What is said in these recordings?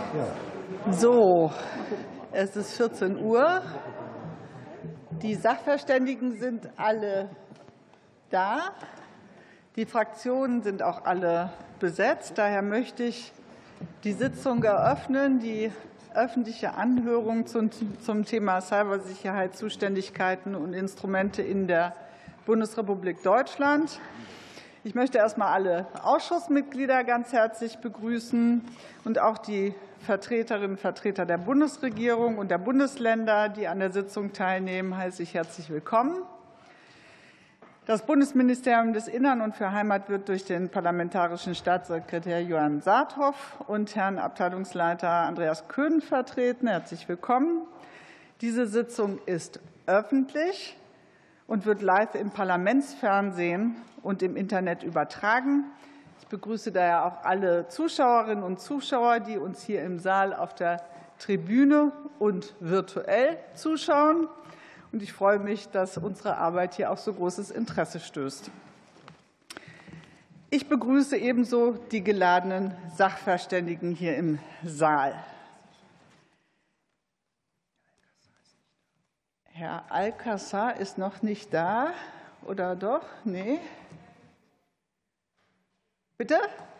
So, es ist 14 Uhr. Die Sachverständigen sind alle da. Die Fraktionen sind auch alle besetzt. Daher möchte ich die Sitzung eröffnen, die öffentliche Anhörung zum Thema Cybersicherheit, Zuständigkeiten und Instrumente in der Bundesrepublik Deutschland. Ich möchte erst einmal alle Ausschussmitglieder ganz herzlich begrüßen und auch die Vertreterinnen und Vertreter der Bundesregierung und der Bundesländer, die an der Sitzung teilnehmen, heiße ich herzlich willkommen. Das Bundesministerium des Innern und für Heimat wird durch den parlamentarischen Staatssekretär Johann Saathoff und Herrn Abteilungsleiter Andreas Köhn vertreten. Herzlich willkommen. Diese Sitzung ist öffentlich und wird live im Parlamentsfernsehen und im Internet übertragen. Ich begrüße daher auch alle Zuschauerinnen und Zuschauer, die uns hier im Saal auf der Tribüne und virtuell zuschauen. Und ich freue mich, dass unsere Arbeit hier auf so großes Interesse stößt. Ich begrüße ebenso die geladenen Sachverständigen hier im Saal. Herr Alcázar ist noch nicht da, oder doch? Nee. Bitte?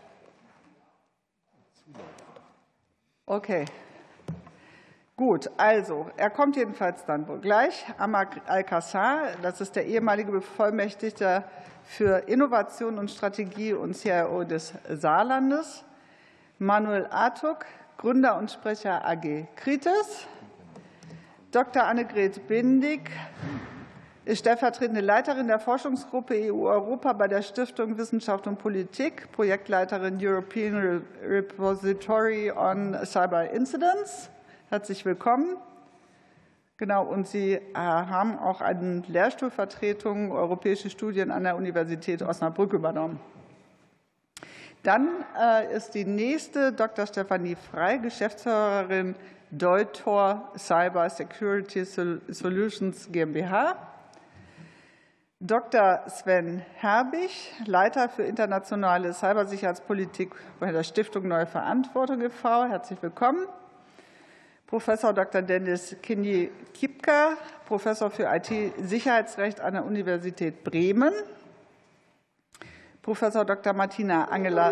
Okay. Gut, also er kommt jedenfalls dann wohl gleich. Amak Alcázar, das ist der ehemalige Bevollmächtigte für Innovation und Strategie und CIO des Saarlandes. Manuel Artuk, Gründer und Sprecher AG Kritis. Dr. Annegret Bindig ist stellvertretende Leiterin der Forschungsgruppe EU-Europa bei der Stiftung Wissenschaft und Politik, Projektleiterin European Repository on Cyber Incidents. Herzlich willkommen. Genau, und Sie haben auch eine Lehrstuhlvertretung Europäische Studien an der Universität Osnabrück übernommen. Dann ist die nächste Dr. Stefanie Frey, Geschäftsführerin Deutor Cyber Security Solutions GmbH. Dr. Sven Herbig, Leiter für internationale Cybersicherheitspolitik bei der Stiftung Neue Verantwortung e.V. Herzlich willkommen. Professor Dr. Dennis Kinyi-Kipka, Professor für IT-Sicherheitsrecht an der Universität Bremen. Professor Dr. Martina Angela.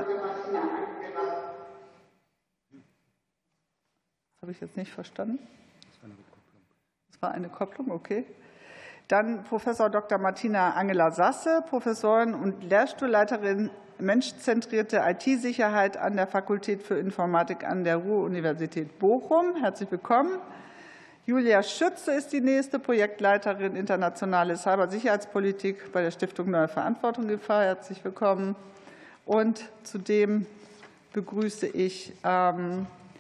Das habe ich jetzt nicht verstanden. Das war eine Kopplung, okay. Dann Professor Dr. Martina Angela Sasse, Professorin und Lehrstuhlleiterin Menschzentrierte IT-Sicherheit an der Fakultät für Informatik an der Ruhr-Universität Bochum. Herzlich willkommen. Julia Schütze ist die nächste, Projektleiterin internationale Cybersicherheitspolitik bei der Stiftung Neue Verantwortung e.V. Herzlich willkommen. Und zudem begrüße ich per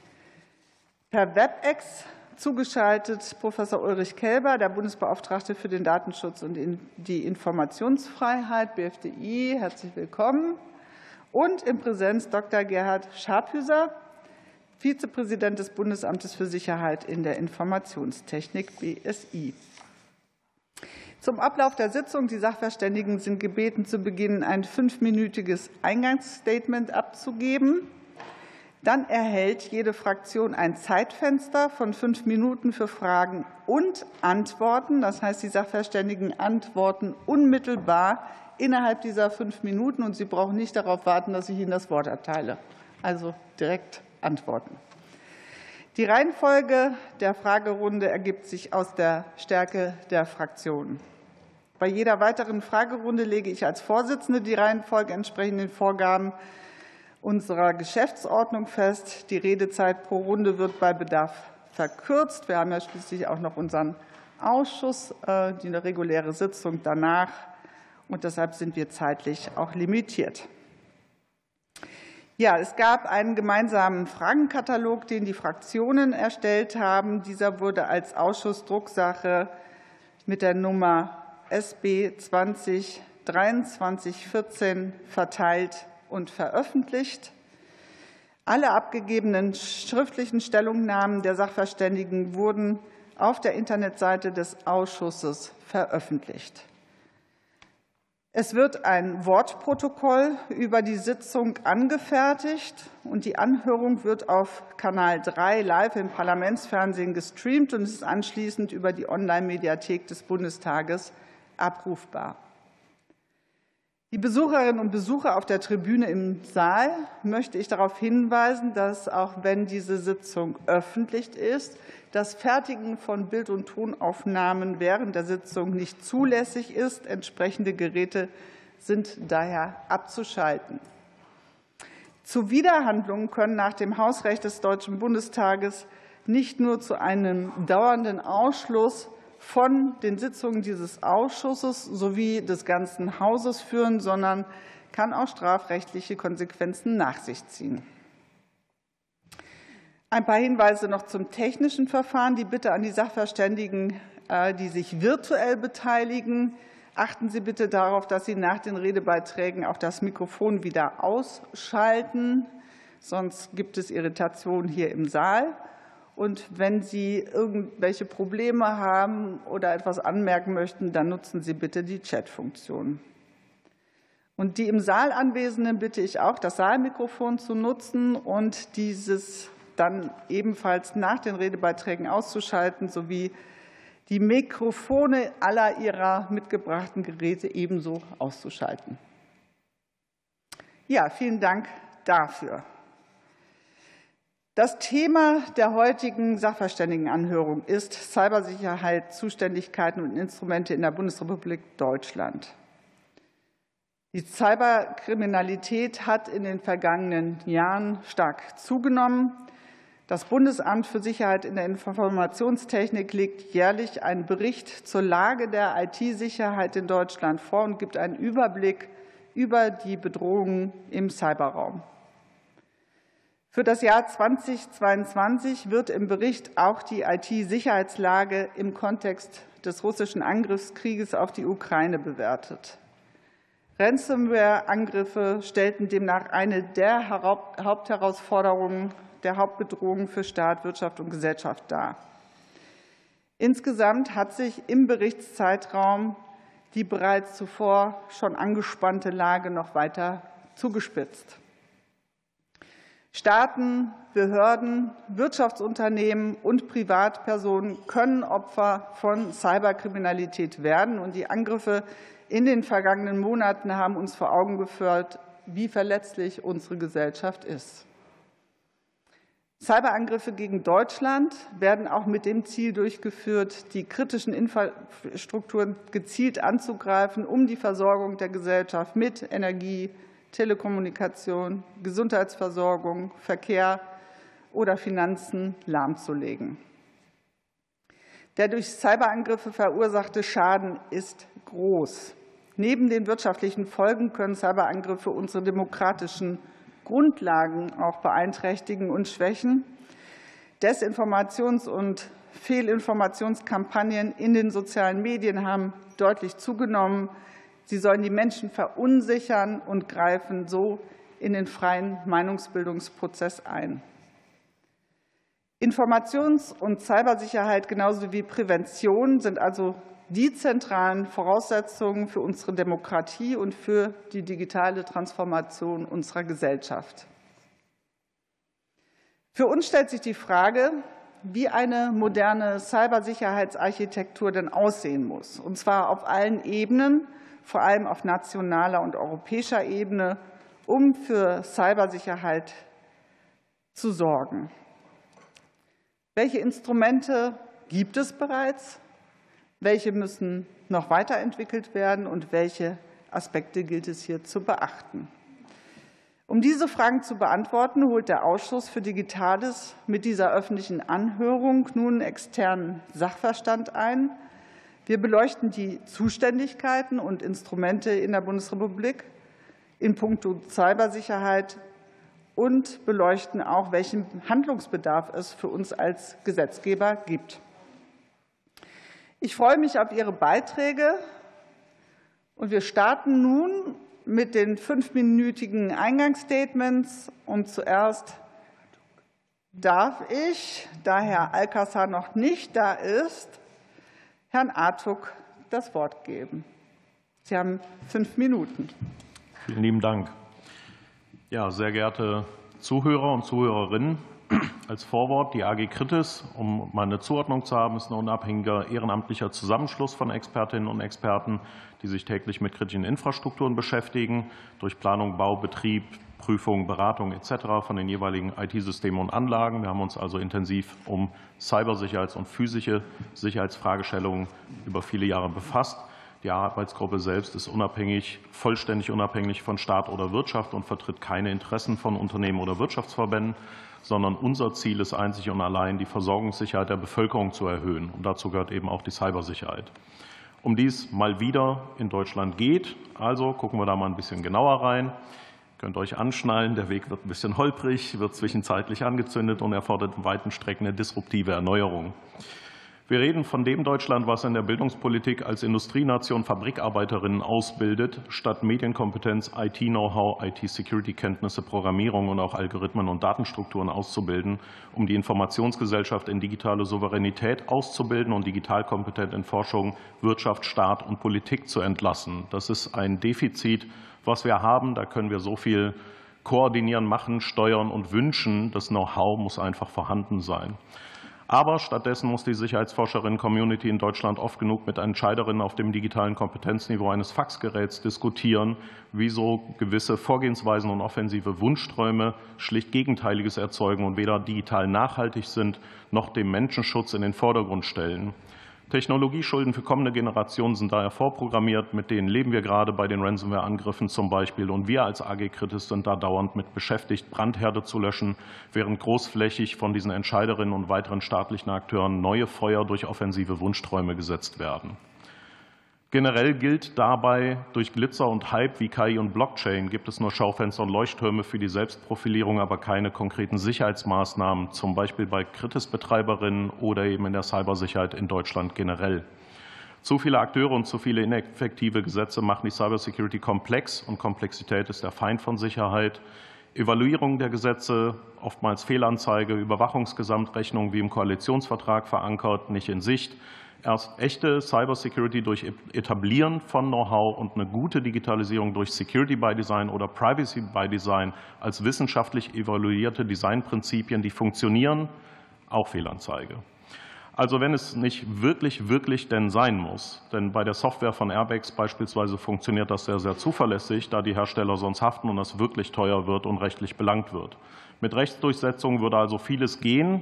WebEx zugeschaltet Professor Ulrich Kelber, der Bundesbeauftragte für den Datenschutz und die Informationsfreiheit, BFDI. Herzlich willkommen. Und in Präsenz Dr. Gerhard Scharphüser, Vizepräsident des Bundesamtes für Sicherheit in der Informationstechnik, BSI. Zum Ablauf der Sitzung. Die Sachverständigen sind gebeten, zu Beginn ein 5-minütiges Eingangsstatement abzugeben. Dann erhält jede Fraktion ein Zeitfenster von 5 Minuten für Fragen und Antworten. Das heißt, die Sachverständigen antworten unmittelbar innerhalb dieser 5 Minuten, und Sie brauchen nicht darauf warten, dass ich Ihnen das Wort erteile. Also direkt antworten. Die Reihenfolge der Fragerunde ergibt sich aus der Stärke der Fraktionen. Bei jeder weiteren Fragerunde lege ich als Vorsitzende die Reihenfolge entsprechend den Vorgaben unserer Geschäftsordnung fest. Die Redezeit pro Runde wird bei Bedarf verkürzt. Wir haben ja schließlich auch noch unseren Ausschuss, die reguläre Sitzung danach, und deshalb sind wir zeitlich auch limitiert. Ja, es gab einen gemeinsamen Fragenkatalog, den die Fraktionen erstellt haben. Dieser wurde als Ausschussdrucksache mit der Nummer SB 20-2314 verteilt und veröffentlicht. Alle abgegebenen schriftlichen Stellungnahmen der Sachverständigen wurden auf der Internetseite des Ausschusses veröffentlicht. Es wird ein Wortprotokoll über die Sitzung angefertigt und die Anhörung wird auf Kanal 3 live im Parlamentsfernsehen gestreamt und ist anschließend über die Online-Mediathek des Bundestages abrufbar. Die Besucherinnen und Besucher auf der Tribüne im Saal möchte ich darauf hinweisen, dass, auch wenn diese Sitzung öffentlich ist, das Fertigen von Bild- und Tonaufnahmen während der Sitzung nicht zulässig ist. Entsprechende Geräte sind daher abzuschalten. Zuwiderhandlungen können nach dem Hausrecht des Deutschen Bundestages nicht nur zu einem dauernden Ausschluss von den Sitzungen dieses Ausschusses sowie des ganzen Hauses führen, sondern kann auch strafrechtliche Konsequenzen nach sich ziehen. Ein paar Hinweise noch zum technischen Verfahren. Die Bitte an die Sachverständigen, die sich virtuell beteiligen: Achten Sie bitte darauf, dass Sie nach den Redebeiträgen auch das Mikrofon wieder ausschalten, sonst gibt es Irritationen hier im Saal. Und wenn Sie irgendwelche Probleme haben oder etwas anmerken möchten, dann nutzen Sie bitte die Chatfunktion. Und die im Saal Anwesenden bitte ich auch, das Saalmikrofon zu nutzen und dieses dann ebenfalls nach den Redebeiträgen auszuschalten, sowie die Mikrofone aller Ihrer mitgebrachten Geräte ebenso auszuschalten. Ja, vielen Dank dafür. Das Thema der heutigen Sachverständigenanhörung ist Cybersicherheit, Zuständigkeiten und Instrumente in der Bundesrepublik Deutschland. Die Cyberkriminalität hat in den vergangenen Jahren stark zugenommen. Das Bundesamt für Sicherheit in der Informationstechnik legt jährlich einen Bericht zur Lage der IT-Sicherheit in Deutschland vor und gibt einen Überblick über die Bedrohungen im Cyberraum. Für das Jahr 2022 wird im Bericht auch die IT-Sicherheitslage im Kontext des russischen Angriffskrieges auf die Ukraine bewertet. Ransomware-Angriffe stellten demnach eine der Hauptherausforderungen, der Hauptbedrohung für Staat, Wirtschaft und Gesellschaft dar. Insgesamt hat sich im Berichtszeitraum die bereits zuvor schon angespannte Lage noch weiter zugespitzt. Staaten, Behörden, Wirtschaftsunternehmen und Privatpersonen können Opfer von Cyberkriminalität werden. Und die Angriffe in den vergangenen Monaten haben uns vor Augen geführt, wie verletzlich unsere Gesellschaft ist. Cyberangriffe gegen Deutschland werden auch mit dem Ziel durchgeführt, die kritischen Infrastrukturen gezielt anzugreifen, um die Versorgung der Gesellschaft mit Energie, Telekommunikation, Gesundheitsversorgung, Verkehr oder Finanzen lahmzulegen. Der durch Cyberangriffe verursachte Schaden ist groß. Neben den wirtschaftlichen Folgen können Cyberangriffe unsere demokratischen Grundlagen auch beeinträchtigen und schwächen. Desinformations- und Fehlinformationskampagnen in den sozialen Medien haben deutlich zugenommen. Sie sollen die Menschen verunsichern und greifen so in den freien Meinungsbildungsprozess ein. Informations- und Cybersicherheit genauso wie Prävention sind also die zentralen Voraussetzungen für unsere Demokratie und für die digitale Transformation unserer Gesellschaft. Für uns stellt sich die Frage, wie eine moderne Cybersicherheitsarchitektur denn aussehen muss, und zwar auf allen Ebenen, vor allem auf nationaler und europäischer Ebene, um für Cybersicherheit zu sorgen. Welche Instrumente gibt es bereits? Welche müssen noch weiterentwickelt werden und welche Aspekte gilt es hier zu beachten? Um diese Fragen zu beantworten, holt der Ausschuss für Digitales mit dieser öffentlichen Anhörung nun externen Sachverstand ein. Wir beleuchten die Zuständigkeiten und Instrumente in der Bundesrepublik in puncto Cybersicherheit und beleuchten auch, welchen Handlungsbedarf es für uns als Gesetzgeber gibt. Ich freue mich auf Ihre Beiträge und wir starten nun mit den 5-minütigen Eingangsstatements. Und zuerst darf ich, da Herr Alcázar noch nicht da ist, Herrn Artuk das Wort geben. Sie haben 5 Minuten. Vielen lieben Dank. Ja, sehr geehrte Zuhörer und Zuhörerinnen, als Vorwort die AG Kritis, um mal eine Zuordnung zu haben, ist ein unabhängiger ehrenamtlicher Zusammenschluss von Expertinnen und Experten, die sich täglich mit kritischen Infrastrukturen beschäftigen, durch Planung, Bau, Betrieb, Prüfung, Beratung etc. von den jeweiligen IT-Systemen und Anlagen. Wir haben uns also intensiv um Cybersicherheits- und physische Sicherheitsfragestellungen über viele Jahre befasst. Die Arbeitsgruppe selbst ist vollständig unabhängig von Staat oder Wirtschaft und vertritt keine Interessen von Unternehmen oder Wirtschaftsverbänden, sondern unser Ziel ist einzig und allein, die Versorgungssicherheit der Bevölkerung zu erhöhen. Und dazu gehört eben auch die Cybersicherheit. Um die es mal wieder in Deutschland geht, also gucken wir da mal ein bisschen genauer rein. Ihr könnt euch anschnallen, der Weg wird ein bisschen holprig, wird zwischenzeitlich angezündet und erfordert in weiten Strecken eine disruptive Erneuerung. Wir reden von dem Deutschland, was in der Bildungspolitik als Industrienation Fabrikarbeiterinnen ausbildet, statt Medienkompetenz, IT-Know-how, IT-Security-Kenntnisse, Programmierung und auch Algorithmen und Datenstrukturen auszubilden, um die Informationsgesellschaft in digitale Souveränität auszubilden und digitalkompetent in Forschung, Wirtschaft, Staat und Politik zu entlassen. Das ist ein Defizit, was wir haben. Da können wir so viel koordinieren, machen, steuern und wünschen. Das Know-how muss einfach vorhanden sein. Aber stattdessen muss die Sicherheitsforscherinnen-Community in Deutschland oft genug mit Entscheiderinnen auf dem digitalen Kompetenzniveau eines Faxgeräts diskutieren, wieso gewisse Vorgehensweisen und offensive Wunschträume schlicht Gegenteiliges erzeugen und weder digital nachhaltig sind, noch den Menschenschutz in den Vordergrund stellen. Technologieschulden für kommende Generationen sind daher vorprogrammiert. Mit denen leben wir gerade bei den Ransomware-Angriffen zum Beispiel. Und wir als AG Kritis sind da dauernd mit beschäftigt, Brandherde zu löschen, während großflächig von diesen Entscheiderinnen und weiteren staatlichen Akteuren neue Feuer durch offensive Wunschträume gesetzt werden. Generell gilt dabei, durch Glitzer und Hype wie KI und Blockchain gibt es nur Schaufenster und Leuchttürme für die Selbstprofilierung, aber keine konkreten Sicherheitsmaßnahmen, zum Beispiel bei Kritis-Betreiberinnen oder eben in der Cybersicherheit in Deutschland generell. Zu viele Akteure und zu viele ineffektive Gesetze machen die Cybersecurity komplex, und Komplexität ist der Feind von Sicherheit. Evaluierung der Gesetze, oftmals Fehlanzeige, Überwachungsgesamtrechnung wie im Koalitionsvertrag verankert, nicht in Sicht. Erst echte Cybersecurity durch Etablieren von Know-how und eine gute Digitalisierung durch Security by Design oder Privacy by Design als wissenschaftlich evaluierte Designprinzipien, die funktionieren, auch Fehlanzeige. Also wenn es nicht wirklich denn sein muss, denn bei der Software von Airbags beispielsweise funktioniert das sehr, sehr zuverlässig, da die Hersteller sonst haften und das wirklich teuer wird und rechtlich belangt wird. Mit Rechtsdurchsetzung würde also vieles gehen,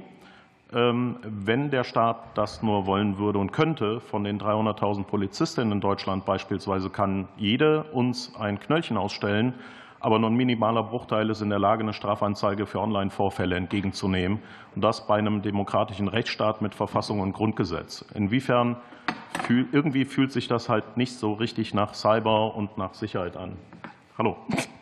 wenn der Staat das nur wollen würde und könnte. Von den 300.000 Polizistinnen in Deutschland beispielsweise kann jede uns ein Knöllchen ausstellen, aber nur ein minimaler Bruchteil ist in der Lage, eine Strafanzeige für Online-Vorfälle entgegenzunehmen, und das bei einem demokratischen Rechtsstaat mit Verfassung und Grundgesetz. Inwiefern irgendwie fühlt sich das halt nicht so richtig nach Cyber und nach Sicherheit an. Hallo.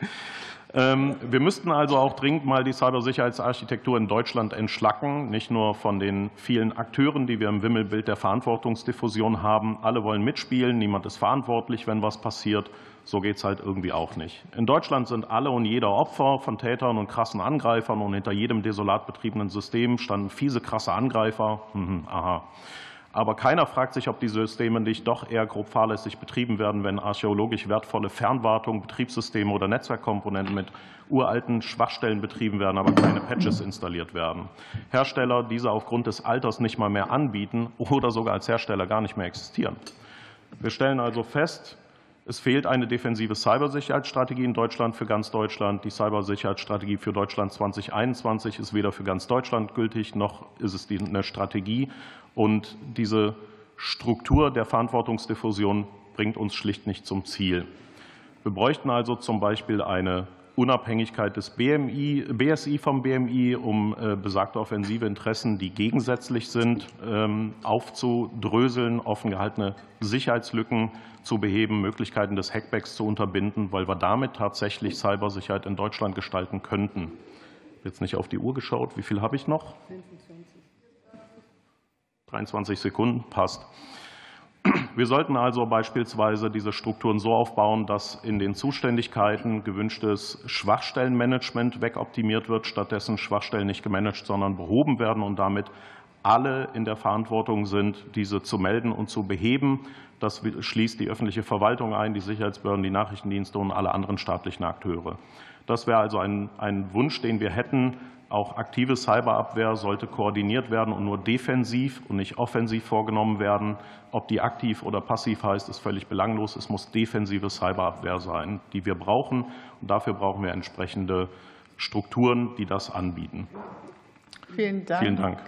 Wir müssten also auch dringend mal die Cybersicherheitsarchitektur in Deutschland entschlacken, nicht nur von den vielen Akteuren, die wir im Wimmelbild der Verantwortungsdiffusion haben. Alle wollen mitspielen, niemand ist verantwortlich, wenn was passiert. So geht es halt irgendwie auch nicht. In Deutschland sind alle und jeder Opfer von Tätern und krassen Angreifern, und hinter jedem desolat betriebenen System standen fiese, krasse Angreifer. Aha. Aber keiner fragt sich, ob die Systeme nicht doch eher grob fahrlässig betrieben werden, wenn archäologisch wertvolle Fernwartung, Betriebssysteme oder Netzwerkkomponenten mit uralten Schwachstellen betrieben werden, aber keine Patches installiert werden. Hersteller diese aufgrund des Alters nicht mal mehr anbieten oder sogar als Hersteller gar nicht mehr existieren. Wir stellen also fest, es fehlt eine defensive Cybersicherheitsstrategie in Deutschland für ganz Deutschland. Die Cybersicherheitsstrategie für Deutschland 2021 ist weder für ganz Deutschland gültig, noch ist es eine Strategie. Und diese Struktur der Verantwortungsdiffusion bringt uns schlicht nicht zum Ziel. Wir bräuchten also zum Beispiel eine Unabhängigkeit des BSI vom BMI, um besagte offensive Interessen, die gegensätzlich sind, aufzudröseln, offen gehaltene Sicherheitslücken zu beheben, Möglichkeiten des Hackbacks zu unterbinden, weil wir damit tatsächlich Cybersicherheit in Deutschland gestalten könnten. Ich habe jetzt nicht auf die Uhr geschaut. Wie viel habe ich noch? 23 Sekunden, passt. Wir sollten also beispielsweise diese Strukturen so aufbauen, dass in den Zuständigkeiten gewünschtes Schwachstellenmanagement wegoptimiert wird, stattdessen Schwachstellen nicht gemanagt, sondern behoben werden und damit alle in der Verantwortung sind, diese zu melden und zu beheben. Das schließt die öffentliche Verwaltung ein, die Sicherheitsbehörden, die Nachrichtendienste und alle anderen staatlichen Akteure. Das wäre also ein Wunsch, den wir hätten. Auch aktive Cyberabwehr sollte koordiniert werden und nur defensiv und nicht offensiv vorgenommen werden. Ob die aktiv oder passiv heißt, ist völlig belanglos. Es muss defensive Cyberabwehr sein, die wir brauchen. Und dafür brauchen wir entsprechende Strukturen, die das anbieten. Vielen Dank. Vielen Dank.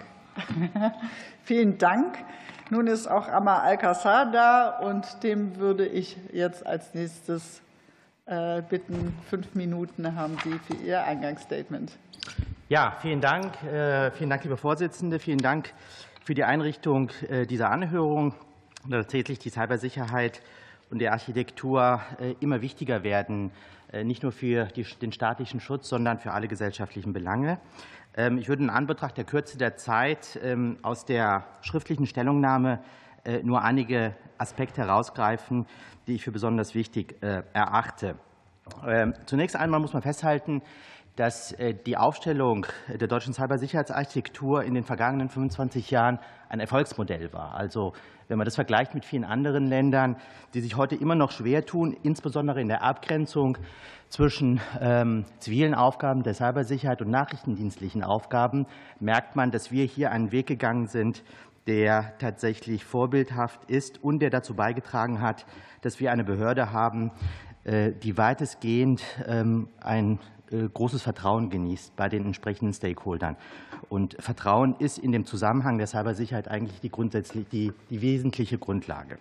Vielen Dank. Nun ist auch Ammar Alkassar da, und dem würde ich jetzt als nächstes bitten. 5 Minuten haben Sie für Ihr Eingangsstatement. Ja, vielen Dank. Vielen Dank, liebe Vorsitzende. Vielen Dank für die Einrichtung dieser Anhörung. Tatsächlich die Cybersicherheit und die Architektur immer wichtiger werden, nicht nur für den staatlichen Schutz, sondern für alle gesellschaftlichen Belange. Ich würde in Anbetracht der Kürze der Zeit aus der schriftlichen Stellungnahme nur einige Aspekte herausgreifen, die ich für besonders wichtig erachte. Zunächst einmal muss man festhalten, dass die Aufstellung der deutschen Cybersicherheitsarchitektur in den vergangenen 25 Jahren ein Erfolgsmodell war. Also wenn man das vergleicht mit vielen anderen Ländern, die sich heute immer noch schwer tun, insbesondere in der Abgrenzung zwischen zivilen Aufgaben der Cybersicherheit und nachrichtendienstlichen Aufgaben, merkt man, dass wir hier einen Weg gegangen sind, der tatsächlich vorbildhaft ist und der dazu beigetragen hat, dass wir eine Behörde haben, die weitestgehend ein großes Vertrauen genießt bei den entsprechenden Stakeholdern. Und Vertrauen ist in dem Zusammenhang der Cybersicherheit eigentlich die wesentliche Grundlage.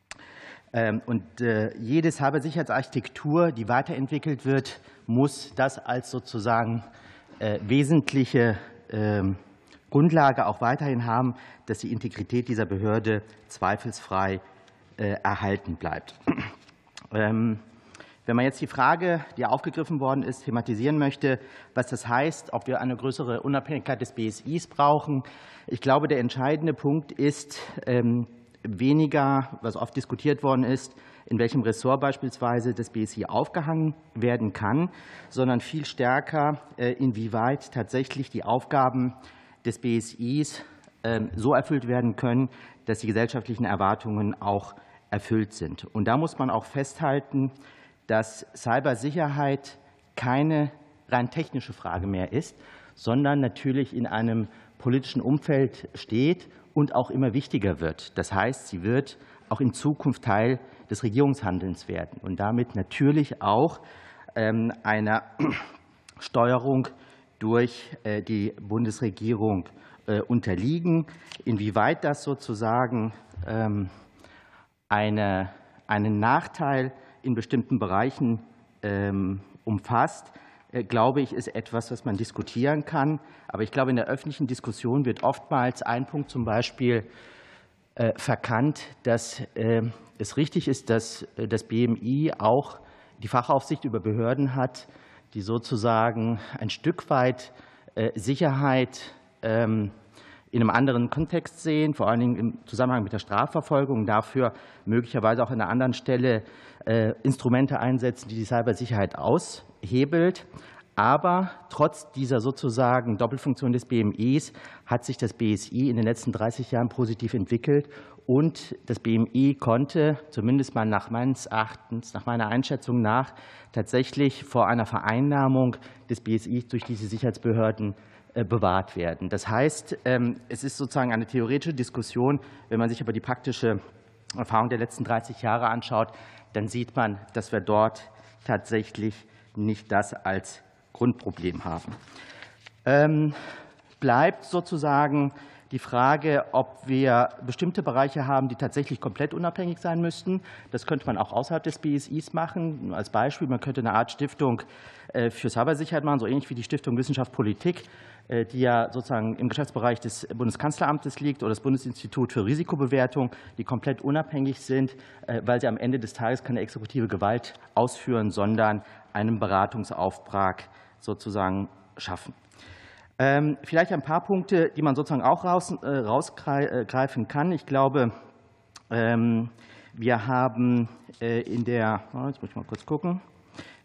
Und jede Cybersicherheitsarchitektur, die weiterentwickelt wird, muss das als sozusagen wesentliche Grundlage auch weiterhin haben, dass die Integrität dieser Behörde zweifelsfrei erhalten bleibt. Wenn man jetzt die Frage, die aufgegriffen worden ist, thematisieren möchte, was das heißt, ob wir eine größere Unabhängigkeit des BSIs brauchen, ich glaube, der entscheidende Punkt ist weniger, was oft diskutiert worden ist, in welchem Ressort beispielsweise das BSI aufgehangen werden kann, sondern viel stärker, inwieweit tatsächlich die Aufgaben des BSIs so erfüllt werden können, dass die gesellschaftlichen Erwartungen auch erfüllt sind. Und da muss man auch festhalten, dass Cybersicherheit keine rein technische Frage mehr ist, sondern natürlich in einem politischen Umfeld steht und auch immer wichtiger wird. Das heißt, sie wird auch in Zukunft Teil des Regierungshandelns werden und damit natürlich auch einer Steuerung durch die Bundesregierung unterliegen. Inwieweit das sozusagen einen Nachteil in bestimmten Bereichen umfasst, glaube ich, ist etwas, was man diskutieren kann. Aber ich glaube, in der öffentlichen Diskussion wird oftmals ein Punkt zum Beispiel verkannt, dass es richtig ist, dass das BMI auch die Fachaufsicht über Behörden hat, die sozusagen ein Stück weit Sicherheit in einem anderen Kontext sehen, vor allen Dingen im Zusammenhang mit der Strafverfolgung, dafür möglicherweise auch an einer anderen Stelle Instrumente einsetzen, die die Cybersicherheit aushebelt. Aber trotz dieser sozusagen Doppelfunktion des BMIs hat sich das BSI in den letzten 30 Jahren positiv entwickelt. Und das BMI konnte, zumindest mal nach meines Erachtens, nach meiner Einschätzung nach, tatsächlich vor einer Vereinnahmung des BSI durch diese Sicherheitsbehörden bewahrt werden. Das heißt, es ist sozusagen eine theoretische Diskussion. Wenn man sich aber die praktische Erfahrung der letzten 30 Jahre anschaut, dann sieht man, dass wir dort tatsächlich nicht das als Grundproblem haben. Bleibt sozusagen die Frage, ob wir bestimmte Bereiche haben, die tatsächlich komplett unabhängig sein müssten. Das könnte man auch außerhalb des BSIs machen. Nur als Beispiel, man könnte eine Art Stiftung für Cybersicherheit machen, so ähnlich wie die Stiftung Wissenschaft Politik, die ja sozusagen im Geschäftsbereich des Bundeskanzleramtes liegt, oder das Bundesinstitut für Risikobewertung, die komplett unabhängig sind, weil sie am Ende des Tages keine exekutive Gewalt ausführen, sondern einen Beratungsauftrag sozusagen schaffen. Vielleicht ein paar Punkte, die man sozusagen auch rausgreifen kann. Ich glaube, wir haben jetzt muss ich mal kurz gucken.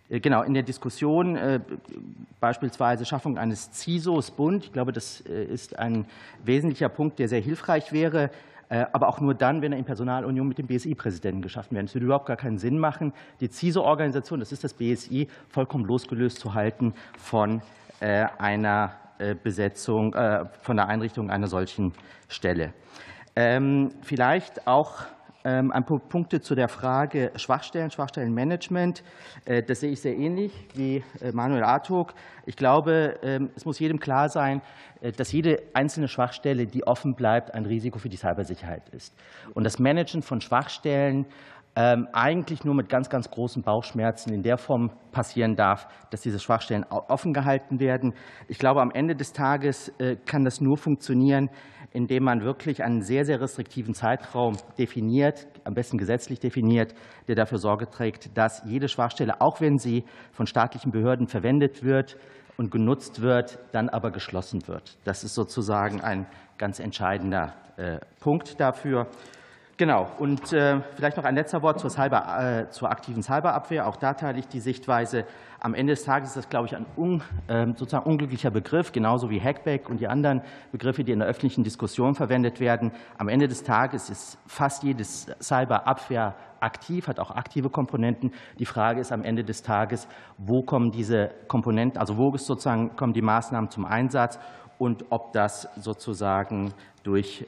Genau, in der Diskussion beispielsweise Schaffung eines CISO-Bund, ich glaube, das ist ein wesentlicher Punkt, der sehr hilfreich wäre, aber auch nur dann, wenn er in Personalunion mit dem BSI-Präsidenten geschaffen wird. Es würde überhaupt gar keinen Sinn machen, die CISO-Organisation, das ist das BSI, vollkommen losgelöst zu halten von einer Besetzung, von der Einrichtung einer solchen Stelle. Vielleicht auch ein paar Punkte zu der Frage Schwachstellenmanagement. Das sehe ich sehr ähnlich wie Manuel Artog. Ich glaube, es muss jedem klar sein, dass jede einzelne Schwachstelle, die offen bleibt, ein Risiko für die Cybersicherheit ist. Und das Managen von Schwachstellen eigentlich nur mit ganz, ganz großen Bauchschmerzen in der Form passieren darf, dass diese Schwachstellen offen gehalten werden. Ich glaube, am Ende des Tages kann das nur funktionieren, indem man wirklich einen sehr, sehr restriktiven Zeitraum definiert, am besten gesetzlich definiert, der dafür Sorge trägt, dass jede Schwachstelle, auch wenn sie von staatlichen Behörden verwendet wird und genutzt wird, dann aber geschlossen wird. Das ist sozusagen ein ganz entscheidender Punkt dafür. Genau. Und vielleicht noch ein letzter Wort zur aktiven Cyberabwehr. Auch da teile ich die Sichtweise. Am Ende des Tages ist das, glaube ich, ein sozusagen unglücklicher Begriff, genauso wie Hackback und die anderen Begriffe, die in der öffentlichen Diskussion verwendet werden. Am Ende des Tages ist fast jedes Cyberabwehr aktiv, hat auch aktive Komponenten. Die Frage ist am Ende des Tages, wo kommen diese Komponenten, also wo kommen die Maßnahmen zum Einsatz und ob das sozusagen durch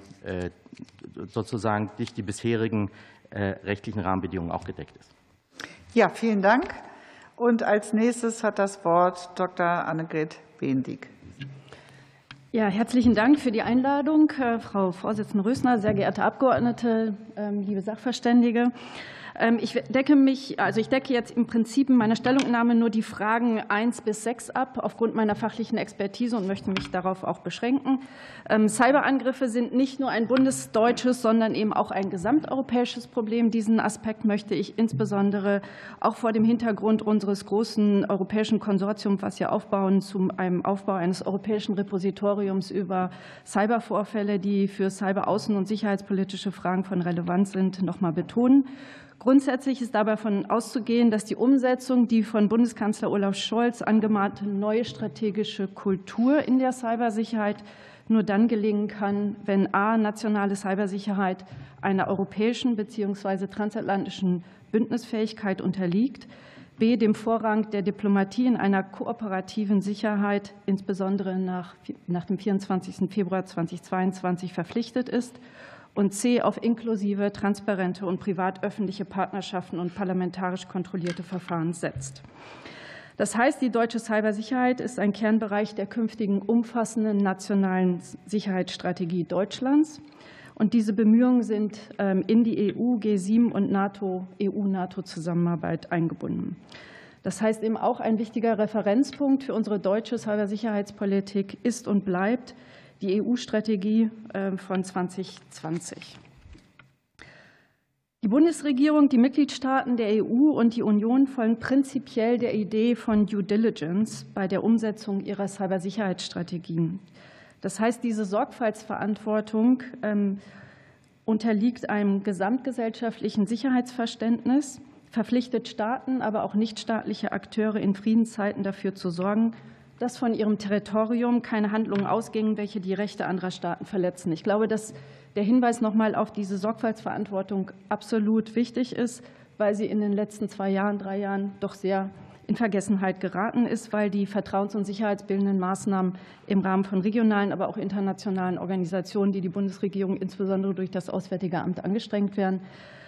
die bisherigen rechtlichen Rahmenbedingungen auch gedeckt ist. Ja, vielen Dank. Und als nächstes hat das Wort Dr. Annegret Bendig. Ja, herzlichen Dank für die Einladung, Frau Vorsitzende Rösner, sehr geehrte Abgeordnete, liebe Sachverständige. Ich decke jetzt im Prinzip in meiner Stellungnahme nur die Fragen 1 bis 6 ab, aufgrund meiner fachlichen Expertise, und möchte mich darauf auch beschränken. Cyberangriffe sind nicht nur ein bundesdeutsches, sondern eben auch ein gesamteuropäisches Problem. Diesen Aspekt möchte ich insbesondere auch vor dem Hintergrund unseres großen europäischen Konsortiums, was wir aufbauen, zu einem Aufbau eines europäischen Repositoriums über Cybervorfälle, die für cyberaußen- und sicherheitspolitische Fragen von Relevanz sind, noch mal betonen. Grundsätzlich ist dabei davon auszugehen, dass die Umsetzung die von Bundeskanzler Olaf Scholz angemahnte neue strategische Kultur in der Cybersicherheit nur dann gelingen kann, wenn a. nationale Cybersicherheit einer europäischen bzw. transatlantischen Bündnisfähigkeit unterliegt, b. dem Vorrang der Diplomatie in einer kooperativen Sicherheit, insbesondere nach dem 24. Februar 2022 verpflichtet ist, und c. auf inklusive, transparente und privat-öffentliche Partnerschaften und parlamentarisch kontrollierte Verfahren setzt. Das heißt, die deutsche Cybersicherheit ist ein Kernbereich der künftigen umfassenden nationalen Sicherheitsstrategie Deutschlands. Und diese Bemühungen sind in die EU, G7 und EU-NATO-Zusammenarbeit eingebunden. Das heißt eben auch, ein wichtiger Referenzpunkt für unsere deutsche Cybersicherheitspolitik ist und bleibt die EU-Strategie von 2020. Die Bundesregierung, die Mitgliedstaaten der EU und die Union folgen prinzipiell der Idee von Due Diligence bei der Umsetzung ihrer Cybersicherheitsstrategien. Das heißt, diese Sorgfaltsverantwortung unterliegt einem gesamtgesellschaftlichen Sicherheitsverständnis, verpflichtet Staaten, aber auch nichtstaatliche Akteure in Friedenszeiten dafür zu sorgen, dass von ihrem Territorium keine Handlungen ausgingen, welche die Rechte anderer Staaten verletzen. Ich glaube, dass der Hinweis nochmal auf diese Sorgfaltsverantwortung absolut wichtig ist, weil sie in den letzten 2 Jahren, 3 Jahren doch sehr in Vergessenheit geraten ist, weil die vertrauens- und sicherheitsbildenden Maßnahmen im Rahmen von regionalen, aber auch internationalen Organisationen, die die Bundesregierung insbesondere durch das Auswärtige Amt angestrengt werden,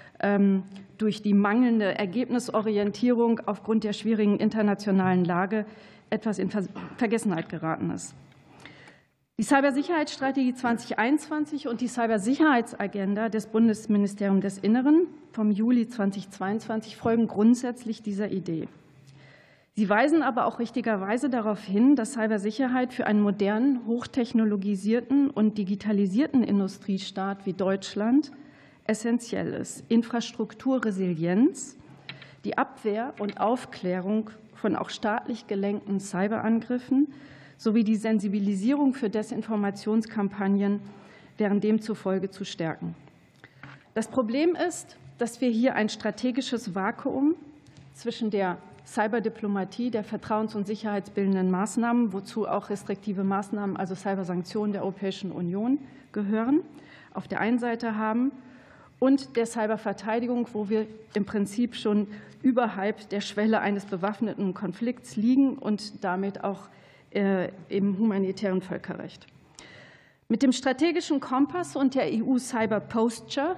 durch die mangelnde Ergebnisorientierung aufgrund der schwierigen internationalen Lage etwas in Vergessenheit geraten ist. Die Cybersicherheitsstrategie 2021 und die Cybersicherheitsagenda des Bundesministeriums des Inneren vom Juli 2022 folgen grundsätzlich dieser Idee. Sie weisen aber auch richtigerweise darauf hin, dass Cybersicherheit für einen modernen, hochtechnologisierten und digitalisierten Industriestaat wie Deutschland essentiell ist. Infrastrukturresilienz, die Abwehr und Aufklärung von auch staatlich gelenkten Cyberangriffen sowie die Sensibilisierung für Desinformationskampagnen wären demzufolge zu stärken. Das Problem ist, dass wir hier ein strategisches Vakuum zwischen der Cyberdiplomatie, der vertrauens- und sicherheitsbildenden Maßnahmen, wozu auch restriktive Maßnahmen, also Cybersanktionen der Europäischen Union gehören, auf der einen Seite haben, und der Cyberverteidigung, wo wir im Prinzip schon überhalb der Schwelle eines bewaffneten Konflikts liegen und damit auch im humanitären Völkerrecht. Mit dem strategischen Kompass und der EU Cyber Posture,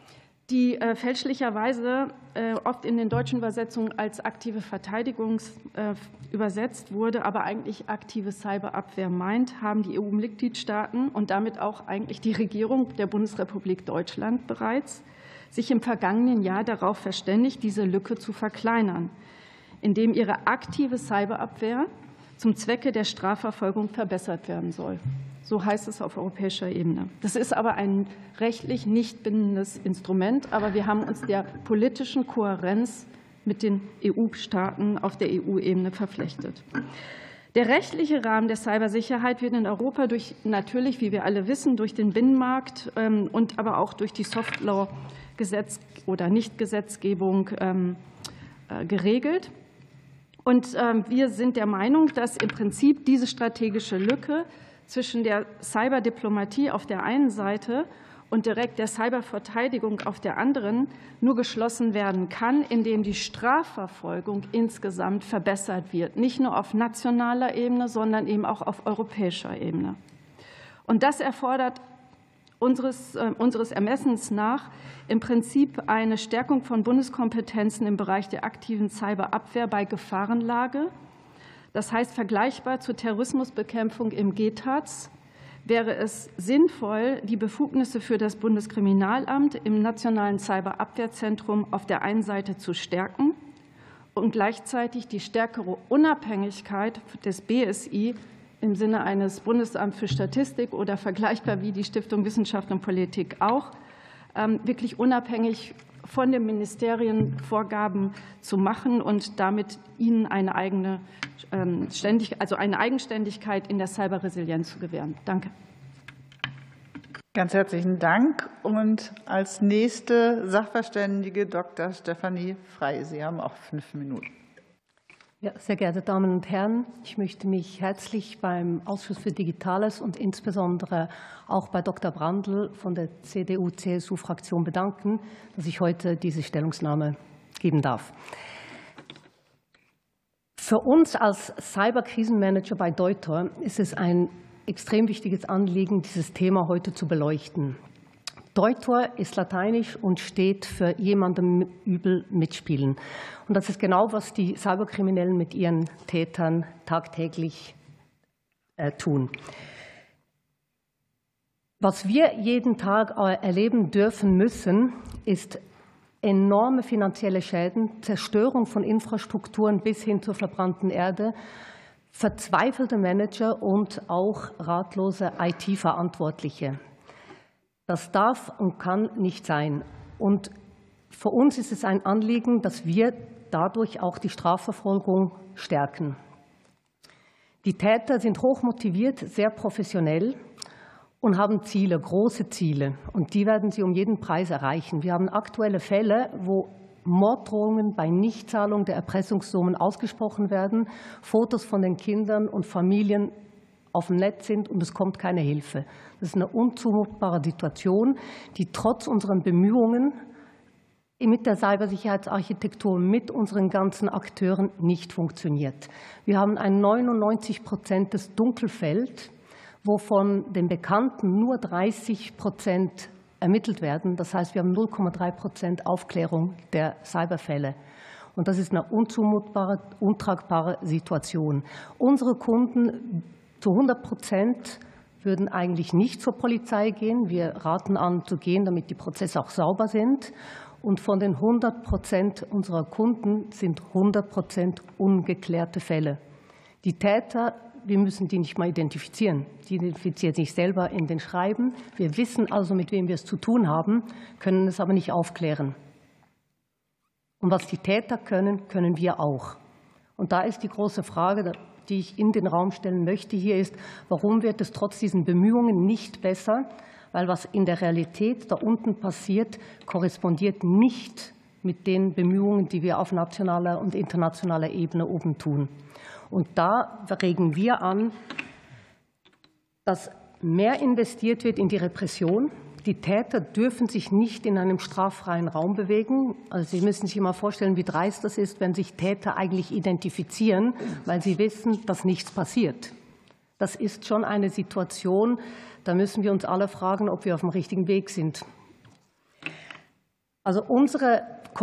die fälschlicherweise oft in den deutschen Übersetzungen als aktive Verteidigung übersetzt wurde, aber eigentlich aktive Cyberabwehr meint, haben die EU-Mitgliedstaaten und damit auch eigentlich die Regierung der Bundesrepublik Deutschland bereits sich im vergangenen Jahr darauf verständigt, diese Lücke zu verkleinern, indem ihre aktive Cyberabwehr zum Zwecke der Strafverfolgung verbessert werden soll. So heißt es auf europäischer Ebene. Das ist aber ein rechtlich nicht bindendes Instrument, aber wir haben uns der politischen Kohärenz mit den EU-Staaten auf der EU-Ebene verpflichtet. Der rechtliche Rahmen der Cybersicherheit wird in Europa natürlich, wie wir alle wissen, durch den Binnenmarkt und aber auch durch die Softlaw-Gesetz- oder Nichtgesetzgebung geregelt. Und wir sind der Meinung, dass im Prinzip diese strategische Lücke zwischen der Cyberdiplomatie auf der einen Seite und direkt der Cyberverteidigung auf der anderen nur geschlossen werden kann, indem die Strafverfolgung insgesamt verbessert wird, nicht nur auf nationaler Ebene, sondern eben auch auf europäischer Ebene. Und das erfordert unseres Ermessens nach im Prinzip eine Stärkung von Bundeskompetenzen im Bereich der aktiven Cyberabwehr bei Gefahrenlage. Das heißt, vergleichbar zur Terrorismusbekämpfung im GTAZ wäre es sinnvoll, die Befugnisse für das Bundeskriminalamt im Nationalen Cyberabwehrzentrum auf der einen Seite zu stärken und gleichzeitig die stärkere Unabhängigkeit des BSI im Sinne eines Bundesamts für Statistik oder vergleichbar wie die Stiftung Wissenschaft und Politik auch, wirklich unabhängig von den Ministerien Vorgaben zu machen und damit ihnen eine eigene eine Eigenständigkeit in der Cyberresilienz zu gewähren. Danke. Ganz herzlichen Dank. Und als nächste Sachverständige Dr. Stefanie Frey. Sie haben auch 5 Minuten. Ja, sehr geehrte Damen und Herren, ich möchte mich herzlich beim Ausschuss für Digitales und insbesondere auch bei Dr. Brandl von der CDU-CSU-Fraktion bedanken, dass ich heute diese Stellungnahme geben darf. Für uns als Cyberkrisenmanager bei Deuter ist es ein extrem wichtiges Anliegen, dieses Thema heute zu beleuchten. Deuter ist lateinisch und steht für jemandem übel mitspielen. Und das ist genau, was die Cyberkriminellen mit ihren Tätern tagtäglich tun. Was wir jeden Tag erleben dürfen müssen, ist enorme finanzielle Schäden, Zerstörung von Infrastrukturen bis hin zur verbrannten Erde, verzweifelte Manager und auch ratlose IT-Verantwortliche. Das darf und kann nicht sein. Und für uns ist es ein Anliegen, dass wir dadurch auch die Strafverfolgung stärken. Die Täter sind hochmotiviert, sehr professionell und haben Ziele, große Ziele. Und die werden sie um jeden Preis erreichen. Wir haben aktuelle Fälle, wo Morddrohungen bei Nichtzahlung der Erpressungssummen ausgesprochen werden, Fotos von den Kindern und Familien auf dem Netz sind und es kommt keine Hilfe. Das ist eine unzumutbare Situation, die trotz unseren Bemühungen mit der Cybersicherheitsarchitektur, mit unseren ganzen Akteuren nicht funktioniert. Wir haben ein 99% Dunkelfeld, wovon den Bekannten nur 30% ermittelt werden. Das heißt, wir haben 0,3% Aufklärung der Cyberfälle. Und das ist eine unzumutbare, untragbare Situation. Unsere Kunden zu 100% würden eigentlich nicht zur Polizei gehen. Wir raten an, zu gehen, damit die Prozesse auch sauber sind. Und von den 100% unserer Kunden sind 100% ungeklärte Fälle. Die Täter, wir müssen die nicht mal identifizieren. Die identifizieren sich selber in den Schreiben. Wir wissen also, mit wem wir es zu tun haben, können es aber nicht aufklären. Und was die Täter können, können wir auch. Und da ist die große Frage, die ich in den Raum stellen möchte, hier ist, warum wird es trotz diesen Bemühungen nicht besser? Weil was in der Realität da unten passiert, korrespondiert nicht mit den Bemühungen, die wir auf nationaler und internationaler Ebene oben tun. Und da regen wir an, dass mehr investiert wird in die Repression. Die Täter dürfen sich nicht in einem straffreien Raum bewegen. Also Sie müssen sich mal vorstellen, wie dreist das ist, wenn sich Täter eigentlich identifizieren, weil sie wissen, dass nichts passiert. Das ist schon eine Situation, da müssen wir uns alle fragen, ob wir auf dem richtigen Weg sind. Also unsere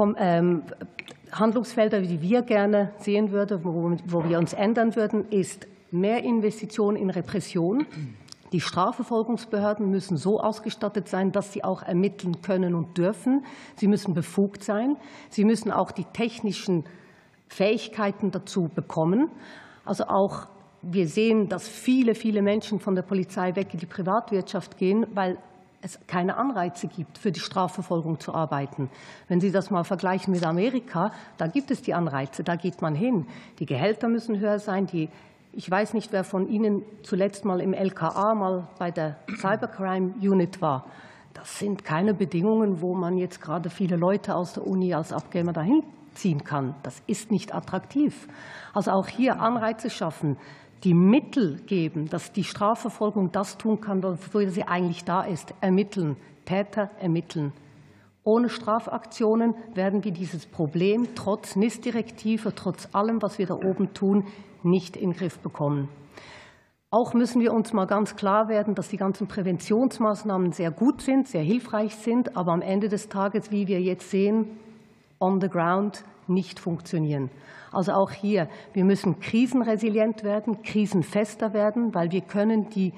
Handlungsfelder, die wir gerne sehen würden, wo wir uns ändern würden, ist mehr Investition in Repression. Die Strafverfolgungsbehörden müssen so ausgestattet sein, dass sie auch ermitteln können und dürfen. Sie müssen befugt sein. Sie müssen auch die technischen Fähigkeiten dazu bekommen. Also auch wir sehen, dass viele, viele Menschen von der Polizei weg in die Privatwirtschaft gehen, weil es keine Anreize gibt, für die Strafverfolgung zu arbeiten. Wenn Sie das mal vergleichen mit Amerika, da gibt es die Anreize, da geht man hin. Die Gehälter müssen höher sein, ich weiß nicht, wer von Ihnen zuletzt mal im LKA, mal bei der Cybercrime Unit war. Das sind keine Bedingungen, wo man jetzt gerade viele Leute aus der Uni als Abgamer dahin ziehen kann. Das ist nicht attraktiv. Also auch hier Anreize schaffen, die Mittel geben, dass die Strafverfolgung das tun kann, wofür sie eigentlich da ist, ermitteln, Täter ermitteln. Ohne Strafaktionen werden wir dieses Problem trotz NIS-Direktive, trotz allem, was wir da oben tun, nicht in den Griff bekommen. Auch müssen wir uns mal ganz klar werden, dass die ganzen Präventionsmaßnahmen sehr gut sind, sehr hilfreich sind, aber am Ende des Tages, wie wir jetzt sehen, on the ground nicht funktionieren. Also auch hier, wir müssen krisenresilient werden, krisenfester werden, weil wir können die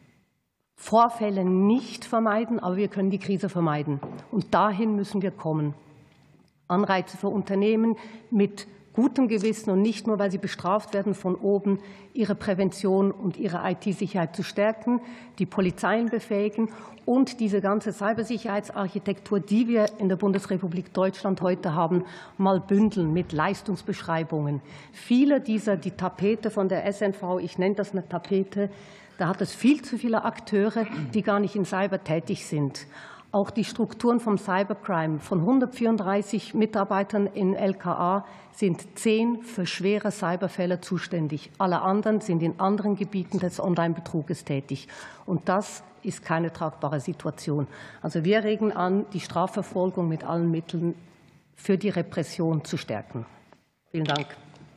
Vorfälle nicht vermeiden, aber wir können die Krise vermeiden. Und dahin müssen wir kommen. Anreize für Unternehmen mit gutem Gewissen und nicht nur, weil sie bestraft werden von oben, ihre Prävention und ihre IT-Sicherheit zu stärken, die Polizeien befähigen und diese ganze Cybersicherheitsarchitektur, die wir in der Bundesrepublik Deutschland heute haben, mal bündeln mit Leistungsbeschreibungen. Viele dieser, die Tapete von der SNV, ich nenne das eine Tapete, da hat es viel zu viele Akteure, die gar nicht in Cyber tätig sind. Auch die Strukturen vom Cybercrime. Von 134 Mitarbeitern in LKA sind 10 für schwere Cyberfälle zuständig. Alle anderen sind in anderen Gebieten des Online-Betruges tätig. Und das ist keine tragbare Situation. Also wir regen an, die Strafverfolgung mit allen Mitteln für die Repression zu stärken. Vielen Dank.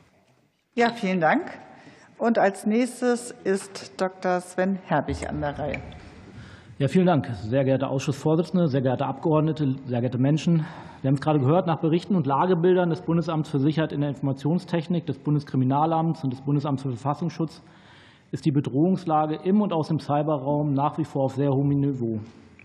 Ja, vielen Dank. Und als nächstes ist Dr. Sven Herbig an der Reihe. Ja, vielen Dank, sehr geehrte Ausschussvorsitzende, sehr geehrte Abgeordnete, sehr geehrte Menschen. Wir haben es gerade gehört, nach Berichten und Lagebildern des Bundesamts für Sicherheit in der Informationstechnik, des Bundeskriminalamts und des Bundesamts für Verfassungsschutz ist die Bedrohungslage im und aus dem Cyberraum nach wie vor auf sehr hohem Niveau.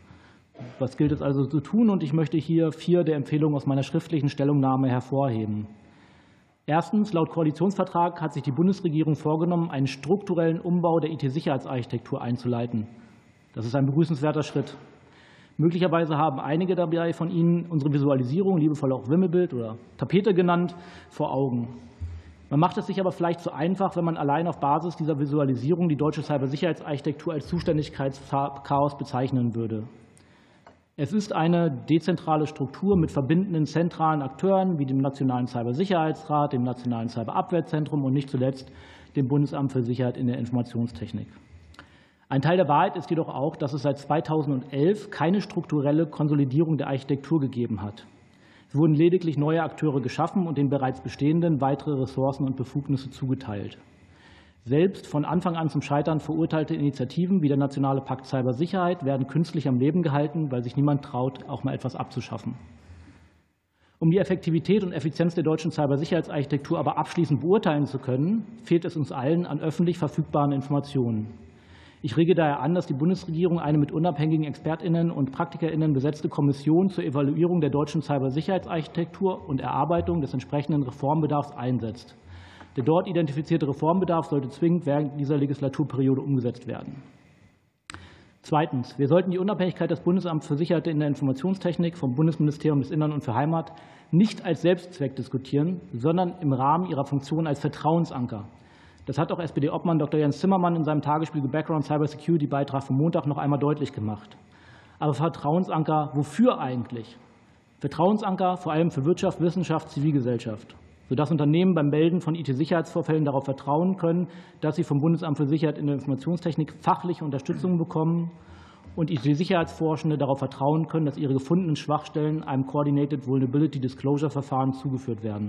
Was gilt es also zu tun? Und ich möchte hier 4 der Empfehlungen aus meiner schriftlichen Stellungnahme hervorheben. Erstens, laut Koalitionsvertrag hat sich die Bundesregierung vorgenommen, einen strukturellen Umbau der IT-Sicherheitsarchitektur einzuleiten. Das ist ein begrüßenswerter Schritt. Möglicherweise haben einige dabei von Ihnen unsere Visualisierung, liebevoll auch Wimmelbild oder Tapete genannt, vor Augen. Man macht es sich aber vielleicht zu einfach, wenn man allein auf Basis dieser Visualisierung die deutsche Cybersicherheitsarchitektur als Zuständigkeitschaos bezeichnen würde. Es ist eine dezentrale Struktur mit verbindenden zentralen Akteuren wie dem Nationalen Cybersicherheitsrat, dem Nationalen Cyberabwehrzentrum und nicht zuletzt dem Bundesamt für Sicherheit in der Informationstechnik. Ein Teil der Wahrheit ist jedoch auch, dass es seit 2011 keine strukturelle Konsolidierung der Architektur gegeben hat. Es wurden lediglich neue Akteure geschaffen und den bereits bestehenden weitere Ressourcen und Befugnisse zugeteilt. Selbst von Anfang an zum Scheitern verurteilte Initiativen wie der Nationale Pakt Cybersicherheit werden künstlich am Leben gehalten, weil sich niemand traut, auch mal etwas abzuschaffen. Um die Effektivität und Effizienz der deutschen Cybersicherheitsarchitektur aber abschließend beurteilen zu können, fehlt es uns allen an öffentlich verfügbaren Informationen. Ich rege daher an, dass die Bundesregierung eine mit unabhängigen ExpertInnen und PraktikerInnen besetzte Kommission zur Evaluierung der deutschen Cybersicherheitsarchitektur und Erarbeitung des entsprechenden Reformbedarfs einsetzt. Der dort identifizierte Reformbedarf sollte zwingend während dieser Legislaturperiode umgesetzt werden. Zweitens. Wir sollten die Unabhängigkeit des Bundesamts für Sicherheit in der Informationstechnik vom Bundesministerium des Innern und für Heimat nicht als Selbstzweck diskutieren, sondern im Rahmen ihrer Funktion als Vertrauensanker. Das hat auch SPD-Obmann Dr. Jens Zimmermann in seinem Tagesspiegel Background Cybersecurity-Beitrag vom Montag noch einmal deutlich gemacht. Aber Vertrauensanker, wofür eigentlich? Vertrauensanker vor allem für Wirtschaft, Wissenschaft, Zivilgesellschaft, sodass Unternehmen beim Melden von IT-Sicherheitsvorfällen darauf vertrauen können, dass sie vom Bundesamt für Sicherheit in der Informationstechnik fachliche Unterstützung bekommen und IT-Sicherheitsforschende darauf vertrauen können, dass ihre gefundenen Schwachstellen einem Coordinated Vulnerability Disclosure Verfahren zugeführt werden.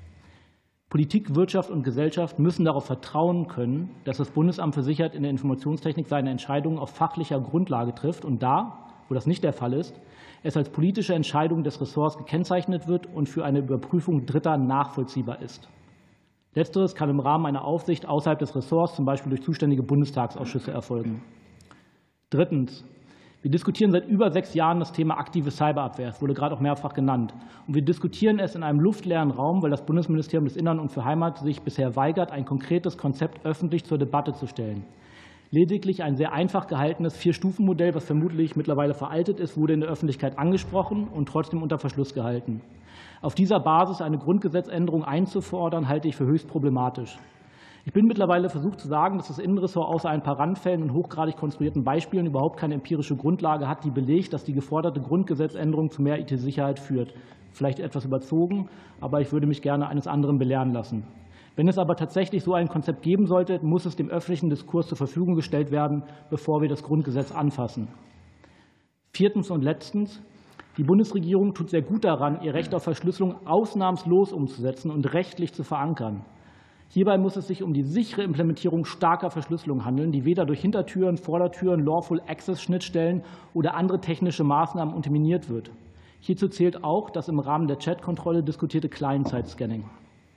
Politik, Wirtschaft und Gesellschaft müssen darauf vertrauen können, dass das Bundesamt für Sicherheit in der Informationstechnik seine Entscheidungen auf fachlicher Grundlage trifft und da, wo das nicht der Fall ist, es als politische Entscheidung des Ressorts gekennzeichnet wird und für eine Überprüfung Dritter nachvollziehbar ist. Letzteres kann im Rahmen einer Aufsicht außerhalb des Ressorts, zum Beispiel durch zuständige Bundestagsausschüsse, erfolgen. Drittens. Wir diskutieren seit über 6 Jahren das Thema aktive Cyberabwehr. Es wurde gerade auch mehrfach genannt. Und wir diskutieren es in einem luftleeren Raum, weil das Bundesministerium des Innern und für Heimat sich bisher weigert, ein konkretes Konzept öffentlich zur Debatte zu stellen. Lediglich ein sehr einfach gehaltenes 4-Stufen-Modell, was vermutlich mittlerweile veraltet ist, wurde in der Öffentlichkeit angesprochen und trotzdem unter Verschluss gehalten. Auf dieser Basis eine Grundgesetzänderung einzufordern, halte ich für höchst problematisch. Ich bin mittlerweile versucht zu sagen, dass das Innenressort außer ein paar Randfällen und hochgradig konstruierten Beispielen überhaupt keine empirische Grundlage hat, die belegt, dass die geforderte Grundgesetzänderung zu mehr IT-Sicherheit führt. Vielleicht etwas überzogen, aber ich würde mich gerne eines anderen belehren lassen. Wenn es aber tatsächlich so ein Konzept geben sollte, muss es dem öffentlichen Diskurs zur Verfügung gestellt werden, bevor wir das Grundgesetz anfassen. Viertens und letztens. Die Bundesregierung tut sehr gut daran, ihr Recht auf Verschlüsselung ausnahmslos umzusetzen und rechtlich zu verankern. Hierbei muss es sich um die sichere Implementierung starker Verschlüsselung handeln, die weder durch Hintertüren, Vordertüren, Lawful-Access-Schnittstellen oder andere technische Maßnahmen unterminiert wird. Hierzu zählt auch das im Rahmen der Chat-Kontrolle diskutierte Client-Side-Scanning.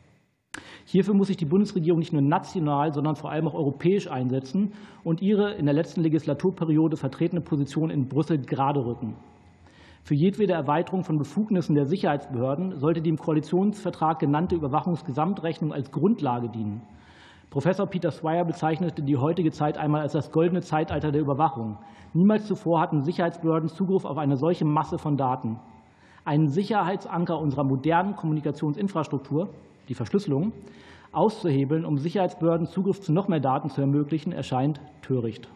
Hierfür muss sich die Bundesregierung nicht nur national, sondern vor allem auch europäisch einsetzen und ihre in der letzten Legislaturperiode vertretene Position in Brüssel gerade rücken. Für jedwede Erweiterung von Befugnissen der Sicherheitsbehörden sollte die im Koalitionsvertrag genannte Überwachungsgesamtrechnung als Grundlage dienen. Professor Peter Swire bezeichnete die heutige Zeit einmal als das goldene Zeitalter der Überwachung. Niemals zuvor hatten Sicherheitsbehörden Zugriff auf eine solche Masse von Daten. Einen Sicherheitsanker unserer modernen Kommunikationsinfrastruktur, die Verschlüsselung, auszuhebeln, um Sicherheitsbehörden Zugriff zu noch mehr Daten zu ermöglichen, erscheint töricht.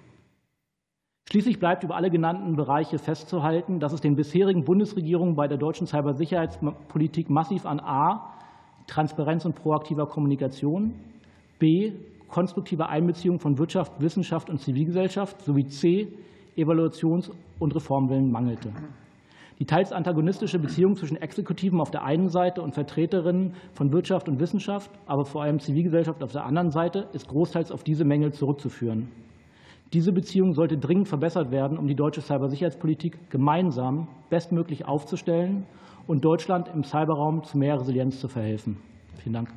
Schließlich bleibt über alle genannten Bereiche festzuhalten, dass es den bisherigen Bundesregierungen bei der deutschen Cybersicherheitspolitik massiv an a. Transparenz und proaktiver Kommunikation, b. konstruktiver Einbeziehung von Wirtschaft, Wissenschaft und Zivilgesellschaft sowie c. Evaluations- und Reformwillen mangelte. Die teils antagonistische Beziehung zwischen Exekutiven auf der einen Seite und Vertreterinnen von Wirtschaft und Wissenschaft, aber vor allem Zivilgesellschaft auf der anderen Seite, ist großteils auf diese Mängel zurückzuführen. Diese Beziehung sollte dringend verbessert werden, um die deutsche Cybersicherheitspolitik gemeinsam bestmöglich aufzustellen und Deutschland im Cyberraum zu mehr Resilienz zu verhelfen. Vielen Dank.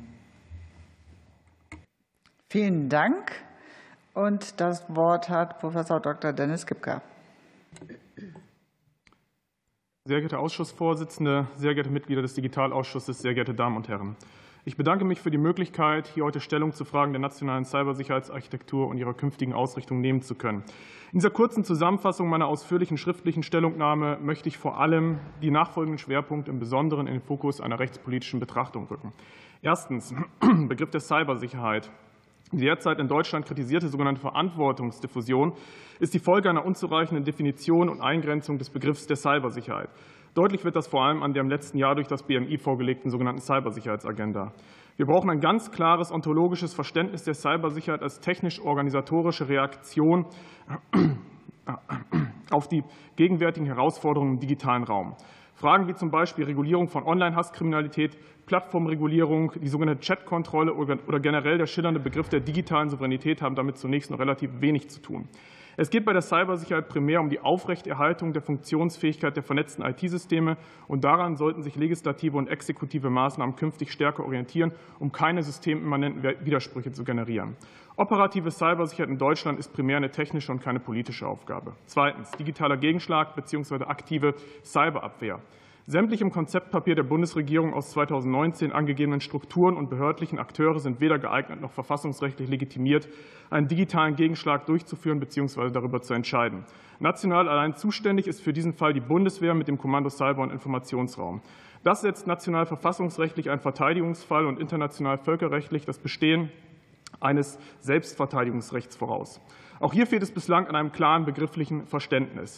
Vielen Dank. Und das Wort hat Professor Dr. Dennis Kipka. Sehr geehrte Ausschussvorsitzende, sehr geehrte Mitglieder des Digitalausschusses, sehr geehrte Damen und Herren! Ich bedanke mich für die Möglichkeit, hier heute Stellung zu Fragen der nationalen Cybersicherheitsarchitektur und ihrer künftigen Ausrichtung nehmen zu können. In dieser kurzen Zusammenfassung meiner ausführlichen schriftlichen Stellungnahme möchte ich vor allem die nachfolgenden Schwerpunkte im Besonderen in den Fokus einer rechtspolitischen Betrachtung rücken. Erstens, Begriff der Cybersicherheit. Die derzeit in Deutschland kritisierte sogenannte Verantwortungsdiffusion ist die Folge einer unzureichenden Definition und Eingrenzung des Begriffs der Cybersicherheit. Deutlich wird das vor allem an der im letzten Jahr durch das BMI vorgelegten sogenannten Cybersicherheitsagenda. Wir brauchen ein ganz klares ontologisches Verständnis der Cybersicherheit als technisch-organisatorische Reaktion auf die gegenwärtigen Herausforderungen im digitalen Raum. Fragen wie zum Beispiel Regulierung von Online-Hasskriminalität, Plattformregulierung, die sogenannte Chat-Kontrolle oder generell der schillernde Begriff der digitalen Souveränität haben damit zunächst noch relativ wenig zu tun. Es geht bei der Cybersicherheit primär um die Aufrechterhaltung der Funktionsfähigkeit der vernetzten IT-Systeme, und daran sollten sich legislative und exekutive Maßnahmen künftig stärker orientieren, um keine systemimmanenten Widersprüche zu generieren. Operative Cybersicherheit in Deutschland ist primär eine technische und keine politische Aufgabe. Zweitens, digitaler Gegenschlag bzw. aktive Cyberabwehr. Sämtliche im Konzeptpapier der Bundesregierung aus 2019 angegebenen Strukturen und behördlichen Akteure sind weder geeignet noch verfassungsrechtlich legitimiert, einen digitalen Gegenschlag durchzuführen bzw. darüber zu entscheiden. National allein zuständig ist für diesen Fall die Bundeswehr mit dem Kommando Cyber- und Informationsraum. Das setzt national verfassungsrechtlich einen Verteidigungsfall und international völkerrechtlich das Bestehen eines Selbstverteidigungsrechts voraus. Auch hier fehlt es bislang an einem klaren begrifflichen Verständnis.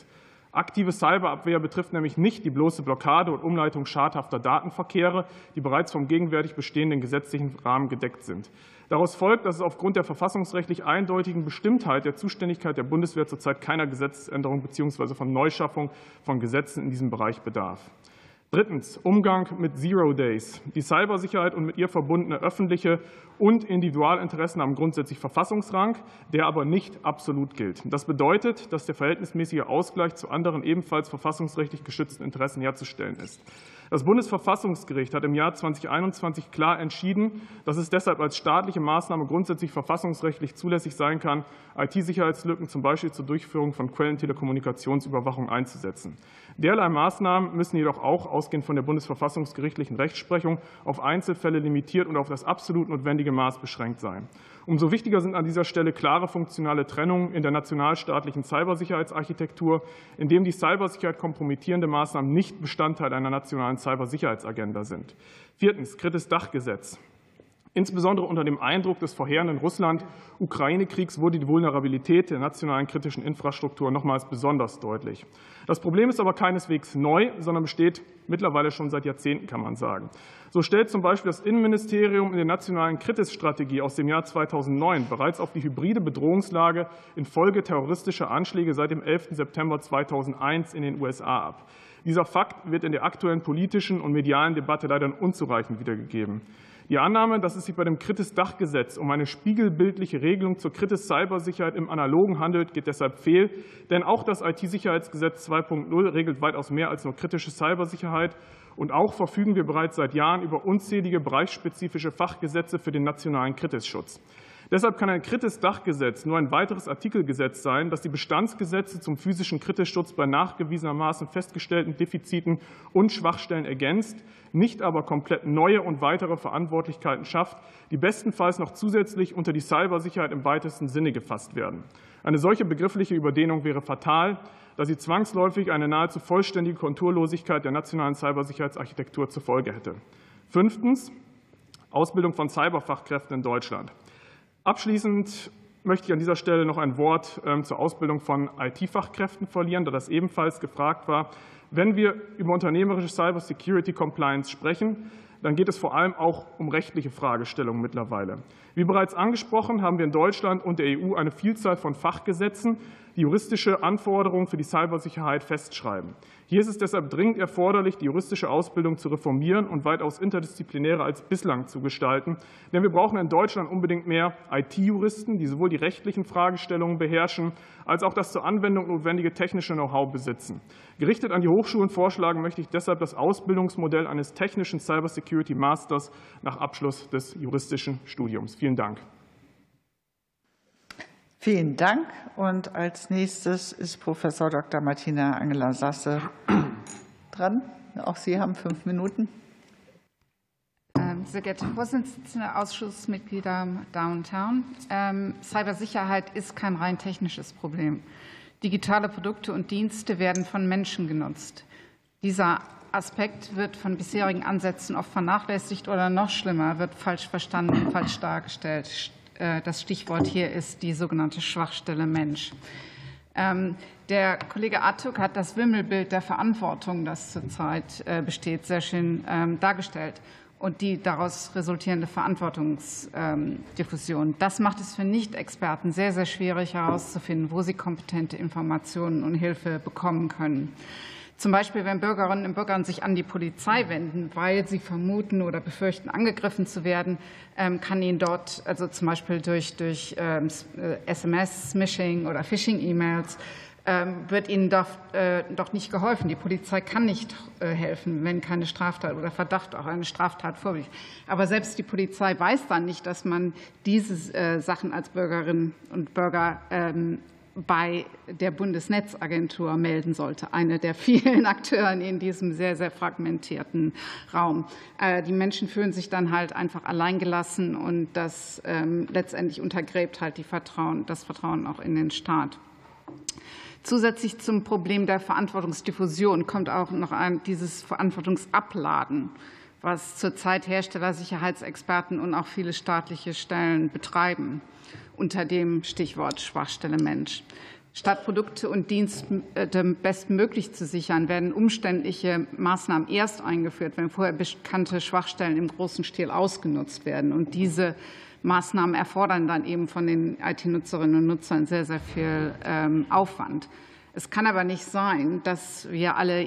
Aktive Cyberabwehr betrifft nämlich nicht die bloße Blockade und Umleitung schadhafter Datenverkehre, die bereits vom gegenwärtig bestehenden gesetzlichen Rahmen gedeckt sind. Daraus folgt, dass es aufgrund der verfassungsrechtlich eindeutigen Bestimmtheit der Zuständigkeit der Bundeswehr zurzeit keiner Gesetzesänderung bzw. von Neuschaffung von Gesetzen in diesem Bereich bedarf. Drittens, Umgang mit Zero Days. Die Cybersicherheit und mit ihr verbundene öffentliche und Individualinteressen haben grundsätzlich Verfassungsrang, der aber nicht absolut gilt. Das bedeutet, dass der verhältnismäßige Ausgleich zu anderen ebenfalls verfassungsrechtlich geschützten Interessen herzustellen ist. Das Bundesverfassungsgericht hat im Jahr 2021 klar entschieden, dass es deshalb als staatliche Maßnahme grundsätzlich verfassungsrechtlich zulässig sein kann, IT-Sicherheitslücken zum Beispiel zur Durchführung von Quellentelekommunikationsüberwachung einzusetzen. Derlei Maßnahmen müssen jedoch auch, ausgehend von der bundesverfassungsgerichtlichen Rechtsprechung, auf Einzelfälle limitiert und auf das absolut notwendige Maß beschränkt sein. Umso wichtiger sind an dieser Stelle klare funktionale Trennungen in der nationalstaatlichen Cybersicherheitsarchitektur, indem die Cybersicherheit kompromittierende Maßnahmen nicht Bestandteil einer nationalen Cybersicherheitsagenda sind. Viertens, drittes Dachgesetz. Insbesondere unter dem Eindruck des verheerenden Russland-Ukraine-Kriegs wurde die Vulnerabilität der nationalen kritischen Infrastruktur nochmals besonders deutlich. Das Problem ist aber keineswegs neu, sondern besteht mittlerweile schon seit Jahrzehnten, kann man sagen. So stellt zum Beispiel das Innenministerium in der nationalen Kritis-Strategie aus dem Jahr 2009 bereits auf die hybride Bedrohungslage infolge terroristischer Anschläge seit dem 11. September 2001 in den USA ab. Dieser Fakt wird in der aktuellen politischen und medialen Debatte leider unzureichend wiedergegeben. Die Annahme, dass es sich bei dem Kritis-Dachgesetz um eine spiegelbildliche Regelung zur Kritis-Cybersicherheit im Analogen handelt, geht deshalb fehl. Denn auch das IT-Sicherheitsgesetz 2.0 regelt weitaus mehr als nur kritische Cybersicherheit. Und auch verfügen wir bereits seit Jahren über unzählige bereichsspezifische Fachgesetze für den nationalen Kritisschutz. Deshalb kann ein Kritis-Dachgesetz nur ein weiteres Artikelgesetz sein, das die Bestandsgesetze zum physischen Kritisschutz bei nachgewiesenermaßen festgestellten Defiziten und Schwachstellen ergänzt, nicht aber komplett neue und weitere Verantwortlichkeiten schafft, die bestenfalls noch zusätzlich unter die Cybersicherheit im weitesten Sinne gefasst werden. Eine solche begriffliche Überdehnung wäre fatal, da sie zwangsläufig eine nahezu vollständige Konturlosigkeit der nationalen Cybersicherheitsarchitektur zur Folge hätte. Fünftens, Ausbildung von Cyberfachkräften in Deutschland. Abschließend möchte ich an dieser Stelle noch ein Wort zur Ausbildung von IT-Fachkräften verlieren, da das ebenfalls gefragt war. Wenn wir über unternehmerische Cybersecurity Compliance sprechen, dann geht es vor allem auch um rechtliche Fragestellungen mittlerweile. Wie bereits angesprochen, haben wir in Deutschland und der EU eine Vielzahl von Fachgesetzen, die juristische Anforderungen für die Cybersicherheit festschreiben. Hier ist es deshalb dringend erforderlich, die juristische Ausbildung zu reformieren und weitaus interdisziplinärer als bislang zu gestalten. Denn wir brauchen in Deutschland unbedingt mehr IT-Juristen, die sowohl die rechtlichen Fragestellungen beherrschen, als auch das zur Anwendung notwendige technische Know-how besitzen. Gerichtet an die Hochschulen vorschlagen möchte ich deshalb das Ausbildungsmodell eines technischen Cybersecurity Masters nach Abschluss des juristischen Studiums. Vielen Dank. Vielen Dank. Und als nächstes ist Professor Dr. Martina Angela Sasse dran. Auch Sie haben 5 Minuten. Sehr geehrte Vorsitzende, Ausschussmitglieder, Downtown. Cybersicherheit ist kein rein technisches Problem. Digitale Produkte und Dienste werden von Menschen genutzt. Dieser Aspekt wird von bisherigen Ansätzen oft vernachlässigt oder noch schlimmer, wird falsch verstanden, falsch dargestellt. Das Stichwort hier ist die sogenannte Schwachstelle Mensch. Der Kollege Artuk hat das Wimmelbild der Verantwortung, das zurzeit besteht, sehr schön dargestellt und die daraus resultierende Verantwortungsdiffusion. Das macht es für Nicht-Experten sehr, sehr schwierig herauszufinden, wo sie kompetente Informationen und Hilfe bekommen können. Zum Beispiel, wenn Bürgerinnen und Bürger sich an die Polizei wenden, weil sie vermuten oder befürchten, angegriffen zu werden, kann ihnen dort, also zum Beispiel durch SMS, Smishing oder Phishing-E-Mails, wird ihnen doch nicht geholfen. Die Polizei kann nicht helfen, wenn keine Straftat oder Verdacht auf eine Straftat vorliegt. Aber selbst die Polizei weiß dann nicht, dass man diese Sachen als Bürgerinnen und Bürger bei der Bundesnetzagentur melden sollte, eine der vielen Akteuren in diesem sehr, sehr fragmentierten Raum. Die Menschen fühlen sich dann halt einfach alleingelassen und das letztendlich untergräbt halt das Vertrauen auch in den Staat. Zusätzlich zum Problem der Verantwortungsdiffusion kommt auch noch dieses Verantwortungsabladen, was zurzeit Hersteller, Sicherheitsexperten und auch viele staatliche Stellen betreiben, unter dem Stichwort Schwachstelle Mensch. Statt Produkte und Dienste bestmöglich zu sichern, werden umständliche Maßnahmen erst eingeführt, wenn vorher bekannte Schwachstellen im großen Stil ausgenutzt werden. Und diese Maßnahmen erfordern dann eben von den IT-Nutzerinnen und Nutzern sehr, sehr viel Aufwand. Es kann aber nicht sein, dass wir alle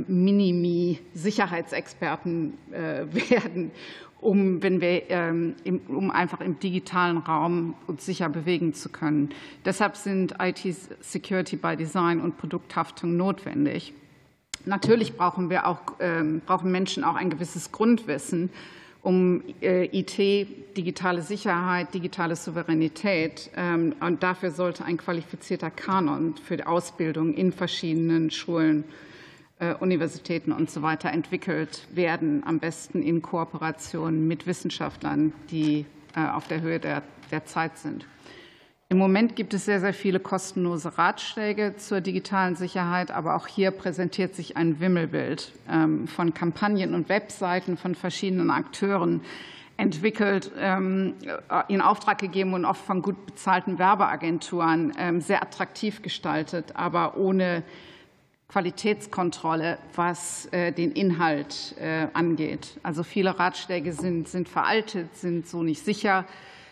Minimi-Sicherheitsexperten werden, um einfach im digitalen Raum uns sicher bewegen zu können. Deshalb sind IT-Security by Design und Produkthaftung notwendig. Natürlich brauchen Menschen auch ein gewisses Grundwissen um IT, digitale Sicherheit, digitale Souveränität. Und dafür sollte ein qualifizierter Kanon für die Ausbildung in verschiedenen Schulen, Universitäten und so weiter entwickelt werden, am besten in Kooperation mit Wissenschaftlern, die auf der Höhe der Zeit sind. Im Moment gibt es sehr, sehr viele kostenlose Ratschläge zur digitalen Sicherheit, aber auch hier präsentiert sich ein Wimmelbild von Kampagnen und Webseiten von verschiedenen Akteuren entwickelt, in Auftrag gegeben und oft von gut bezahlten Werbeagenturen sehr attraktiv gestaltet, aber ohne Qualitätskontrolle, was den Inhalt angeht. Also viele Ratschläge sind veraltet, sind so nicht sicher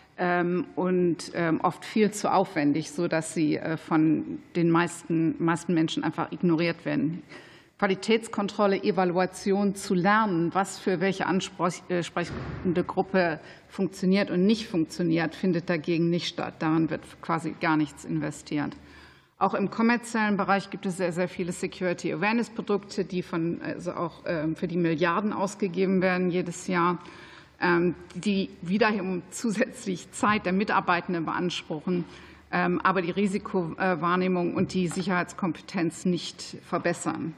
und oft viel zu aufwendig, sodass sie von den meisten Menschen einfach ignoriert werden. Qualitätskontrolle, Evaluation zu lernen, was für welche ansprechende Gruppe funktioniert und nicht funktioniert, findet dagegen nicht statt. Daran wird quasi gar nichts investiert. Auch im kommerziellen Bereich gibt es sehr, sehr viele Security-Awareness-Produkte, die auch für die Milliarden ausgegeben werden jedes Jahr, die wiederum zusätzlich Zeit der Mitarbeitenden beanspruchen, aber die Risikowahrnehmung und die Sicherheitskompetenz nicht verbessern.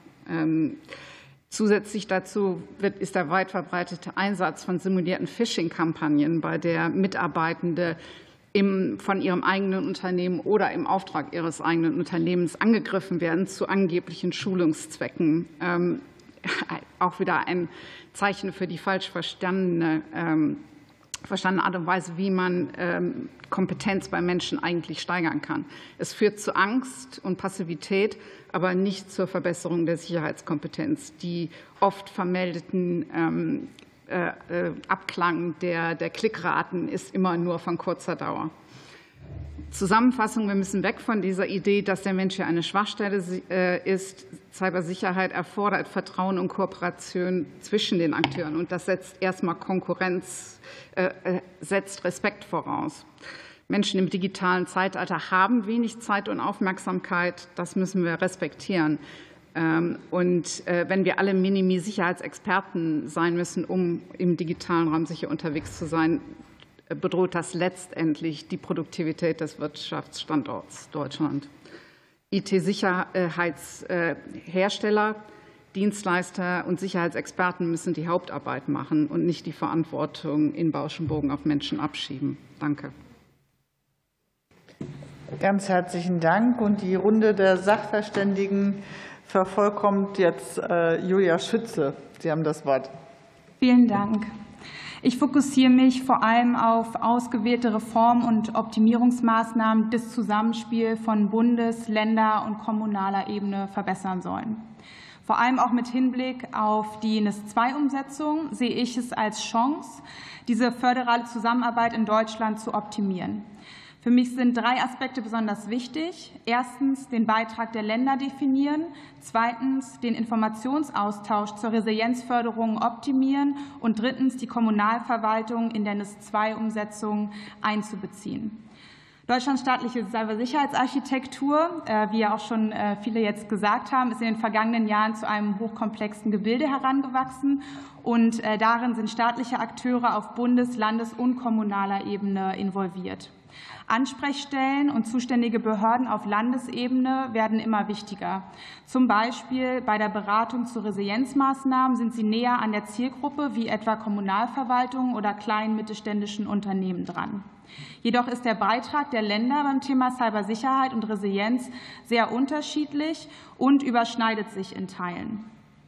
Zusätzlich dazu ist der weit verbreitete Einsatz von simulierten Phishing-Kampagnen, bei der Mitarbeitende von ihrem eigenen Unternehmen oder im Auftrag ihres eigenen Unternehmens angegriffen werden zu angeblichen Schulungszwecken. Auch wieder ein Zeichen für die falsch verstandene Art und Weise, wie man Kompetenz bei Menschen eigentlich steigern kann. Es führt zu Angst und Passivität, aber nicht zur Verbesserung der Sicherheitskompetenz. Die oft vermeldeten Abklang der Klickraten ist immer nur von kurzer Dauer. Zusammenfassung: Wir müssen weg von dieser Idee, dass der Mensch ja eine Schwachstelle ist. Cybersicherheit erfordert Vertrauen und Kooperation zwischen den Akteuren. Und das setzt erstmal Konkurrenz, setzt Respekt voraus. Menschen im digitalen Zeitalter haben wenig Zeit und Aufmerksamkeit. Das müssen wir respektieren. Und wenn wir alle Minimi-Sicherheitsexperten sein müssen, um im digitalen Raum sicher unterwegs zu sein, bedroht das letztendlich die Produktivität des Wirtschaftsstandorts Deutschland. IT-Sicherheitshersteller, Dienstleister und Sicherheitsexperten müssen die Hauptarbeit machen und nicht die Verantwortung in Bausch und Bogen auf Menschen abschieben. Danke. Ganz herzlichen Dank. Und die Runde der Sachverständigen vervollkommt jetzt Julia Schütze. Sie haben das Wort. Vielen Dank. Ich fokussiere mich vor allem auf ausgewählte Reform- und Optimierungsmaßnahmen, die das Zusammenspiel von Bundes-, Länder- und kommunaler Ebene verbessern sollen. Vor allem auch mit Hinblick auf die NIS-2-Umsetzung sehe ich es als Chance, diese föderale Zusammenarbeit in Deutschland zu optimieren. Für mich sind 3 Aspekte besonders wichtig. Erstens den Beitrag der Länder definieren, zweitens den Informationsaustausch zur Resilienzförderung optimieren und drittens die Kommunalverwaltung in der NIS-2-Umsetzung einzubeziehen. Deutschlands staatliche Cybersicherheitsarchitektur, wie ja auch schon viele jetzt gesagt haben, ist in den vergangenen Jahren zu einem hochkomplexen Gebilde herangewachsen. Und darin sind staatliche Akteure auf Bundes-, Landes- und kommunaler Ebene involviert. Ansprechstellen und zuständige Behörden auf Landesebene werden immer wichtiger. Zum Beispiel bei der Beratung zu Resilienzmaßnahmen sind sie näher an der Zielgruppe wie etwa Kommunalverwaltungen oder kleinen mittelständischen Unternehmen dran. Jedoch ist der Beitrag der Länder beim Thema Cybersicherheit und Resilienz sehr unterschiedlich und überschneidet sich in Teilen.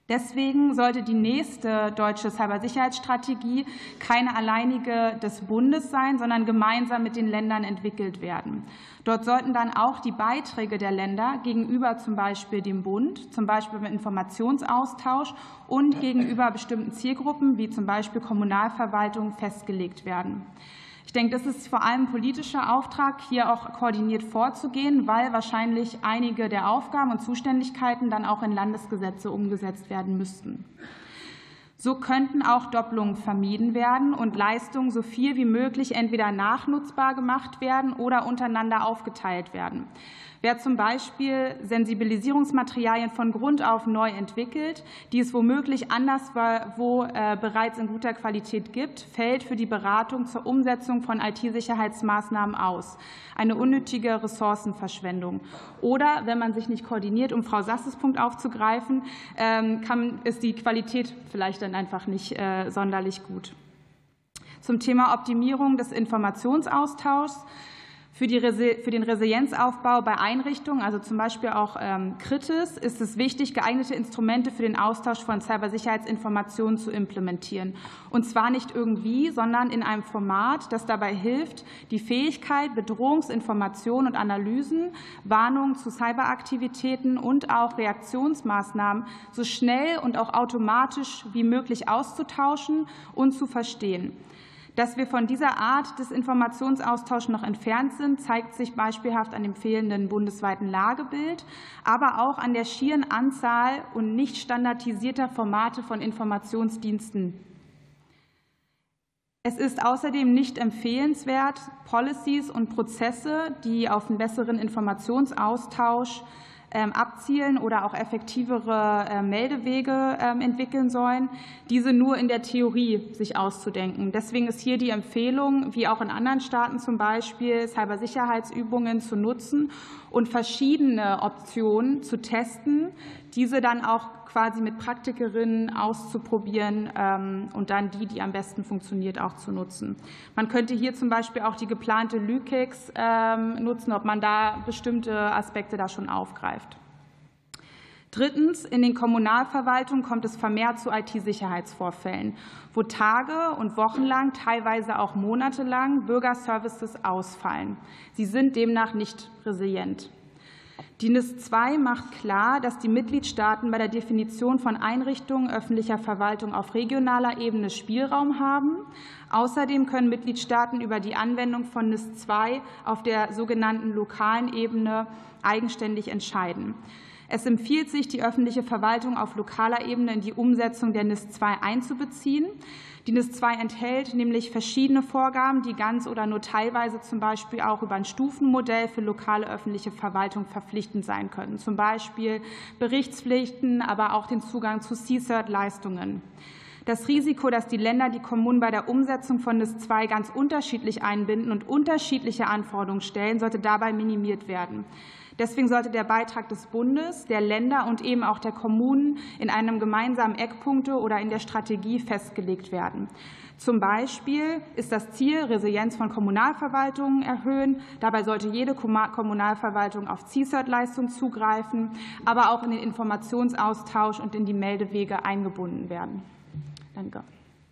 Deswegen sollte die nächste deutsche Cybersicherheitsstrategie keine alleinige des Bundes sein, sondern gemeinsam mit den Ländern entwickelt werden. Dort sollten dann auch die Beiträge der Länder gegenüber zum Beispiel dem Bund, zum Beispiel mit Informationsaustausch und gegenüber bestimmten Zielgruppen, wie zum Beispiel Kommunalverwaltung, festgelegt werden. Ich denke, das ist vor allem politischer Auftrag, hier auch koordiniert vorzugehen, weil wahrscheinlich einige der Aufgaben und Zuständigkeiten dann auch in Landesgesetze umgesetzt werden müssten. So könnten auch Doppelungen vermieden werden und Leistungen so viel wie möglich entweder nachnutzbar gemacht werden oder untereinander aufgeteilt werden. Wer zum Beispiel Sensibilisierungsmaterialien von Grund auf neu entwickelt, die es womöglich anderswo bereits in guter Qualität gibt, fällt für die Beratung zur Umsetzung von IT-Sicherheitsmaßnahmen aus. Eine unnötige Ressourcenverschwendung. Oder wenn man sich nicht koordiniert, um Frau Sasses Punkt aufzugreifen, ist die Qualität vielleicht dann einfach nicht sonderlich gut. Zum Thema Optimierung des Informationsaustauschs. Für den Resilienzaufbau bei Einrichtungen, also zum Beispiel auch KRITIS, ist es wichtig, geeignete Instrumente für den Austausch von Cybersicherheitsinformationen zu implementieren. Und zwar nicht irgendwie, sondern in einem Format, das dabei hilft, die Fähigkeit, Bedrohungsinformationen und Analysen, Warnungen zu Cyberaktivitäten und auch Reaktionsmaßnahmen so schnell und auch automatisch wie möglich auszutauschen und zu verstehen. Dass wir von dieser Art des Informationsaustauschs noch entfernt sind, zeigt sich beispielhaft an dem fehlenden bundesweiten Lagebild, aber auch an der schieren Anzahl und nicht standardisierter Formate von Informationsdiensten. Es ist außerdem nicht empfehlenswert, Policies und Prozesse, die auf einen besseren Informationsaustausch abzielen oder auch effektivere Meldewege entwickeln sollen, diese nur in der Theorie sich auszudenken. Deswegen ist hier die Empfehlung, wie auch in anderen Staaten zum Beispiel, Cybersicherheitsübungen zu nutzen und verschiedene Optionen zu testen, diese dann auch quasi mit Praktikerinnen auszuprobieren und dann die am besten funktioniert, auch zu nutzen. Man könnte hier zum Beispiel auch die geplante LÜKEX nutzen, ob man da bestimmte Aspekte da schon aufgreift. Drittens, in den Kommunalverwaltungen kommt es vermehrt zu IT-Sicherheitsvorfällen, wo Tage und Wochen lang, teilweise auch monatelang Bürgerservices ausfallen. Sie sind demnach nicht resilient. Die NIS II macht klar, dass die Mitgliedstaaten bei der Definition von Einrichtungen öffentlicher Verwaltung auf regionaler Ebene Spielraum haben. Außerdem können Mitgliedstaaten über die Anwendung von NIS II auf der sogenannten lokalen Ebene eigenständig entscheiden. Es empfiehlt sich, die öffentliche Verwaltung auf lokaler Ebene in die Umsetzung der NIS II einzubeziehen. Die NIS II enthält nämlich verschiedene Vorgaben, die ganz oder nur teilweise zum Beispiel auch über ein Stufenmodell für lokale öffentliche Verwaltung verpflichtend sein können, zum Beispiel Berichtspflichten, aber auch den Zugang zu CSIRT-Leistungen. Das Risiko, dass die Länder die Kommunen bei der Umsetzung von NIS II ganz unterschiedlich einbinden und unterschiedliche Anforderungen stellen, sollte dabei minimiert werden. Deswegen sollte der Beitrag des Bundes, der Länder und eben auch der Kommunen in einem gemeinsamen Eckpunkte oder in der Strategie festgelegt werden. Zum Beispiel ist das Ziel, Resilienz von Kommunalverwaltungen erhöhen. Dabei sollte jede Kommunalverwaltung auf CSIRT-Leistung zugreifen, aber auch in den Informationsaustausch und in die Meldewege eingebunden werden. Danke.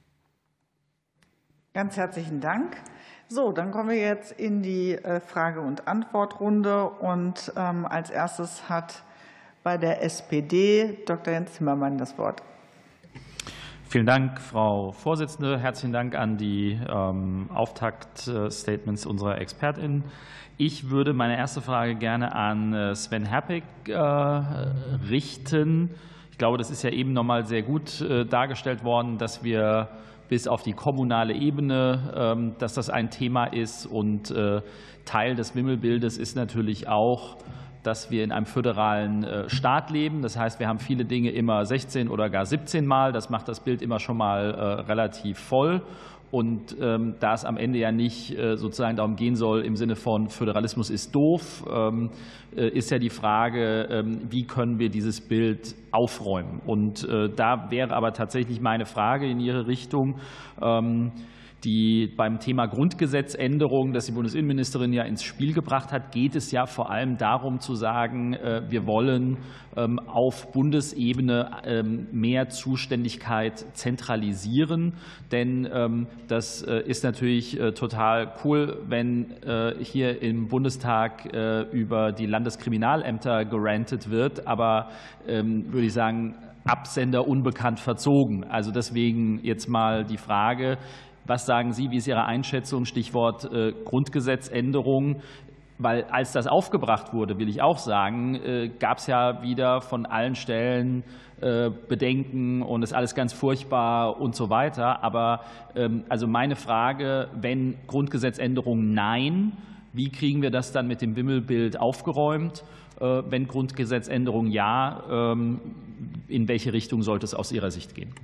Ganz herzlichen Dank. So, dann kommen wir jetzt in die Frage- und Antwortrunde. Und als erstes hat bei der SPD Dr. Jens Zimmermann das Wort. Vielen Dank, Frau Vorsitzende. Herzlichen Dank an die Auftaktstatements unserer ExpertInnen. Ich würde meine erste Frage gerne an Sven Herpik richten. Ich glaube, das ist ja eben nochmal sehr gut dargestellt worden, dass wir bis auf die kommunale Ebene, dass das ein Thema ist. Und Teil des Wimmelbildes ist natürlich auch, dass wir in einem föderalen Staat leben. Das heißt, wir haben viele Dinge immer 16 oder gar 17 Mal. Das macht das Bild immer schon mal relativ voll. Und da es am Ende ja nicht sozusagen darum gehen soll, im Sinne von Föderalismus ist doof, ist ja die Frage, wie können wir dieses Bild aufräumen? Und da wäre aber tatsächlich meine Frage in Ihre Richtung. Beim Thema Grundgesetzänderung, das die Bundesinnenministerin ja ins Spiel gebracht hat, geht es ja vor allem darum zu sagen, wir wollen auf Bundesebene mehr Zuständigkeit zentralisieren. Denn das ist natürlich total cool, wenn hier im Bundestag über die Landeskriminalämter gerantet wird, aber würde ich sagen, Absender unbekannt verzogen. Also deswegen jetzt mal die Frage, was sagen Sie, wie ist Ihre Einschätzung, Stichwort Grundgesetzänderung? Weil als das aufgebracht wurde, will ich auch sagen, gab es ja wieder von allen Stellen Bedenken und ist alles ganz furchtbar und so weiter. Aber also meine Frage, wenn Grundgesetzänderung nein, wie kriegen wir das dann mit dem Wimmelbild aufgeräumt? Wenn Grundgesetzänderung ja, in welche Richtung sollte es aus Ihrer Sicht gehen?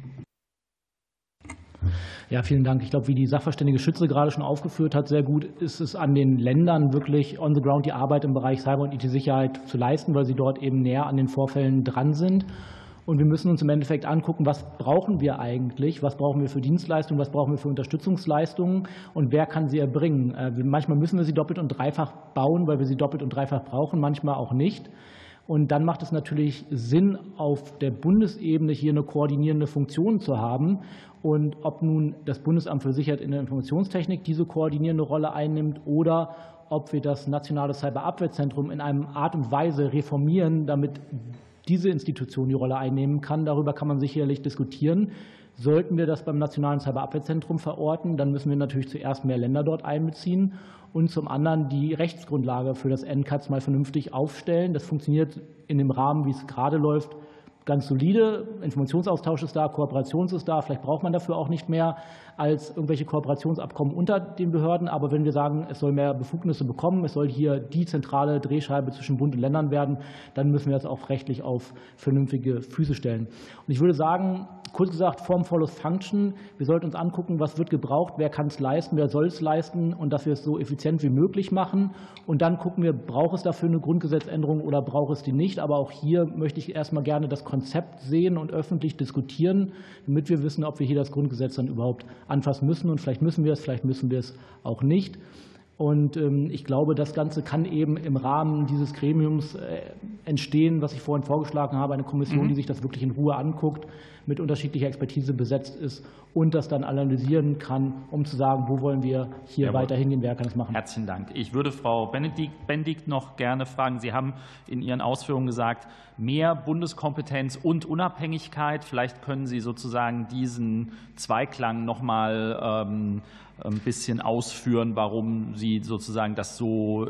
Ja, vielen Dank. Ich glaube, wie die Sachverständige Schütze gerade schon aufgeführt hat, sehr gut ist es an den Ländern wirklich on the ground die Arbeit im Bereich Cyber- und IT-Sicherheit zu leisten, weil sie dort eben näher an den Vorfällen dran sind. Und wir müssen uns im Endeffekt angucken, was brauchen wir eigentlich, was brauchen wir für Dienstleistungen, was brauchen wir für Unterstützungsleistungen und wer kann sie erbringen. Manchmal müssen wir sie doppelt und dreifach bauen, weil wir sie doppelt und dreifach brauchen, manchmal auch nicht. Und dann macht es natürlich Sinn, auf der Bundesebene hier eine koordinierende Funktion zu haben. Und ob nun das Bundesamt für Sicherheit in der Informationstechnik diese koordinierende Rolle einnimmt oder ob wir das Nationale Cyberabwehrzentrum in einer Art und Weise reformieren, damit diese Institution die Rolle einnehmen kann, darüber kann man sicherlich diskutieren. Sollten wir das beim Nationalen Cyberabwehrzentrum verorten, dann müssen wir natürlich zuerst mehr Länder dort einbeziehen und zum anderen die Rechtsgrundlage für das NCATS mal vernünftig aufstellen. Das funktioniert in dem Rahmen, wie es gerade läuft, ganz solide. Informationsaustausch ist da, Kooperation ist da. Vielleicht braucht man dafür auch nicht mehr als irgendwelche Kooperationsabkommen unter den Behörden. Aber wenn wir sagen, es soll mehr Befugnisse bekommen, es soll hier die zentrale Drehscheibe zwischen Bund und Ländern werden, dann müssen wir das auch rechtlich auf vernünftige Füße stellen. Und ich würde sagen, kurz gesagt, Form follows Function. Wir sollten uns angucken, was wird gebraucht, wer kann es leisten, wer soll es leisten und dass wir es so effizient wie möglich machen. Und dann gucken wir, braucht es dafür eine Grundgesetzänderung oder braucht es die nicht. Aber auch hier möchte ich erstmal gerne das Konzept sehen und öffentlich diskutieren, damit wir wissen, ob wir hier das Grundgesetz dann überhaupt anfassen müssen. Und vielleicht müssen wir es auch nicht. Und ich glaube, das Ganze kann eben im Rahmen dieses Gremiums entstehen, was ich vorhin vorgeschlagen habe, eine Kommission, die sich das wirklich in Ruhe anguckt, mit unterschiedlicher Expertise besetzt ist und das dann analysieren kann, um zu sagen, wo wollen wir hier weiter hingehen, wer kann es machen. Herzlichen Dank. Ich würde Frau Benedikt noch gerne fragen. Sie haben in Ihren Ausführungen gesagt, mehr Bundeskompetenz und Unabhängigkeit. Vielleicht können Sie sozusagen diesen Zweiklang noch mal ein bisschen ausführen, warum Sie sozusagen das so,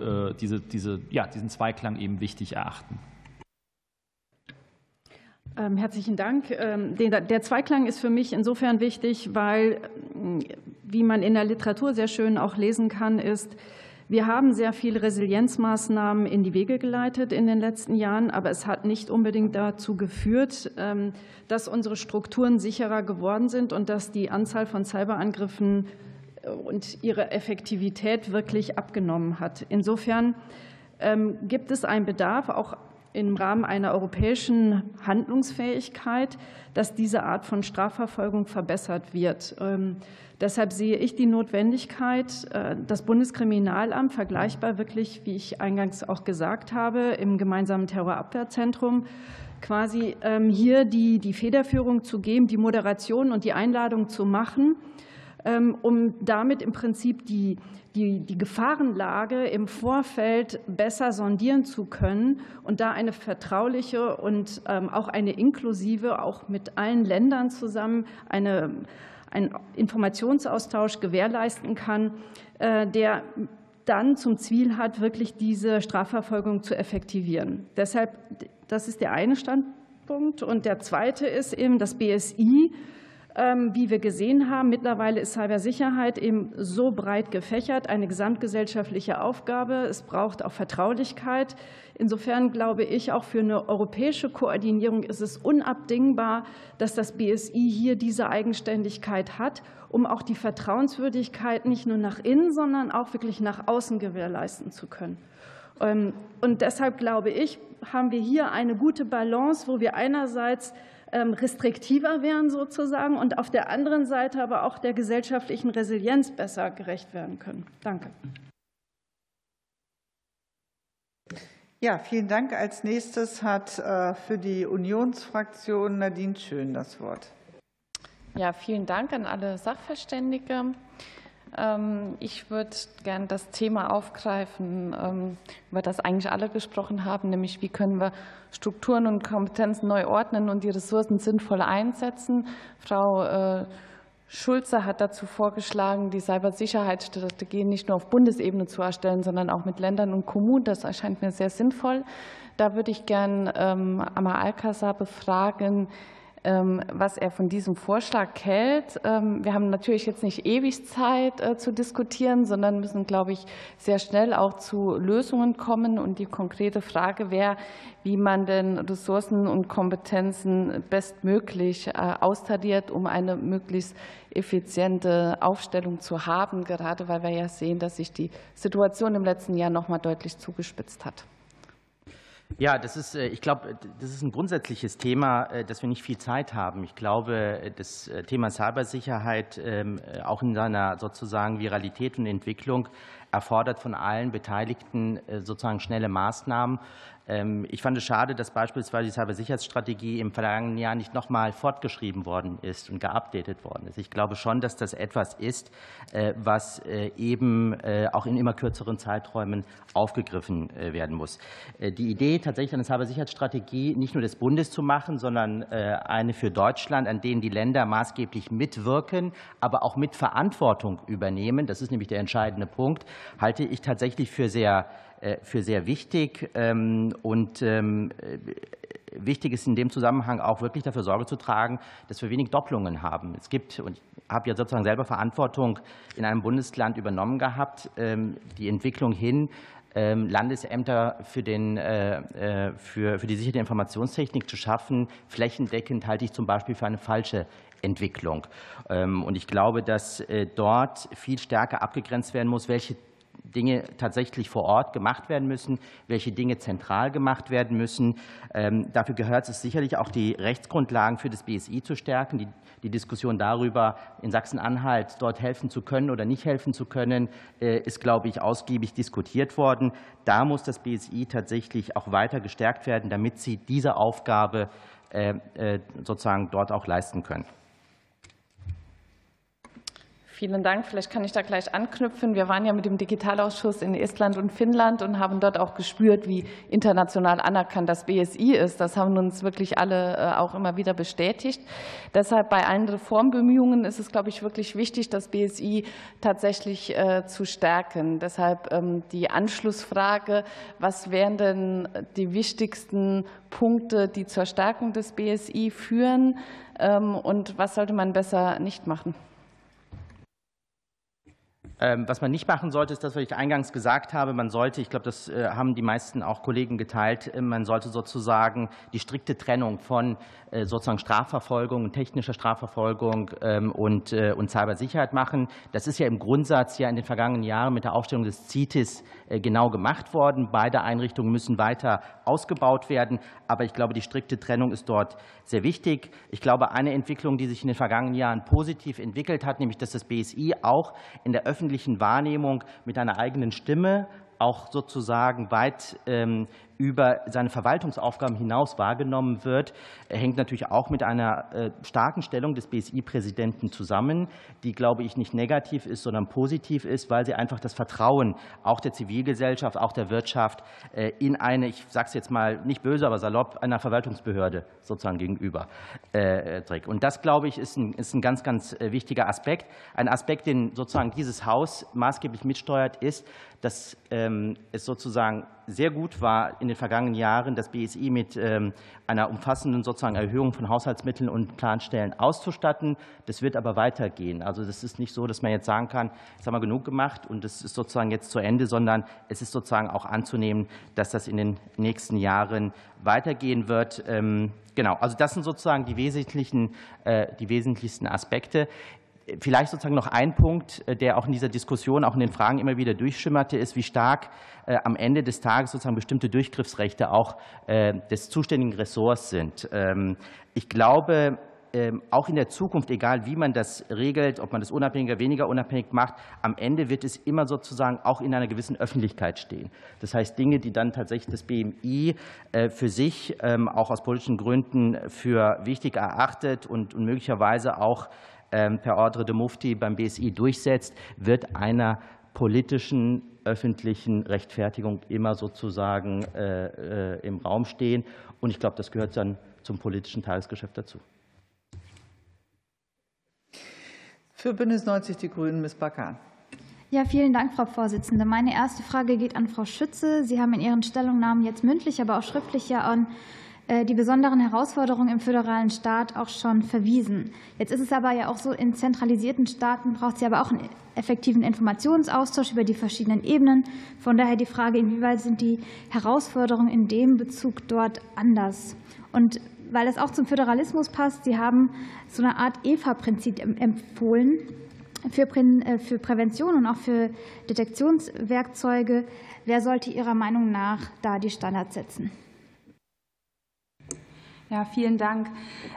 diesen Zweiklang eben wichtig erachten. Herzlichen Dank. Der Zweiklang ist für mich insofern wichtig, weil, wie man in der Literatur sehr schön auch lesen kann, ist, wir haben sehr viele Resilienzmaßnahmen in die Wege geleitet in den letzten Jahren, aber es hat nicht unbedingt dazu geführt, dass unsere Strukturen sicherer geworden sind und dass die Anzahl von Cyberangriffen und ihre Effektivität wirklich abgenommen hat. Insofern gibt es einen Bedarf, auch im Rahmen einer europäischen Handlungsfähigkeit, dass diese Art von Strafverfolgung verbessert wird. Deshalb sehe ich die Notwendigkeit, das Bundeskriminalamt vergleichbar wirklich, wie ich eingangs auch gesagt habe, im gemeinsamen Terrorabwehrzentrum quasi hier die Federführung zu geben, die Moderation und die Einladung zu machen, um damit im Prinzip die Gefahrenlage im Vorfeld besser sondieren zu können und da eine vertrauliche und auch eine inklusive, auch mit allen Ländern zusammen, einen Informationsaustausch gewährleisten kann, der dann zum Ziel hat, wirklich diese Strafverfolgung zu effektivieren. Deshalb, das ist der eine Standpunkt. Und der zweite ist eben das BSI. Wie wir gesehen haben, mittlerweile ist Cybersicherheit eben so breit gefächert, eine gesamtgesellschaftliche Aufgabe. Es braucht auch Vertraulichkeit. Insofern glaube ich, auch für eine europäische Koordinierung ist es unabdingbar, dass das BSI hier diese Eigenständigkeit hat, um auch die Vertrauenswürdigkeit nicht nur nach innen, sondern auch wirklich nach außen gewährleisten zu können. Und deshalb glaube ich, haben wir hier eine gute Balance, wo wir einerseits restriktiver wären sozusagen und auf der anderen Seite aber auch der gesellschaftlichen Resilienz besser gerecht werden können. Danke. Ja, vielen Dank. Als nächstes hat für die Unionsfraktion Nadine Schön das Wort. Ja, vielen Dank an alle Sachverständige. Ich würde gerne das Thema aufgreifen, über das eigentlich alle gesprochen haben, nämlich wie können wir Strukturen und Kompetenzen neu ordnen und die Ressourcen sinnvoll einsetzen. Frau Schulze hat dazu vorgeschlagen, die Cybersicherheitsstrategie nicht nur auf Bundesebene zu erstellen, sondern auch mit Ländern und Kommunen. Das erscheint mir sehr sinnvoll. Da würde ich gerne Amar Alcázar befragen, was er von diesem Vorschlag hält. Wir haben natürlich jetzt nicht ewig Zeit zu diskutieren, sondern müssen, glaube ich, sehr schnell auch zu Lösungen kommen. Und die konkrete Frage wäre, wie man denn Ressourcen und Kompetenzen bestmöglich austariert, um eine möglichst effiziente Aufstellung zu haben, gerade weil wir ja sehen, dass sich die Situation im letzten Jahr noch mal deutlich zugespitzt hat. Ja, ich glaube, das ist ein grundsätzliches Thema, dass wir nicht viel Zeit haben. Ich glaube, das Thema Cybersicherheit auch in seiner sozusagen Viralität und Entwicklung erfordert von allen Beteiligten sozusagen schnelle Maßnahmen. Ich fand es schade, dass beispielsweise die Cybersicherheitsstrategie im vergangenen Jahr nicht noch mal fortgeschrieben worden ist und geupdatet worden ist. Ich glaube schon, dass das etwas ist, was eben auch in immer kürzeren Zeiträumen aufgegriffen werden muss. Die Idee, tatsächlich eine Cybersicherheitsstrategie nicht nur des Bundes zu machen, sondern eine für Deutschland, an denen die Länder maßgeblich mitwirken, aber auch mit Verantwortung übernehmen, das ist nämlich der entscheidende Punkt, halte ich tatsächlich für sehr wichtig. Und wichtig ist in dem Zusammenhang auch wirklich dafür Sorge zu tragen, dass wir wenig Doppelungen haben. Es gibt, und ich habe ja sozusagen selber Verantwortung in einem Bundesland übernommen gehabt, die Entwicklung hin, Landesämter für die sichere Informationstechnik zu schaffen, flächendeckend halte ich zum Beispiel für eine falsche Entwicklung. Und ich glaube, dass dort viel stärker abgegrenzt werden muss, welche Dinge tatsächlich vor Ort gemacht werden müssen, welche Dinge zentral gemacht werden müssen. Dafür gehört es sicherlich auch, die Rechtsgrundlagen für das BSI zu stärken. Die Diskussion darüber, in Sachsen-Anhalt dort helfen zu können oder nicht helfen zu können, ist, glaube ich, ausgiebig diskutiert worden. Da muss das BSI tatsächlich auch weiter gestärkt werden, damit sie diese Aufgabe sozusagen dort auch leisten können. Vielen Dank. Vielleicht kann ich da gleich anknüpfen. Wir waren ja mit dem Digitalausschuss in Estland und Finnland und haben dort auch gespürt, wie international anerkannt das BSI ist. Das haben uns wirklich alle auch immer wieder bestätigt. Deshalb bei allen Reformbemühungen ist es, glaube ich, wirklich wichtig, das BSI tatsächlich zu stärken. Deshalb die Anschlussfrage, was wären denn die wichtigsten Punkte, die zur Stärkung des BSI führen, und was sollte man besser nicht machen? Was man nicht machen sollte, ist das, was ich eingangs gesagt habe. Man sollte, ich glaube, das haben die meisten auch Kollegen geteilt, man sollte sozusagen die strikte Trennung von sozusagen Strafverfolgung, technischer Strafverfolgung und Cybersicherheit machen. Das ist ja im Grundsatz ja in den vergangenen Jahren mit der Aufstellung des CITES genau gemacht worden. Beide Einrichtungen müssen weiter ausgebaut werden. Aber ich glaube, die strikte Trennung ist dort sehr wichtig. Ich glaube, eine Entwicklung, die sich in den vergangenen Jahren positiv entwickelt hat, nämlich dass das BSI auch in der öffentlichen Wahrnehmung mit einer eigenen Stimme auch sozusagen weit über seine Verwaltungsaufgaben hinaus wahrgenommen wird, hängt natürlich auch mit einer starken Stellung des BSI-Präsidenten zusammen, die, glaube ich, nicht negativ ist, sondern positiv ist, weil sie einfach das Vertrauen auch der Zivilgesellschaft, auch der Wirtschaft in eine, ich sage es jetzt mal nicht böse, aber salopp, einer Verwaltungsbehörde sozusagen gegenüber trägt. Und das, glaube ich, ist ein ganz, ganz wichtiger Aspekt. Ein Aspekt, den sozusagen dieses Haus maßgeblich mitsteuert, ist, dass es sozusagen sehr gut war in den vergangenen Jahren, das BSI mit einer umfassenden sozusagen Erhöhung von Haushaltsmitteln und Planstellen auszustatten. Das wird aber weitergehen. Also das ist nicht so, dass man jetzt sagen kann, jetzt haben wir genug gemacht und das ist sozusagen jetzt zu Ende, sondern es ist sozusagen auch anzunehmen, dass das in den nächsten Jahren weitergehen wird. Genau, also das sind sozusagen die wesentlichsten Aspekte. Vielleicht sozusagen noch ein Punkt, der auch in dieser Diskussion, auch in den Fragen immer wieder durchschimmerte, ist, wie stark am Ende des Tages sozusagen bestimmte Durchgriffsrechte auch des zuständigen Ressorts sind. Ich glaube, auch in der Zukunft, egal wie man das regelt, ob man das unabhängig oder weniger unabhängig macht, am Ende wird es immer sozusagen auch in einer gewissen Öffentlichkeit stehen. Das heißt, Dinge, die dann tatsächlich das BMI für sich auch aus politischen Gründen für wichtig erachtet und möglicherweise auch per Ordre de Mufti beim BSI durchsetzt, wird einer politischen, öffentlichen Rechtfertigung immer sozusagen im Raum stehen. Und ich glaube, das gehört dann zum politischen Tagesgeschäft dazu. Für Bündnis 90 Die Grünen, Ms. Bakan. Ja, vielen Dank, Frau Vorsitzende. Meine erste Frage geht an Frau Schütze. Sie haben in Ihren Stellungnahmen jetzt mündlich, aber auch schriftlich ja an die besonderen Herausforderungen im föderalen Staat auch schon verwiesen. Jetzt ist es aber ja auch so, in zentralisierten Staaten braucht es ja aber auch einen effektiven Informationsaustausch über die verschiedenen Ebenen. Von daher die Frage, inwieweit sind die Herausforderungen in dem Bezug dort anders? Und weil es auch zum Föderalismus passt, Sie haben so eine Art EVA-Prinzip empfohlen für Prävention und auch für Detektionswerkzeuge. Wer sollte Ihrer Meinung nach da die Standards setzen? Ja, vielen Dank.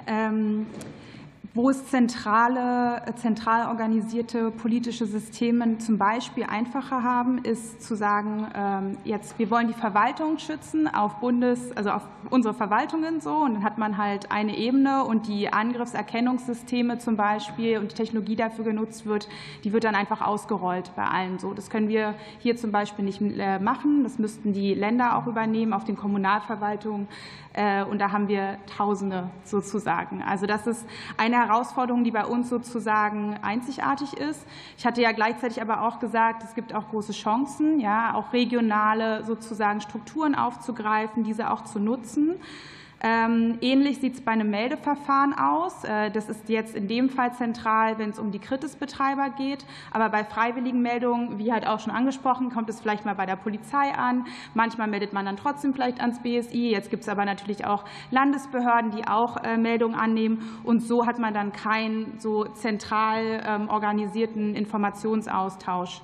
Wo es zentral organisierte politische Systeme zum Beispiel einfacher haben, ist zu sagen, jetzt wir wollen die Verwaltung schützen auf auf unsere Verwaltungen so, und dann hat man halt eine Ebene und die Angriffserkennungssysteme zum Beispiel und die Technologie dafür genutzt wird, die wird dann einfach ausgerollt bei allen so. Das können wir hier zum Beispiel nicht machen. Das müssten die Länder auch übernehmen auf den Kommunalverwaltungen. Und da haben wir Tausende sozusagen. Also das ist eine Herausforderung, die bei uns sozusagen einzigartig ist. Ich hatte ja gleichzeitig aber auch gesagt, es gibt auch große Chancen, ja, auch regionale sozusagen Strukturen aufzugreifen, diese auch zu nutzen. Ähnlich sieht es bei einem Meldeverfahren aus. Das ist jetzt in dem Fall zentral, wenn es um die Kritis-Betreiber geht. Aber bei freiwilligen Meldungen, wie halt auch schon angesprochen, kommt es vielleicht mal bei der Polizei an. Manchmal meldet man dann trotzdem vielleicht ans BSI. Jetzt gibt es aber natürlich auch Landesbehörden, die auch Meldungen annehmen. Und so hat man dann keinen so zentral organisierten Informationsaustausch.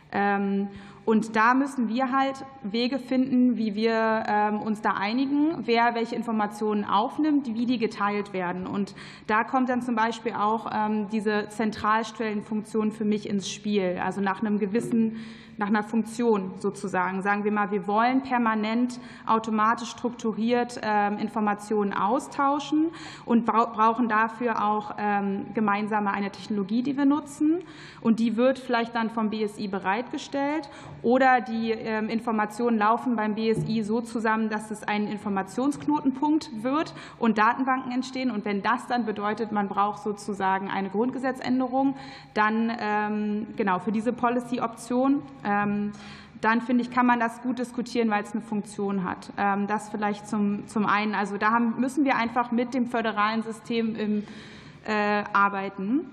Und da müssen wir halt Wege finden, wie wir uns da einigen, wer welche Informationen aufnimmt, wie die geteilt werden. Und da kommt dann zum Beispiel auch diese Zentralstellenfunktion für mich ins Spiel. Also nach einer Funktion sozusagen. Sagen wir mal, wir wollen permanent automatisch strukturiert Informationen austauschen und brauchen dafür auch gemeinsam eine Technologie, die wir nutzen. Und die wird vielleicht dann vom BSI bereitgestellt. Oder die Informationen laufen beim BSI so zusammen, dass es ein Informationsknotenpunkt wird und Datenbanken entstehen. Und wenn das dann bedeutet, man braucht sozusagen eine Grundgesetzänderung, dann genau für diese Policy-Option, dann finde ich, kann man das gut diskutieren, weil es eine Funktion hat. Das vielleicht zum einen. Also da müssen wir einfach mit dem föderalen System arbeiten.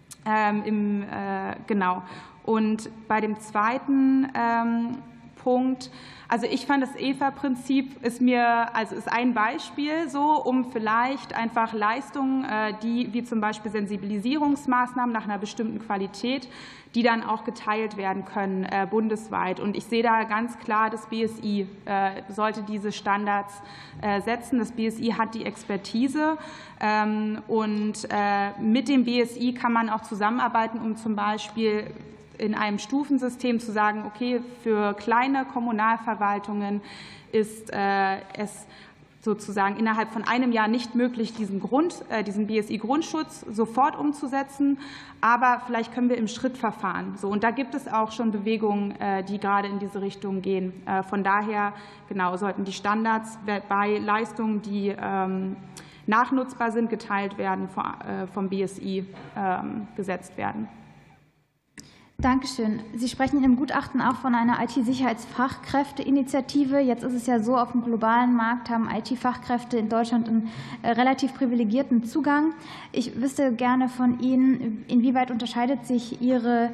Genau. Und bei dem zweiten Punkt, also ich fand das EVA-Prinzip ist ein Beispiel so, um vielleicht einfach Leistungen, die wie zum Beispiel Sensibilisierungsmaßnahmen nach einer bestimmten Qualität, die dann auch geteilt werden können bundesweit. Und ich sehe da ganz klar, das BSI sollte diese Standards setzen. Das BSI hat die Expertise und mit dem BSI kann man auch zusammenarbeiten, um zum Beispiel in einem Stufensystem zu sagen, okay, für kleine Kommunalverwaltungen ist es sozusagen innerhalb von einem Jahr nicht möglich, diesen BSI-Grundschutz sofort umzusetzen, aber vielleicht können wir im Schritt verfahren. So, und da gibt es auch schon Bewegungen, die gerade in diese Richtung gehen. Von daher genau, sollten die Standards bei Leistungen, die nachnutzbar sind, geteilt werden, vom BSI gesetzt werden. Dankeschön. Sie sprechen in dem Gutachten auch von einer IT-Sicherheitsfachkräfteinitiative. Jetzt ist es ja so, auf dem globalen Markt haben IT-Fachkräfte in Deutschland einen relativ privilegierten Zugang. Ich wüsste gerne von Ihnen, inwieweit unterscheidet sich Ihre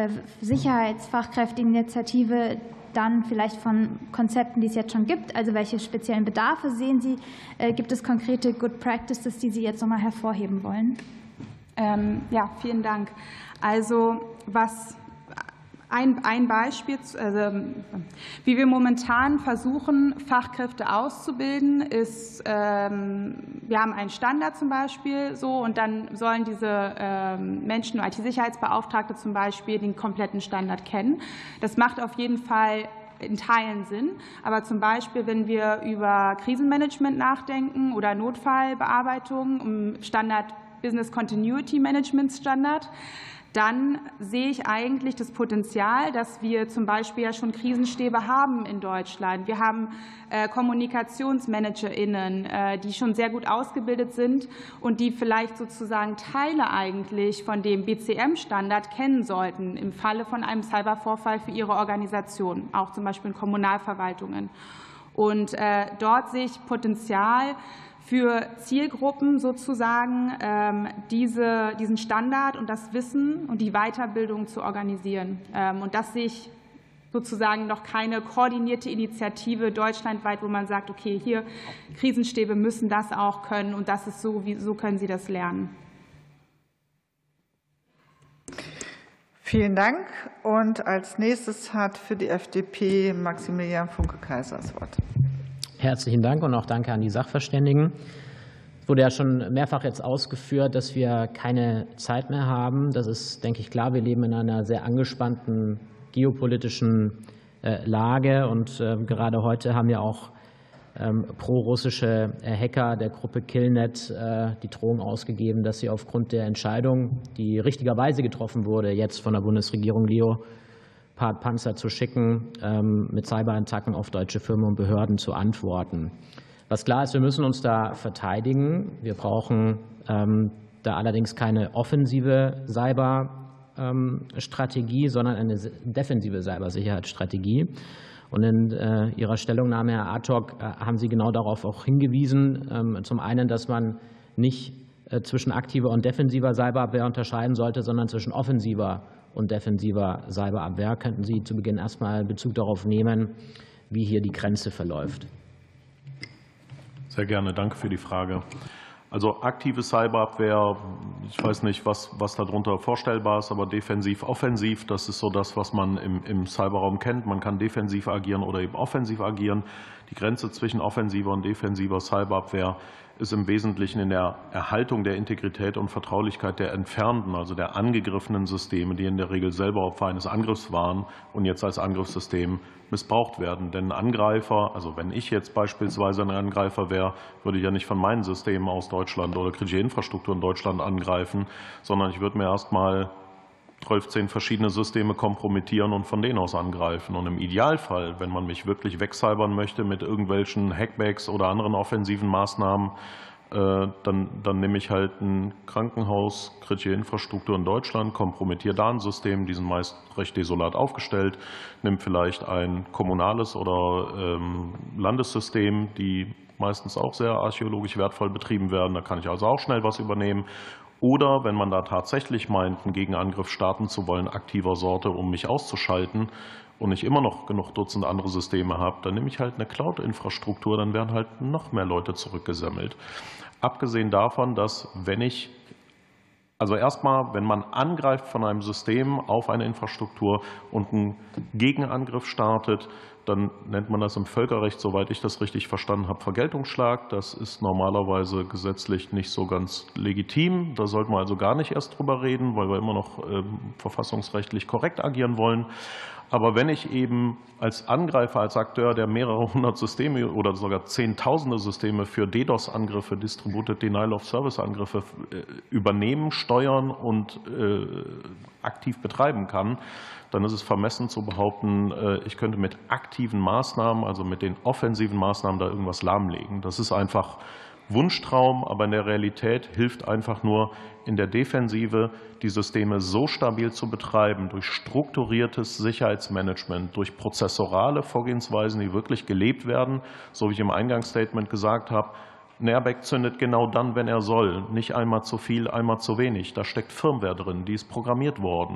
Sicherheitsfachkräfteinitiative dann vielleicht von Konzepten, die es jetzt schon gibt? Also welche speziellen Bedarfe sehen Sie? Gibt es konkrete Good Practices, die Sie jetzt nochmal hervorheben wollen? Ja, vielen Dank. Also ein Beispiel, also wie wir momentan versuchen, Fachkräfte auszubilden, ist, wir haben einen Standard zum Beispiel so, und dann sollen diese Menschen, IT-Sicherheitsbeauftragte zum Beispiel, den kompletten Standard kennen. Das macht auf jeden Fall in Teilen Sinn, aber zum Beispiel, wenn wir über Krisenmanagement nachdenken oder Notfallbearbeitung im Standard Business Continuity Management Standard, dann sehe ich eigentlich das Potenzial, dass wir zum Beispiel ja schon Krisenstäbe haben in Deutschland. Wir haben KommunikationsmanagerInnen, die schon sehr gut ausgebildet sind und die vielleicht sozusagen Teile eigentlich von dem BCM-Standard kennen sollten im Falle von einem Cybervorfall für ihre Organisation, auch zum Beispiel in Kommunalverwaltungen. Und dort sehe ich Potenzial für Zielgruppen sozusagen diesen Standard und das Wissen und die Weiterbildung zu organisieren. Und das sehe ich sozusagen noch keine koordinierte Initiative deutschlandweit, wo man sagt, okay, hier Krisenstäbe müssen das auch können und das ist so können sie das lernen. Vielen Dank. Und als nächstes hat für die FDP Maximilian Funke-Kaiser das Wort. Herzlichen Dank und auch danke an die Sachverständigen. Es wurde ja schon mehrfach jetzt ausgeführt, dass wir keine Zeit mehr haben. Das ist, denke ich, klar. Wir leben in einer sehr angespannten geopolitischen Lage und gerade heute haben ja auch pro-russische Hacker der Gruppe Killnet die Drohung ausgegeben, dass sie aufgrund der Entscheidung, die richtigerweise getroffen wurde, jetzt von der Bundesregierung Leopard-Panzer zu schicken, mit Cyberattacken auf deutsche Firmen und Behörden zu antworten. Was klar ist, wir müssen uns da verteidigen. Wir brauchen da allerdings keine offensive Cyberstrategie, sondern eine defensive Cybersicherheitsstrategie. Und in Ihrer Stellungnahme, Herr Ertog, haben Sie genau darauf auch hingewiesen. Zum einen, dass man nicht zwischen aktiver und defensiver Cyberabwehr unterscheiden sollte, sondern zwischen offensiver und defensiver Cyberabwehr. Könnten Sie zu Beginn erstmal Bezug darauf nehmen, wie hier die Grenze verläuft? Sehr gerne, danke für die Frage. Also aktive Cyberabwehr, ich weiß nicht, was darunter vorstellbar ist, aber defensiv, offensiv, das ist so das, was man im Cyberraum kennt. Man kann defensiv agieren oder eben offensiv agieren. Die Grenze zwischen offensiver und defensiver Cyberabwehr ist im Wesentlichen in der Erhaltung der Integrität und Vertraulichkeit der entfernten, also der angegriffenen Systeme, die in der Regel selber Opfer eines Angriffs waren und jetzt als Angriffssystem missbraucht werden. Denn Angreifer, also wenn ich jetzt beispielsweise ein Angreifer wäre, würde ich ja nicht von meinen Systemen aus Deutschland oder kritische Infrastruktur in Deutschland angreifen, sondern ich würde mir erst mal 12 verschiedene Systeme kompromittieren und von denen aus angreifen. Und im Idealfall, wenn man mich wirklich wegcybern möchte mit irgendwelchen Hackbacks oder anderen offensiven Maßnahmen, dann nehme ich halt ein Krankenhaus, kritische Infrastruktur in Deutschland, kompromittiere da ein System, die sind meist recht desolat aufgestellt, nehme vielleicht ein kommunales oder Landessystem, die meistens auch sehr archäologisch wertvoll betrieben werden. Da kann ich also auch schnell was übernehmen. Oder wenn man da tatsächlich meint, einen Gegenangriff starten zu wollen, aktiver Sorte, um mich auszuschalten und ich immer noch genug Dutzend andere Systeme habe, dann nehme ich halt eine Cloud-Infrastruktur, dann werden halt noch mehr Leute zurückgesammelt. Abgesehen davon, dass also erstmal, wenn man angreift von einem System auf eine Infrastruktur und einen Gegenangriff startet, dann nennt man das im Völkerrecht, soweit ich das richtig verstanden habe, Vergeltungsschlag. Das ist normalerweise gesetzlich nicht so ganz legitim. Da sollten wir also gar nicht erst drüber reden, weil wir immer noch verfassungsrechtlich korrekt agieren wollen. Aber wenn ich eben als Angreifer, als Akteur, der mehrere hundert Systeme oder sogar Zehntausende Systeme für DDoS-Angriffe, Distributed Denial-of-Service-Angriffe übernehmen, steuern und aktiv betreiben kann, dann ist es vermessen zu behaupten, ich könnte mit aktiven Maßnahmen, also mit den offensiven Maßnahmen, da irgendwas lahmlegen. Das ist einfach Wunschtraum, aber in der Realität hilft einfach nur in der Defensive, die Systeme so stabil zu betreiben, durch strukturiertes Sicherheitsmanagement, durch prozessorale Vorgehensweisen, die wirklich gelebt werden, so wie ich im Eingangsstatement gesagt habe. Ein Airbag zündet genau dann, wenn er soll. Nicht einmal zu viel, einmal zu wenig. Da steckt Firmware drin, die ist programmiert worden.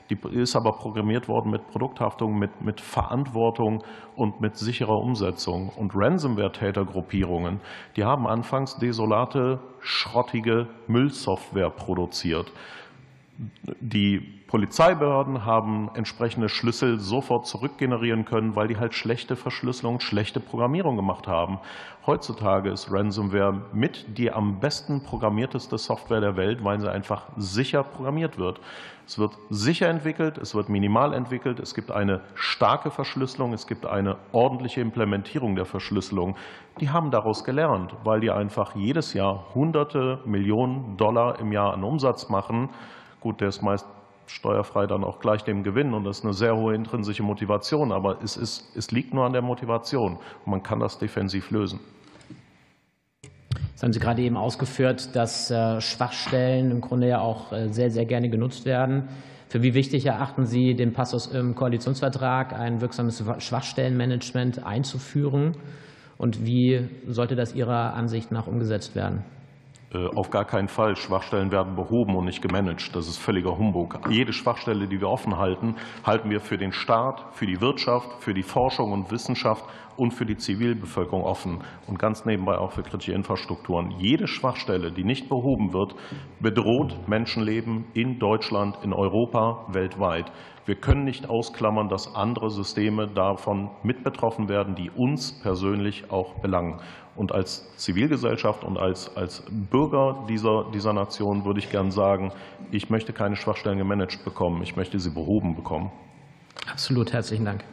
Die ist aber programmiert worden mit Produkthaftung, mit Verantwortung und mit sicherer Umsetzung. Und Ransomware-Tätergruppierungen, die haben anfangs desolate, schrottige Müllsoftware produziert. Die Polizeibehörden haben entsprechende Schlüssel sofort zurückgenerieren können, weil die halt schlechte Verschlüsselung, schlechte Programmierung gemacht haben. Heutzutage ist Ransomware mit die am besten programmierteste Software der Welt, weil sie einfach sicher programmiert wird. Es wird sicher entwickelt, es wird minimal entwickelt, es gibt eine starke Verschlüsselung, es gibt eine ordentliche Implementierung der Verschlüsselung. Die haben daraus gelernt, weil die einfach jedes Jahr Hunderte Millionen Dollar im Jahr an Umsatz machen. Gut, der ist meist steuerfrei dann auch gleich dem Gewinn und das ist eine sehr hohe intrinsische Motivation, aber es liegt nur an der Motivation und man kann das defensiv lösen. Das haben Sie gerade eben ausgeführt, dass Schwachstellen im Grunde ja auch sehr, sehr gerne genutzt werden. Für wie wichtig erachten Sie den Passus im Koalitionsvertrag, ein wirksames Schwachstellenmanagement einzuführen? Und wie sollte das Ihrer Ansicht nach umgesetzt werden? Auf gar keinen Fall. Schwachstellen werden behoben und nicht gemanagt. Das ist völliger Humbug. Jede Schwachstelle, die wir offen halten, halten wir für den Staat, für die Wirtschaft, für die Forschung und Wissenschaft und für die Zivilbevölkerung offen und ganz nebenbei auch für kritische Infrastrukturen. Jede Schwachstelle, die nicht behoben wird, bedroht Menschenleben in Deutschland, in Europa, weltweit. Wir können nicht ausklammern, dass andere Systeme davon mit betroffen werden, die uns persönlich auch belangen. Und als Zivilgesellschaft und als Bürger dieser Nation würde ich gern sagen, ich möchte keine Schwachstellen gemanagt bekommen, ich möchte sie behoben bekommen. Absolut, herzlichen Dank.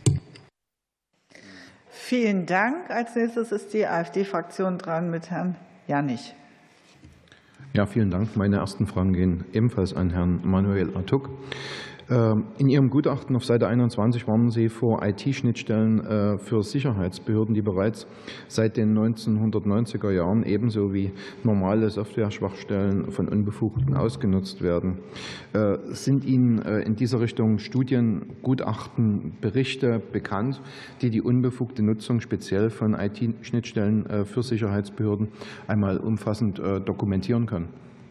Vielen Dank. Als nächstes ist die AfD-Fraktion dran mit Herrn Janich. Ja, vielen Dank. Meine ersten Fragen gehen ebenfalls an Herrn Manuel Artuk. In Ihrem Gutachten auf Seite 21 warnen Sie vor IT-Schnittstellen für Sicherheitsbehörden, die bereits seit den 1990er Jahren ebenso wie normale Software-Schwachstellen von Unbefugten ausgenutzt werden. Sind Ihnen in dieser Richtung Studien, Gutachten, Berichte bekannt, die die unbefugte Nutzung speziell von IT-Schnittstellen für Sicherheitsbehörden einmal umfassend dokumentieren können?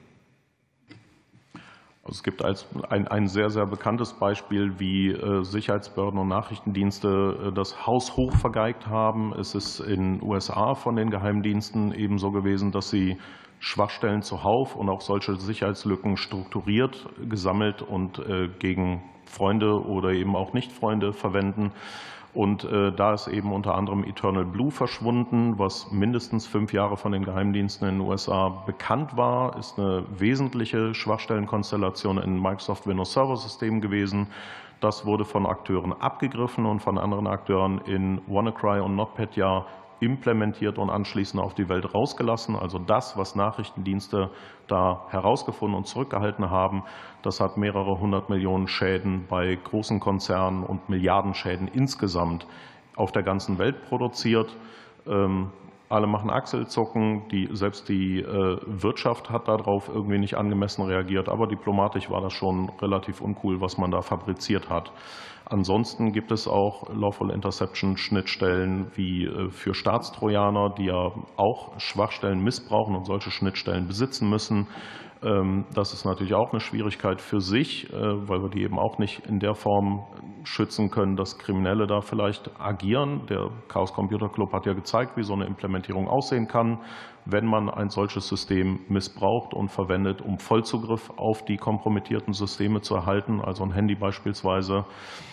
Es gibt ein sehr, sehr bekanntes Beispiel, wie Sicherheitsbehörden und Nachrichtendienste das Haus hoch vergeigt haben. Es ist in den USA von den Geheimdiensten ebenso gewesen, dass sie Schwachstellen zuhauf und auch solche Sicherheitslücken strukturiert, gesammelt und gegen Freunde oder eben auch Nicht-Freunde verwenden. Und da ist eben unter anderem Eternal Blue verschwunden, was mindestens 5 Jahre von den Geheimdiensten in den USA bekannt war, ist eine wesentliche Schwachstellenkonstellation in Microsoft Windows Server Systemen gewesen. Das wurde von Akteuren abgegriffen und von anderen Akteuren in WannaCry und NotPetya implementiert und anschließend auf die Welt rausgelassen. Also das, was Nachrichtendienste da herausgefunden und zurückgehalten haben, das hat mehrere 100 Millionen Schäden bei großen Konzernen und Milliardenschäden insgesamt auf der ganzen Welt produziert. Alle machen Achselzucken, selbst die Wirtschaft hat darauf irgendwie nicht angemessen reagiert, aber diplomatisch war das schon relativ uncool, was man da fabriziert hat. Ansonsten gibt es auch Lawful Interception Schnittstellen wie für Staatstrojaner, die ja auch Schwachstellen missbrauchen und solche Schnittstellen besitzen müssen. Das ist natürlich auch eine Schwierigkeit für sich, weil wir die eben auch nicht in der Form schützen können, dass Kriminelle da vielleicht agieren. Der Chaos Computer Club hat ja gezeigt, wie so eine Implementierung aussehen kann, wenn man ein solches System missbraucht und verwendet, um Vollzugriff auf die kompromittierten Systeme zu erhalten, also ein Handy beispielsweise.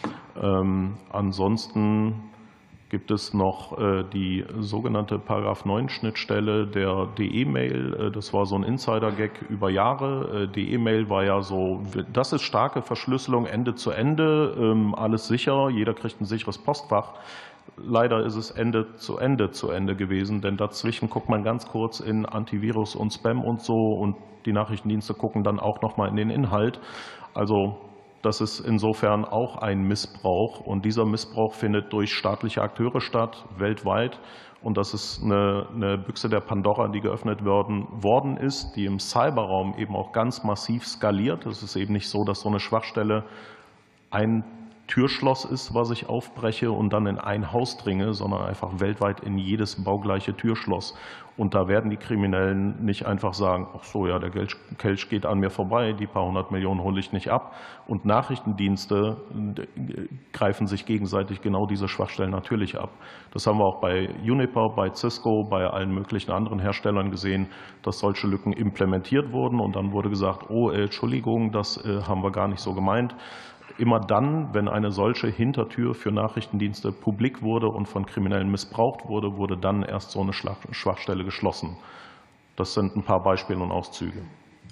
Ansonsten gibt es noch die sogenannte § 9-Schnittstelle der DE-Mail. Das war so ein Insider-Gag über Jahre. DE-Mail war ja so, das ist starke Verschlüsselung Ende zu Ende, alles sicher, jeder kriegt ein sicheres Postfach. Leider ist es Ende zu Ende gewesen, denn dazwischen guckt man ganz kurz in Antivirus und Spam und so und die Nachrichtendienste gucken dann auch noch mal in den Inhalt. Also das ist insofern auch ein Missbrauch und dieser Missbrauch findet durch staatliche Akteure statt, weltweit. Und das ist eine Büchse der Pandora, die geöffnet worden ist, die im Cyberraum eben auch ganz massiv skaliert. Es ist eben nicht so, dass so eine Schwachstelle ein Türschloss ist, was ich aufbreche und dann in ein Haus dringe, sondern einfach weltweit in jedes baugleiche Türschloss. Und da werden die Kriminellen nicht einfach sagen, ach so, ja, der Kelch geht an mir vorbei, die paar 100 Millionen hole ich nicht ab. Und Nachrichtendienste greifen sich gegenseitig genau diese Schwachstellen natürlich ab. Das haben wir auch bei Juniper, bei Cisco, bei allen möglichen anderen Herstellern gesehen, dass solche Lücken implementiert wurden. Und dann wurde gesagt, oh, Entschuldigung, das haben wir gar nicht so gemeint. Immer dann, wenn eine solche Hintertür für Nachrichtendienste publik wurde und von Kriminellen missbraucht wurde, wurde dann erst so eine Schwachstelle geschlossen. Das sind ein paar Beispiele und Auszüge.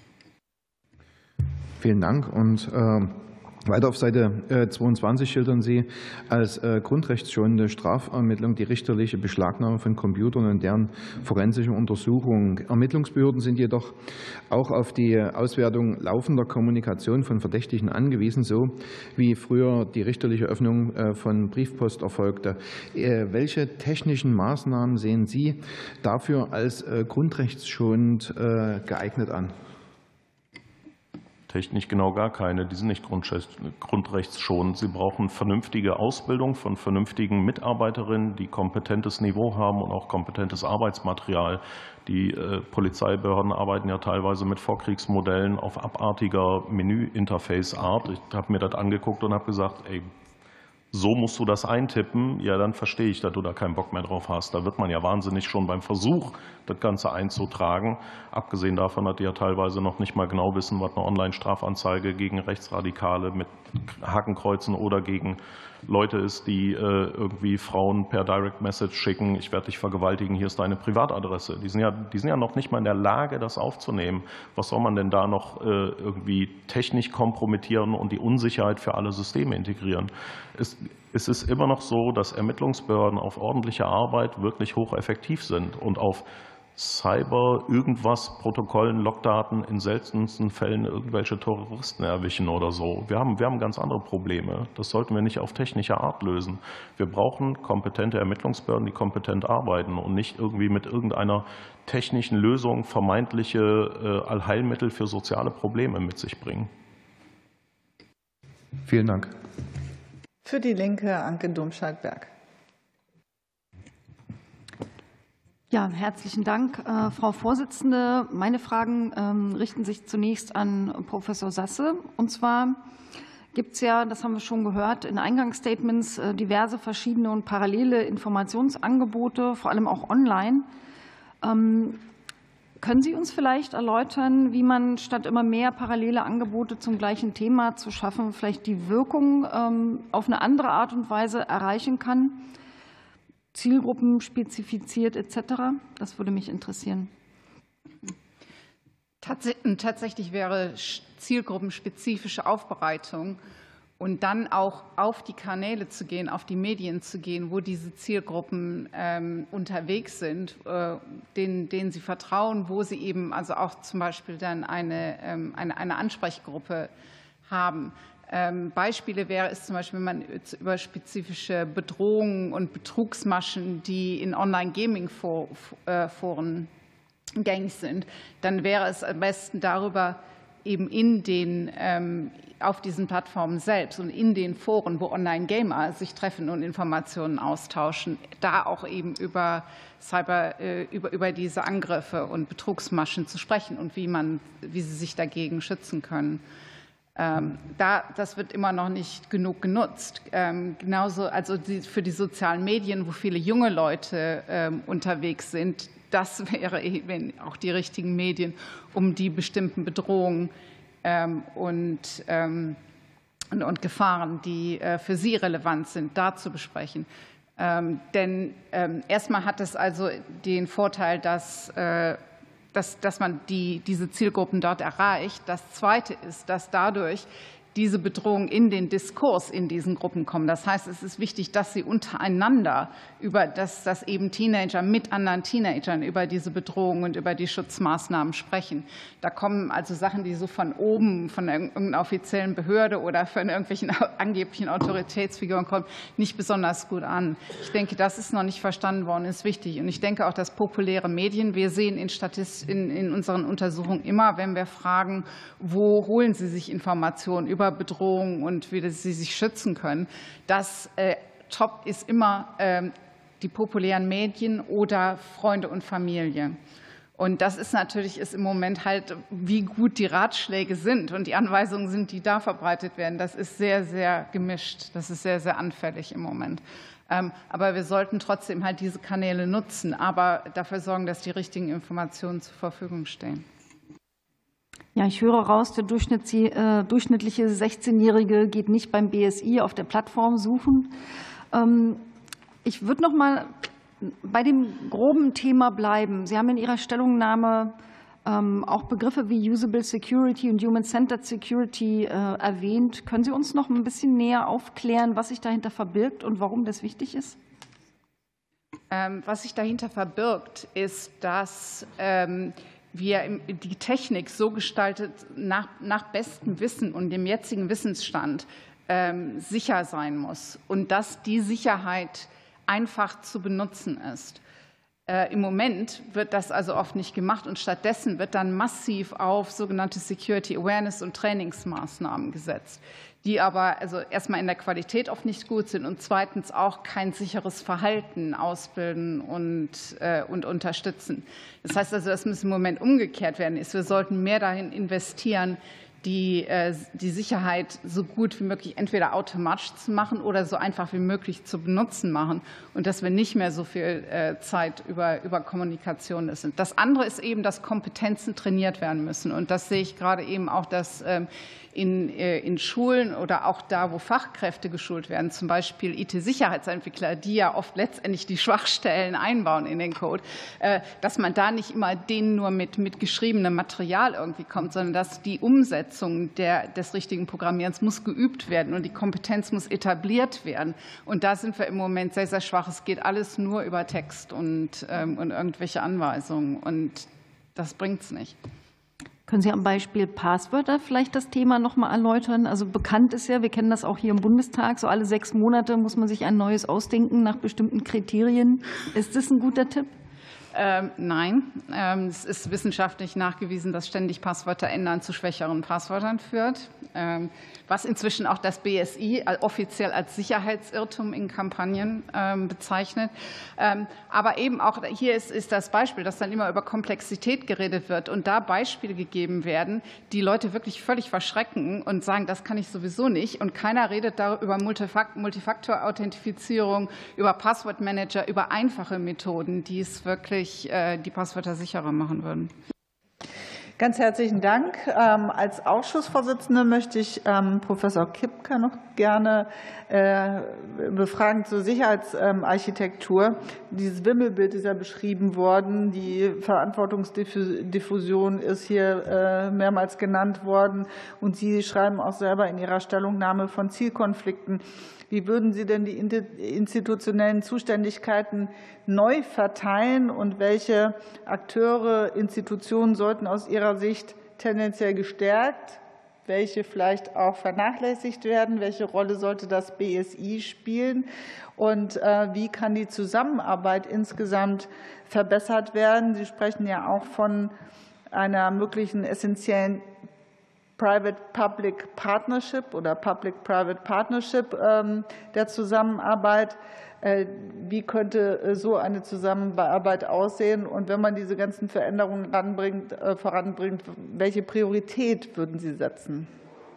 Vielen Dank. Und weiter auf Seite 22 schildern Sie als grundrechtsschonende Strafermittlung die richterliche Beschlagnahme von Computern und deren forensische Untersuchung. Ermittlungsbehörden sind jedoch auch auf die Auswertung laufender Kommunikation von Verdächtigen angewiesen, so wie früher die richterliche Öffnung von Briefpost erfolgte. Welche technischen Maßnahmen sehen Sie dafür als grundrechtsschonend geeignet an? Technisch genau gar keine. Die sind nicht grundrechtsschonend. Sie brauchen vernünftige Ausbildung von vernünftigen Mitarbeiterinnen, die kompetentes Niveau haben und auch kompetentes Arbeitsmaterial. Die Polizeibehörden arbeiten ja teilweise mit Vorkriegsmodellen auf abartiger Menü-Interface-Art. Ich habe mir das angeguckt und habe gesagt, ey, so musst du das eintippen, ja, dann verstehe ich, dass du da keinen Bock mehr drauf hast. Da wird man ja wahnsinnig schon beim Versuch, das Ganze einzutragen. Abgesehen davon, dass die ja teilweise noch nicht mal genau wissen, was eine Online-Strafanzeige gegen Rechtsradikale mit Hakenkreuzen oder gegen Leute ist, die irgendwie Frauen per Direct Message schicken, ich werde dich vergewaltigen, hier ist deine Privatadresse. Die sind ja noch nicht mal in der Lage, das aufzunehmen. Was soll man denn da noch irgendwie technisch kompromittieren und die Unsicherheit für alle Systeme integrieren? Es ist immer noch so, dass Ermittlungsbehörden auf ordentliche Arbeit wirklich hocheffektiv sind und auf Cyber, irgendwas, Protokollen, Logdaten in seltensten Fällen irgendwelche Terroristen erwischen oder so. Wir haben ganz andere Probleme. Das sollten wir nicht auf technische Art lösen. Wir brauchen kompetente Ermittlungsbehörden, die kompetent arbeiten und nicht irgendwie mit irgendeiner technischen Lösung vermeintliche Allheilmittel für soziale Probleme mit sich bringen. Vielen Dank. Für die Linke Anke Domscheit-Berg. Ja, herzlichen Dank, Frau Vorsitzende. Meine Fragen richten sich zunächst an Professor Sasse. Und zwar gibt es ja, das haben wir schon gehört, in Eingangsstatements diverse verschiedene und parallele Informationsangebote, vor allem auch online. Können Sie uns vielleicht erläutern, wie man statt immer mehr parallele Angebote zum gleichen Thema zu schaffen, vielleicht die Wirkung auf eine andere Art und Weise erreichen kann? Zielgruppen spezifiziert etc.? Das würde mich interessieren. Tatsächlich wäre zielgruppenspezifische Aufbereitung und dann auch auf die Kanäle zu gehen, auf die Medien zu gehen, wo diese Zielgruppen unterwegs sind, denen sie vertrauen, wo sie eben also auch zum Beispiel dann eine Ansprechgruppe haben. Beispiele ist zum Beispiel, wenn man über spezifische Bedrohungen und Betrugsmaschen, die in Online-Gaming-Foren gängig sind, dann wäre es am besten darüber eben auf diesen Plattformen selbst und in den Foren, wo Online-Gamer sich treffen und Informationen austauschen, da auch eben über diese Angriffe und Betrugsmaschen zu sprechen und wie sie sich dagegen schützen können. Das wird immer noch nicht genug genutzt. Genauso also für die sozialen Medien, wo viele junge Leute unterwegs sind, das wäre eben auch die richtigen Medien, um die bestimmten Bedrohungen und Gefahren, die für sie relevant sind, da zu besprechen. Denn erstmal hat es also den Vorteil, dass man diese Zielgruppen dort erreicht. Das Zweite ist, dass dadurch diese Bedrohungen in den Diskurs in diesen Gruppen kommen. Das heißt, es ist wichtig, dass sie untereinander dass eben Teenager mit anderen Teenagern über diese Bedrohungen und über die Schutzmaßnahmen sprechen. Da kommen also Sachen, die so von oben, von irgendeiner offiziellen Behörde oder von irgendwelchen angeblichen Autoritätsfiguren kommen, nicht besonders gut an. Ich denke, das ist noch nicht verstanden worden, ist wichtig. Und ich denke auch, dass populäre Medien, wir sehen in unseren Untersuchungen immer, wenn wir fragen, wo holen Sie sich Informationen, über Cyberbedrohung und wie sie sich schützen können. Das Top ist immer die populären Medien oder Freunde und Familie. Und das ist natürlich im Moment halt, wie gut die Ratschläge sind und die Anweisungen sind, die da verbreitet werden. Das ist sehr, sehr gemischt. Das ist sehr, sehr anfällig im Moment. Aber wir sollten trotzdem halt diese Kanäle nutzen, aber dafür sorgen, dass die richtigen Informationen zur Verfügung stehen. Ja, ich höre raus, der durchschnittliche 16-Jährige geht nicht beim BSI auf der Plattform suchen. Ich würde noch mal bei dem groben Thema bleiben. Sie haben in Ihrer Stellungnahme auch Begriffe wie Usable Security und Human-Centered Security erwähnt. Können Sie uns noch ein bisschen näher aufklären, was sich dahinter verbirgt und warum das wichtig ist? Was sich dahinter verbirgt, ist, dass wir die Technik so gestaltet, nach bestem Wissen und dem jetzigen Wissensstand sicher sein muss und dass die Sicherheit einfach zu benutzen ist. Im Moment wird das also oft nicht gemacht und stattdessen wird dann massiv auf sogenannte Security Awareness und Trainingsmaßnahmen gesetzt, die aber also erstmal in der Qualität oft nicht gut sind und zweitens auch kein sicheres Verhalten ausbilden und unterstützen. Das heißt also, das muss im Moment umgekehrt werden. Wir sollten mehr dahin investieren, die Sicherheit so gut wie möglich entweder automatisch zu machen oder so einfach wie möglich zu benutzen machen und dass wir nicht mehr so viel Zeit über Kommunikation sind. Das andere ist eben, dass Kompetenzen trainiert werden müssen und das sehe ich gerade eben auch, dass in Schulen oder auch da, wo Fachkräfte geschult werden, zum Beispiel IT-Sicherheitsentwickler, die ja oft letztendlich die Schwachstellen einbauen in den Code, dass man da nicht immer denen nur mit geschriebenem Material irgendwie kommt, sondern dass die Umsetzung des richtigen Programmierens muss geübt werden und die Kompetenz muss etabliert werden. Und da sind wir im Moment sehr, sehr schwach. Es geht alles nur über Text und irgendwelche Anweisungen und das bringt es nicht. Können Sie am Beispiel Passwörter vielleicht das Thema noch mal erläutern? Also bekannt ist ja, wir kennen das auch hier im Bundestag, so alle 6 Monate muss man sich ein neues ausdenken nach bestimmten Kriterien. Ist das ein guter Tipp? Nein, es ist wissenschaftlich nachgewiesen, dass ständig Passwörter ändern zu schwächeren Passwörtern führt, was inzwischen auch das BSI offiziell als Sicherheitsirrtum in Kampagnen bezeichnet. Aber eben auch hier ist das Beispiel, dass dann immer über Komplexität geredet wird und da Beispiele gegeben werden, die Leute wirklich völlig verschrecken und sagen, das kann ich sowieso nicht. Und keiner redet darüber über Multifaktor-Authentifizierung, über Passwortmanager, über einfache Methoden, die es wirklich die Passwörter sicherer machen würden. Ganz herzlichen Dank. Als Ausschussvorsitzende möchte ich Professor Kipka noch gerne befragen zur Sicherheitsarchitektur. Dieses Wimmelbild ist ja beschrieben worden. Die Verantwortungsdiffusion ist hier mehrmals genannt worden. Und Sie schreiben auch selber in Ihrer Stellungnahme von Zielkonflikten. Wie würden Sie denn die institutionellen Zuständigkeiten neu verteilen und welche Akteure, Institutionen sollten aus Ihrer Sicht tendenziell gestärkt, welche vielleicht auch vernachlässigt werden? Welche Rolle sollte das BSI spielen? Und wie kann die Zusammenarbeit insgesamt verbessert werden? Sie sprechen ja auch von einer möglichen essentiellen Private-Public Partnership oder Public-Private Partnership der Zusammenarbeit. Wie könnte so eine Zusammenarbeit aussehen? Und wenn man diese ganzen Veränderungen voranbringt, welche Priorität würden Sie setzen?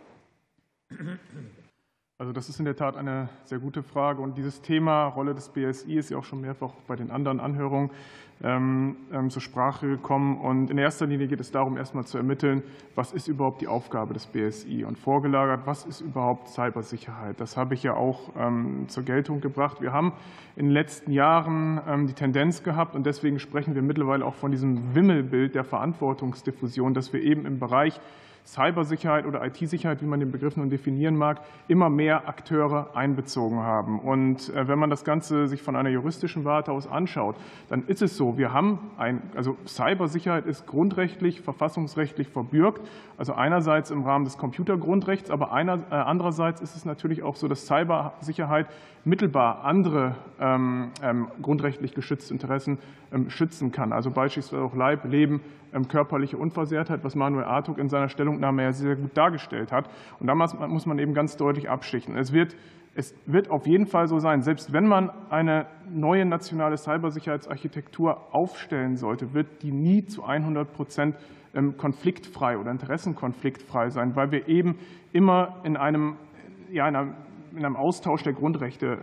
Also das ist in der Tat eine sehr gute Frage. Und dieses Thema Rolle des BSI ist ja auch schon mehrfach bei den anderen Anhörungen zur Sprache gekommen. Und in erster Linie geht es darum, erstmal zu ermitteln, was ist überhaupt die Aufgabe des BSI und vorgelagert, was ist überhaupt Cybersicherheit. Das habe ich ja auch zur Geltung gebracht. Wir haben in den letzten Jahren die Tendenz gehabt, und deswegen sprechen wir mittlerweile auch von diesem Wimmelbild der Verantwortungsdiffusion, dass wir eben im Bereich Cybersicherheit oder IT-Sicherheit, wie man den Begriff nun definieren mag, immer mehr Akteure einbezogen haben. Und wenn man das Ganze sich von einer juristischen Warte aus anschaut, dann ist es so, so, wir haben also Cybersicherheit ist grundrechtlich, verfassungsrechtlich verbürgt. Also einerseits im Rahmen des Computergrundrechts, aber andererseits ist es natürlich auch so, dass Cybersicherheit mittelbar andere grundrechtlich geschützte Interessen schützen kann. Also beispielsweise auch Leib, Leben, körperliche Unversehrtheit, was Manuel Artuk in seiner Stellungnahme ja sehr gut dargestellt hat. Und da muss man eben ganz deutlich abschichten. Es wird auf jeden Fall so sein, selbst wenn man eine neue nationale Cybersicherheitsarchitektur aufstellen sollte, wird die nie zu 100% konfliktfrei oder interessenkonfliktfrei sein, weil wir eben immer in einem Austausch der Grundrechte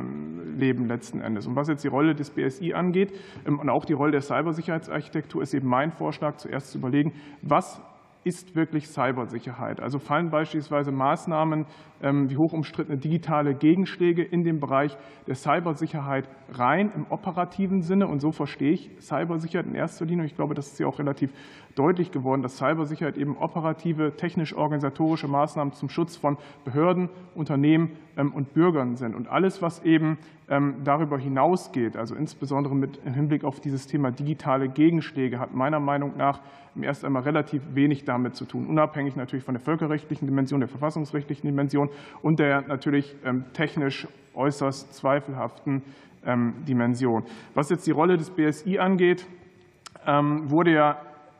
leben letzten Endes. Und was jetzt die Rolle des BSI angeht und auch die Rolle der Cybersicherheitsarchitektur, ist eben mein Vorschlag, zuerst zu überlegen, was ist wirklich Cybersicherheit? Also fallen beispielsweise Maßnahmen wie hoch umstrittene digitale Gegenschläge in den Bereich der Cybersicherheit rein im operativen Sinne. Und so verstehe ich Cybersicherheit in erster Linie. Ich glaube, das ist ja auch relativ deutlich geworden, dass Cybersicherheit eben operative, technisch-organisatorische Maßnahmen zum Schutz von Behörden, Unternehmen und Bürgern sind. Und alles, was eben darüber hinausgeht, also insbesondere mit Hinblick auf dieses Thema digitale Gegenschläge, hat meiner Meinung nach erst einmal relativ wenig damit zu tun, unabhängig natürlich von der völkerrechtlichen Dimension, der verfassungsrechtlichen Dimension und der natürlich technisch äußerst zweifelhaften Dimension. Was jetzt die Rolle des BSI angeht, wurde ja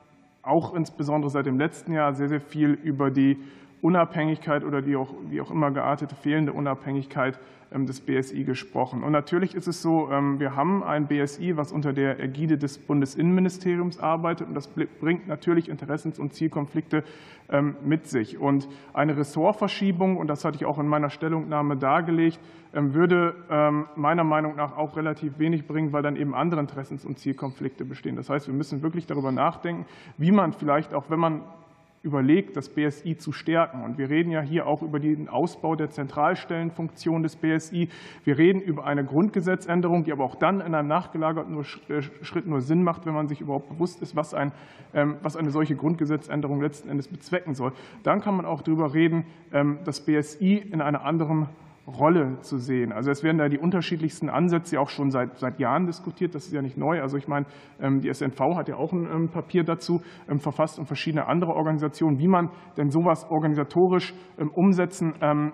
auch insbesondere seit dem letzten Jahr sehr, sehr viel über die Unabhängigkeit oder die auch, wie auch immer geartete fehlende Unabhängigkeit des BSI gesprochen. Und natürlich ist es so, wir haben ein BSI, was unter der Ägide des Bundesinnenministeriums arbeitet, und das bringt natürlich Interessens- und Zielkonflikte mit sich. Und eine Ressortverschiebung, und das hatte ich auch in meiner Stellungnahme dargelegt, würde meiner Meinung nach auch relativ wenig bringen, weil dann eben andere Interessens- und Zielkonflikte bestehen. Das heißt, wir müssen wirklich darüber nachdenken, wie man vielleicht auch, wenn man überlegt, das BSI zu stärken. Und wir reden ja hier auch über den Ausbau der Zentralstellenfunktion des BSI. Wir reden über eine Grundgesetzänderung, die aber auch dann in einem nachgelagerten Schritt nur Sinn macht, wenn man sich überhaupt bewusst ist, was eine solche Grundgesetzänderung letzten Endes bezwecken soll. Dann kann man auch darüber reden, das BSI in einer anderen Rolle zu sehen. Also es werden da die unterschiedlichsten Ansätze ja auch schon seit Jahren diskutiert. Das ist ja nicht neu. Also ich meine, die SNV hat ja auch ein Papier dazu verfasst und verschiedene andere Organisationen, wie man denn sowas organisatorisch umsetzen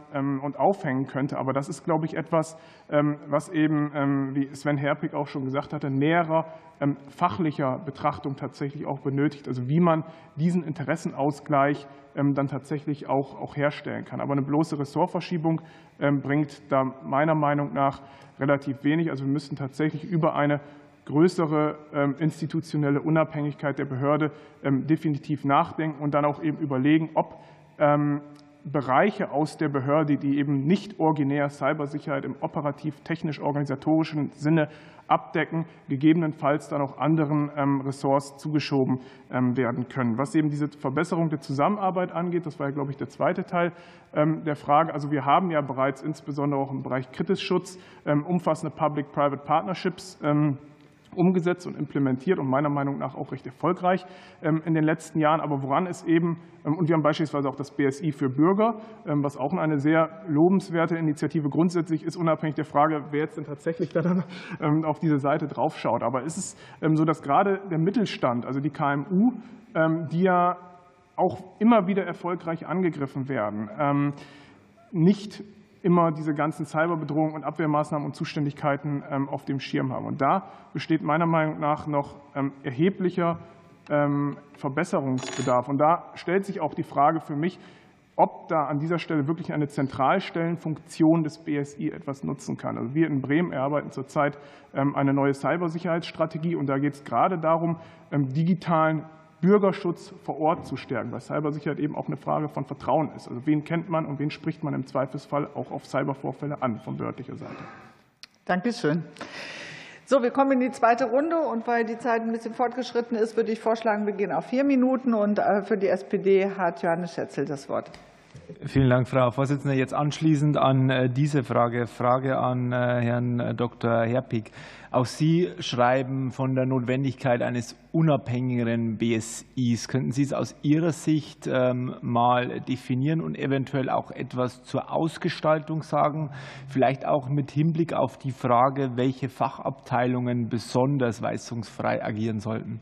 und aufhängen könnte. Aber das ist, glaube ich, etwas, was eben, wie Sven Herpik auch schon gesagt hatte, näherer fachlicher Betrachtung tatsächlich auch benötigt. Also wie man diesen Interessenausgleich dann tatsächlich auch herstellen kann. Aber eine bloße Ressortverschiebung bringt da meiner Meinung nach relativ wenig. Also wir müssten tatsächlich über eine größere institutionelle Unabhängigkeit der Behörde definitiv nachdenken und dann auch eben überlegen, ob Bereiche aus der Behörde, die eben nicht originär Cybersicherheit im operativ-technisch-organisatorischen Sinne abdecken, gegebenenfalls dann auch anderen Ressorts zugeschoben werden können. Was eben diese Verbesserung der Zusammenarbeit angeht, das war ja, glaube ich, der zweite Teil der Frage. Also wir haben ja bereits insbesondere auch im Bereich Kritisschutz umfassende Public-Private Partnerships umgesetzt und implementiert und meiner Meinung nach auch recht erfolgreich in den letzten Jahren. Aber woran es eben, und wir haben beispielsweise auch das BSI für Bürger, was auch eine sehr lobenswerte Initiative grundsätzlich ist, unabhängig der Frage, wer jetzt denn tatsächlich da dann auf diese Seite draufschaut. Aber ist es so, dass gerade der Mittelstand, also die KMU, die ja auch immer wieder erfolgreich angegriffen werden, nicht immer diese ganzen Cyberbedrohungen und Abwehrmaßnahmen und Zuständigkeiten auf dem Schirm haben. Und da besteht meiner Meinung nach noch erheblicher Verbesserungsbedarf. Und da stellt sich auch die Frage für mich, ob da an dieser Stelle wirklich eine Zentralstellenfunktion des BSI etwas nutzen kann. Also wir in Bremen erarbeiten zurzeit eine neue Cybersicherheitsstrategie, und da geht es gerade darum, digitalen Bürgerschutz vor Ort zu stärken, weil Cybersicherheit eben auch eine Frage von Vertrauen ist. Also wen kennt man und wen spricht man im Zweifelsfall auch auf Cybervorfälle an von behördlicher Seite. Dankeschön. So, wir kommen in die zweite Runde, und weil die Zeit ein bisschen fortgeschritten ist, würde ich vorschlagen, wir gehen auf 4 Minuten, und für die SPD hat Johannes Schätzel das Wort. Vielen Dank, Frau Vorsitzende. Jetzt anschließend an diese Frage an Herrn Dr. Herpig. Auch Sie schreiben von der Notwendigkeit eines unabhängigeren BSIs. Könnten Sie es aus Ihrer Sicht mal definieren und eventuell auch etwas zur Ausgestaltung sagen? Vielleicht auch mit Hinblick auf die Frage, welche Fachabteilungen besonders weisungsfrei agieren sollten.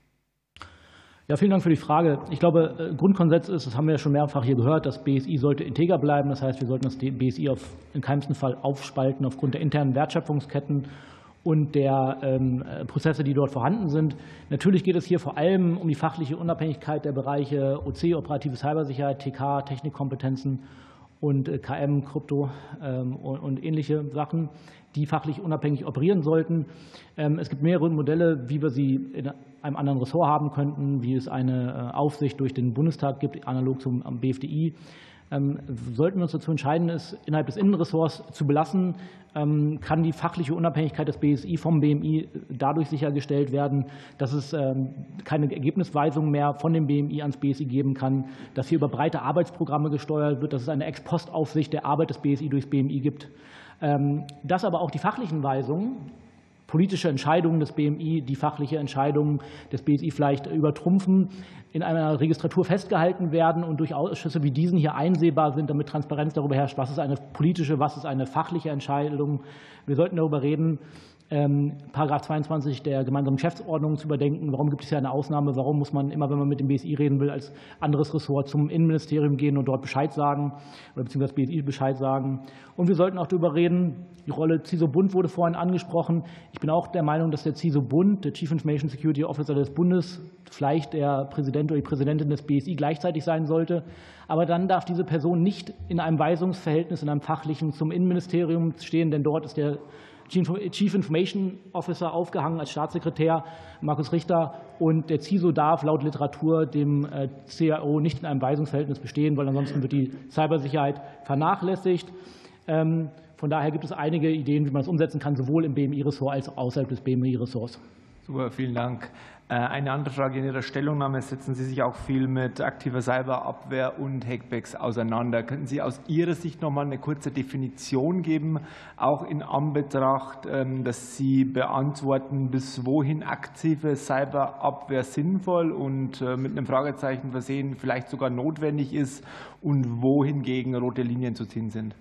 Ja, vielen Dank für die Frage. Ich glaube, Grundkonsens ist, das haben wir ja schon mehrfach hier gehört, das BSI sollte integer bleiben. Das heißt, wir sollten das BSI in keinem Fall aufspalten aufgrund der internen Wertschöpfungsketten und der Prozesse, die dort vorhanden sind. Natürlich geht es hier vor allem um die fachliche Unabhängigkeit der Bereiche OC, operative Cybersicherheit, TK, Technikkompetenzen und KM, Krypto und ähnliche Sachen, die fachlich unabhängig operieren sollten. Es gibt mehrere Modelle, wie wir sie in einem anderen Ressort haben könnten, wie es eine Aufsicht durch den Bundestag gibt, analog zum BFDI. Sollten wir uns dazu entscheiden, es innerhalb des Innenressorts zu belassen, kann die fachliche Unabhängigkeit des BSI vom BMI dadurch sichergestellt werden, dass es keine Ergebnisweisung mehr von dem BMI ans BSI geben kann, dass hier über breite Arbeitsprogramme gesteuert wird, dass es eine Ex-Post-Aufsicht der Arbeit des BSI durchs BMI gibt, dass aber auch die fachlichen Weisungen, politische Entscheidungen des BMI, die fachliche Entscheidungen des BSI vielleicht übertrumpfen, in einer Registratur festgehalten werden und durch Ausschüsse wie diesen hier einsehbar sind, damit Transparenz darüber herrscht, was ist eine politische, was ist eine fachliche Entscheidung. Wir sollten darüber reden, Paragraph 22 der gemeinsamen Geschäftsordnung zu überdenken. Warum gibt es hier eine Ausnahme? Warum muss man immer, wenn man mit dem BSI reden will, als anderes Ressort zum Innenministerium gehen und dort Bescheid sagen oder beziehungsweise das BSI Bescheid sagen? Und wir sollten auch darüber reden, die Rolle CISO-Bund wurde vorhin angesprochen. Ich bin auch der Meinung, dass der CISO-Bund, der Chief Information Security Officer des Bundes, vielleicht der Präsident oder die Präsidentin des BSI gleichzeitig sein sollte. Aber dann darf diese Person nicht in einem Weisungsverhältnis, in einem fachlichen zum Innenministerium stehen, denn dort ist der Chief Information Officer aufgehangen als Staatssekretär, Markus Richter, und der CISO darf laut Literatur dem CIO nicht in einem Weisungsverhältnis bestehen, weil ansonsten wird die Cybersicherheit vernachlässigt. Von daher gibt es einige Ideen, wie man es umsetzen kann, sowohl im BMI-Ressort als auch außerhalb des BMI-Ressorts. Super, vielen Dank. Eine andere Frage: In Ihrer Stellungnahme setzen Sie sich auch viel mit aktiver Cyberabwehr und Hackbacks auseinander. Könnten Sie aus Ihrer Sicht noch mal eine kurze Definition geben, auch in Anbetracht, dass Sie beantworten, bis wohin aktive Cyberabwehr sinnvoll und mit einem Fragezeichen versehen vielleicht sogar notwendig ist und wo hingegen rote Linien zu ziehen sind?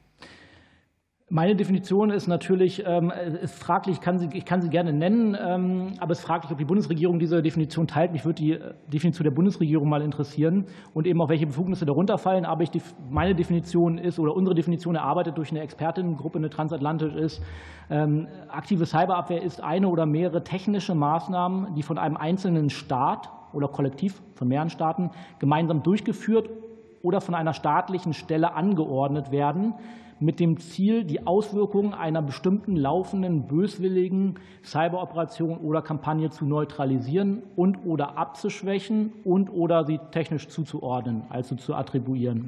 Meine Definition ist natürlich ist fraglich, ich kann sie gerne nennen, aber es ist fraglich, ob die Bundesregierung diese Definition teilt. Mich würde die Definition der Bundesregierung mal interessieren und eben auch, welche Befugnisse darunter fallen. Aber meine Definition ist, oder unsere Definition erarbeitet durch eine Expertinnengruppe, eine transatlantisch ist, aktive Cyberabwehr ist eine oder mehrere technische Maßnahmen, die von einem einzelnen Staat oder kollektiv von mehreren Staaten gemeinsam durchgeführt oder von einer staatlichen Stelle angeordnet werden, mit dem Ziel, die Auswirkungen einer bestimmten laufenden böswilligen Cyberoperation oder Kampagne zu neutralisieren und oder abzuschwächen und oder sie technisch zuzuordnen, also zu attribuieren.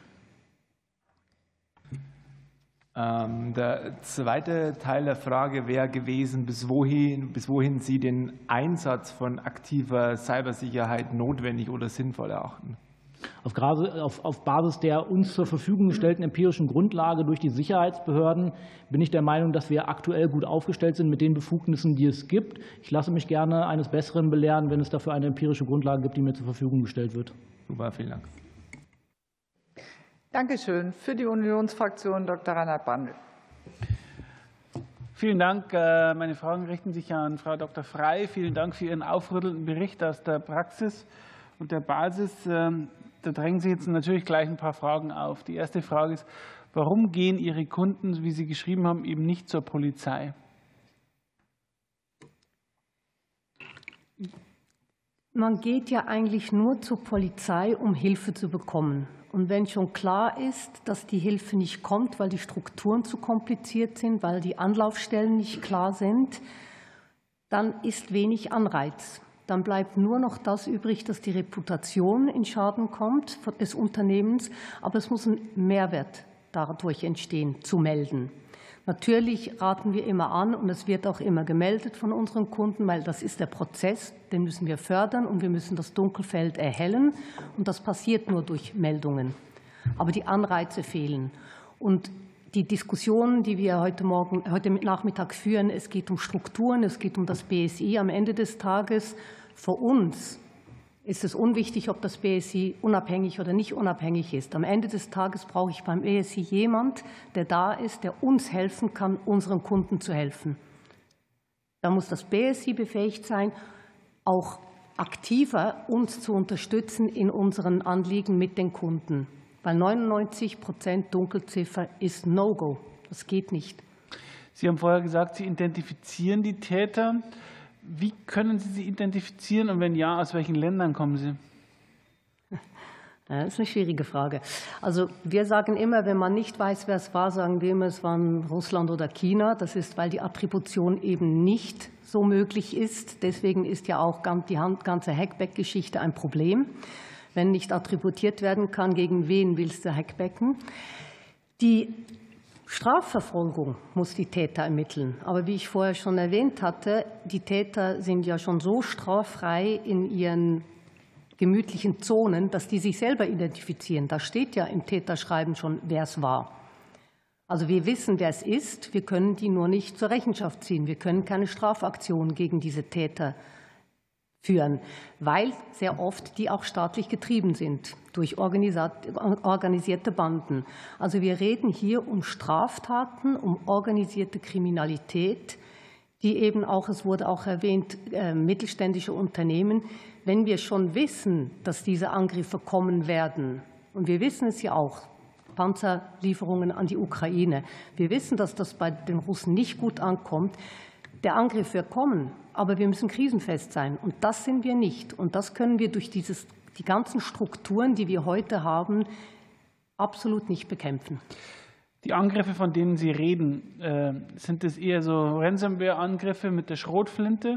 Der zweite Teil der Frage wäre gewesen, bis wohin Sie den Einsatz von aktiver Cybersicherheit notwendig oder sinnvoll erachten. Auf Basis der uns zur Verfügung gestellten empirischen Grundlage durch die Sicherheitsbehörden bin ich der Meinung, dass wir aktuell gut aufgestellt sind mit den Befugnissen, die es gibt. Ich lasse mich gerne eines Besseren belehren, wenn es dafür eine empirische Grundlage gibt, die mir zur Verfügung gestellt wird. Super, vielen Dank. Dankeschön. Für die Unionsfraktion Dr. Reinhard Brandl. Vielen Dank. Meine Fragen richten sich an Frau Dr. Frey. Vielen Dank für Ihren aufrüttelnden Bericht aus der Praxis und der Basis. Da drängen sich jetzt natürlich gleich ein paar Fragen auf. Die erste Frage ist, warum gehen Ihre Kunden, wie Sie geschrieben haben, eben nicht zur Polizei? Man geht ja eigentlich nur zur Polizei, um Hilfe zu bekommen. Und wenn schon klar ist, dass die Hilfe nicht kommt, weil die Strukturen zu kompliziert sind, weil die Anlaufstellen nicht klar sind, dann ist wenig Anreiz. Dann bleibt nur noch das übrig, dass die Reputation in Schaden kommt des Unternehmens. Aber es muss ein Mehrwert dadurch entstehen, zu melden. Natürlich raten wir immer an, und es wird auch immer gemeldet von unseren Kunden, weil das ist der Prozess, den müssen wir fördern und wir müssen das Dunkelfeld erhellen. Und das passiert nur durch Meldungen. Aber die Anreize fehlen. Und die Diskussionen, die wir heute Nachmittag führen, es geht um Strukturen, es geht um das BSI. Am Ende des Tages für uns ist es unwichtig, ob das BSI unabhängig oder nicht unabhängig ist. Am Ende des Tages brauche ich beim BSI jemand, der da ist, der uns helfen kann, unseren Kunden zu helfen. Da muss das BSI befähigt sein, auch aktiver uns zu unterstützen in unseren Anliegen mit den Kunden. Weil 99% Dunkelziffer ist No-Go. Das geht nicht. Sie haben vorher gesagt, Sie identifizieren die Täter. Wie können Sie sie identifizieren und wenn ja, aus welchen Ländern kommen sie? Das ist eine schwierige Frage. Also wir sagen immer, wenn man nicht weiß, wer es war, sagen wir immer, es waren Russland oder China. Das ist, weil die Attribution eben nicht so möglich ist. Deswegen ist ja auch die ganze Hackback-Geschichte ein Problem. Wenn nicht attributiert werden kann, gegen wen willst du hackbacken? Die Strafverfolgung muss die Täter ermitteln. Aber wie ich vorher schon erwähnt hatte, die Täter sind ja schon so straffrei in ihren gemütlichen Zonen, dass die sich selber identifizieren. Da steht ja im Täterschreiben schon, wer es war. Also wir wissen, wer es ist. Wir können die nur nicht zur Rechenschaft ziehen. Wir können keine Strafaktion gegen diese Täter führen, weil sehr oft die auch staatlich getrieben sind durch organisierte Banden. Also wir reden hier um Straftaten, um organisierte Kriminalität, die eben auch, es wurde auch erwähnt, mittelständische Unternehmen. Wenn wir schon wissen, dass diese Angriffe kommen werden, und wir wissen es ja auch, Panzerlieferungen an die Ukraine, wir wissen, dass das bei den Russen nicht gut ankommt, der Angriff wird kommen, aber wir müssen krisenfest sein. Und das sind wir nicht. Und das können wir durch die ganzen Strukturen, die wir heute haben, absolut nicht bekämpfen. Die Angriffe, von denen Sie reden, sind es eher so Ransomware-Angriffe mit der Schrotflinte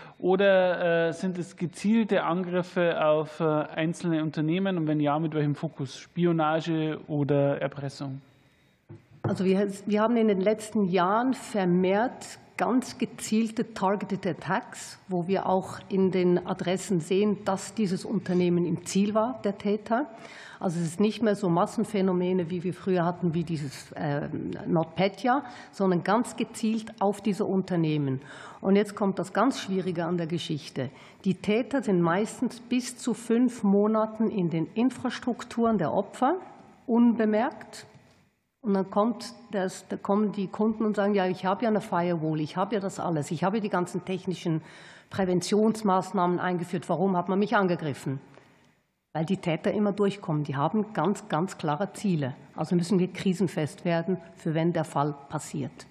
oder sind es gezielte Angriffe auf einzelne Unternehmen? Und wenn ja, mit welchem Fokus? Spionage oder Erpressung? Also wir haben in den letzten Jahren vermehrt ganz gezielte Targeted Attacks, wo wir auch in den Adressen sehen, dass dieses Unternehmen im Ziel war, der Täter. Also es ist nicht mehr so Massenphänomene, wie wir früher hatten, wie dieses NotPetya, sondern ganz gezielt auf diese Unternehmen. Und jetzt kommt das ganz Schwierige an der Geschichte. Die Täter sind meistens bis zu 5 Monaten in den Infrastrukturen der Opfer, unbemerkt. Und dann kommen die Kunden und sagen, ja, ich habe ja eine Firewall, ich habe ja das alles, ich habe ja die ganzen technischen Präventionsmaßnahmen eingeführt. Warum hat man mich angegriffen? Weil die Täter immer durchkommen. Die haben ganz, ganz klare Ziele. Also müssen wir krisenfest werden, für wenn der Fall passiert.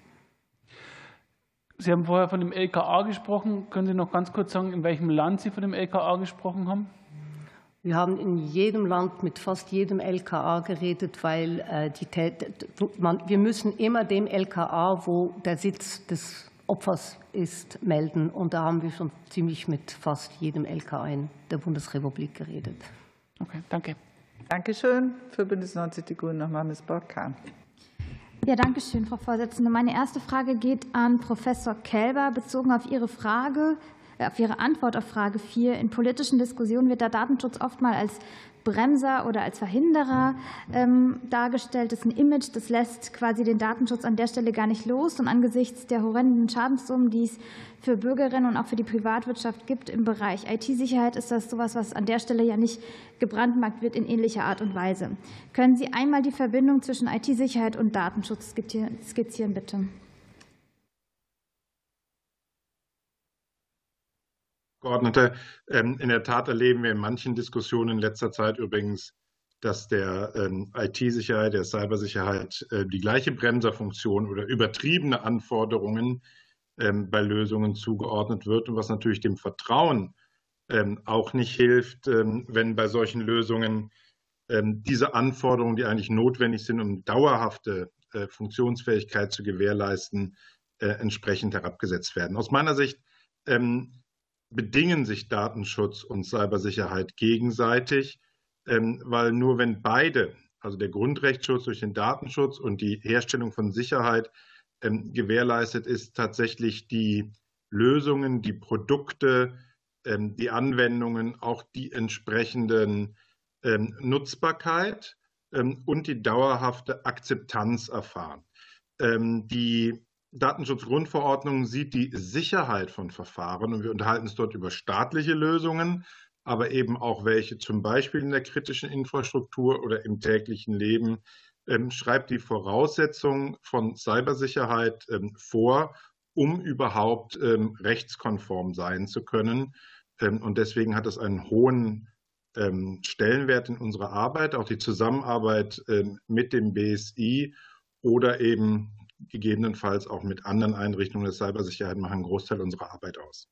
Sie haben vorher von dem LKA gesprochen. Können Sie noch ganz kurz sagen, in welchem Land Sie von dem LKA gesprochen haben? Wir haben in jedem Land mit fast jedem LKA geredet, weil wir müssen immer dem LKA, wo der Sitz des Opfers ist, melden. Und da haben wir schon ziemlich mit fast jedem LKA in der Bundesrepublik geredet. Okay, danke. Dankeschön. Für Bündnis 90 Die Grünen nochmal Ms. Borkan. Ja, danke schön, Frau Vorsitzende. Meine erste Frage geht an Professor Kelber, bezogen auf Ihre Antwort auf Frage 4. In politischen Diskussionen wird der Datenschutz oftmals als Bremser oder als Verhinderer dargestellt. Das ist ein Image, das lässt quasi den Datenschutz an der Stelle gar nicht los. Und angesichts der horrenden Schadenssummen, die es für Bürgerinnen und auch für die Privatwirtschaft gibt im Bereich IT-Sicherheit, ist das sowas, was an der Stelle ja nicht gebrandmarkt wird in ähnlicher Art und Weise. Können Sie einmal die Verbindung zwischen IT-Sicherheit und Datenschutz skizzieren, bitte? Abgeordnete. In der Tat erleben wir in manchen Diskussionen in letzter Zeit übrigens, dass der IT-Sicherheit, der Cybersicherheit die gleiche Bremserfunktion oder übertriebene Anforderungen bei Lösungen zugeordnet wird und was natürlich dem Vertrauen auch nicht hilft, wenn bei solchen Lösungen diese Anforderungen, die eigentlich notwendig sind, um dauerhafte Funktionsfähigkeit zu gewährleisten, entsprechend herabgesetzt werden. Aus meiner Sicht bedingen sich Datenschutz und Cybersicherheit gegenseitig, weil nur wenn beide, also der Grundrechtsschutz durch den Datenschutz und die Herstellung von Sicherheit gewährleistet ist, tatsächlich die Lösungen, die Produkte, die Anwendungen, auch die entsprechenden Nutzbarkeit und die dauerhafte Akzeptanz erfahren. Die Datenschutzgrundverordnung sieht die Sicherheit von Verfahren und wir unterhalten uns dort über staatliche Lösungen, aber eben auch welche zum Beispiel in der kritischen Infrastruktur oder im täglichen Leben, schreibt die Voraussetzungen von Cybersicherheit vor, um überhaupt rechtskonform sein zu können. Und deswegen hat es einen hohen Stellenwert in unserer Arbeit, auch die Zusammenarbeit mit dem BSI oder eben gegebenenfalls auch mit anderen Einrichtungen der Cybersicherheit machen einen Großteil unserer Arbeit aus.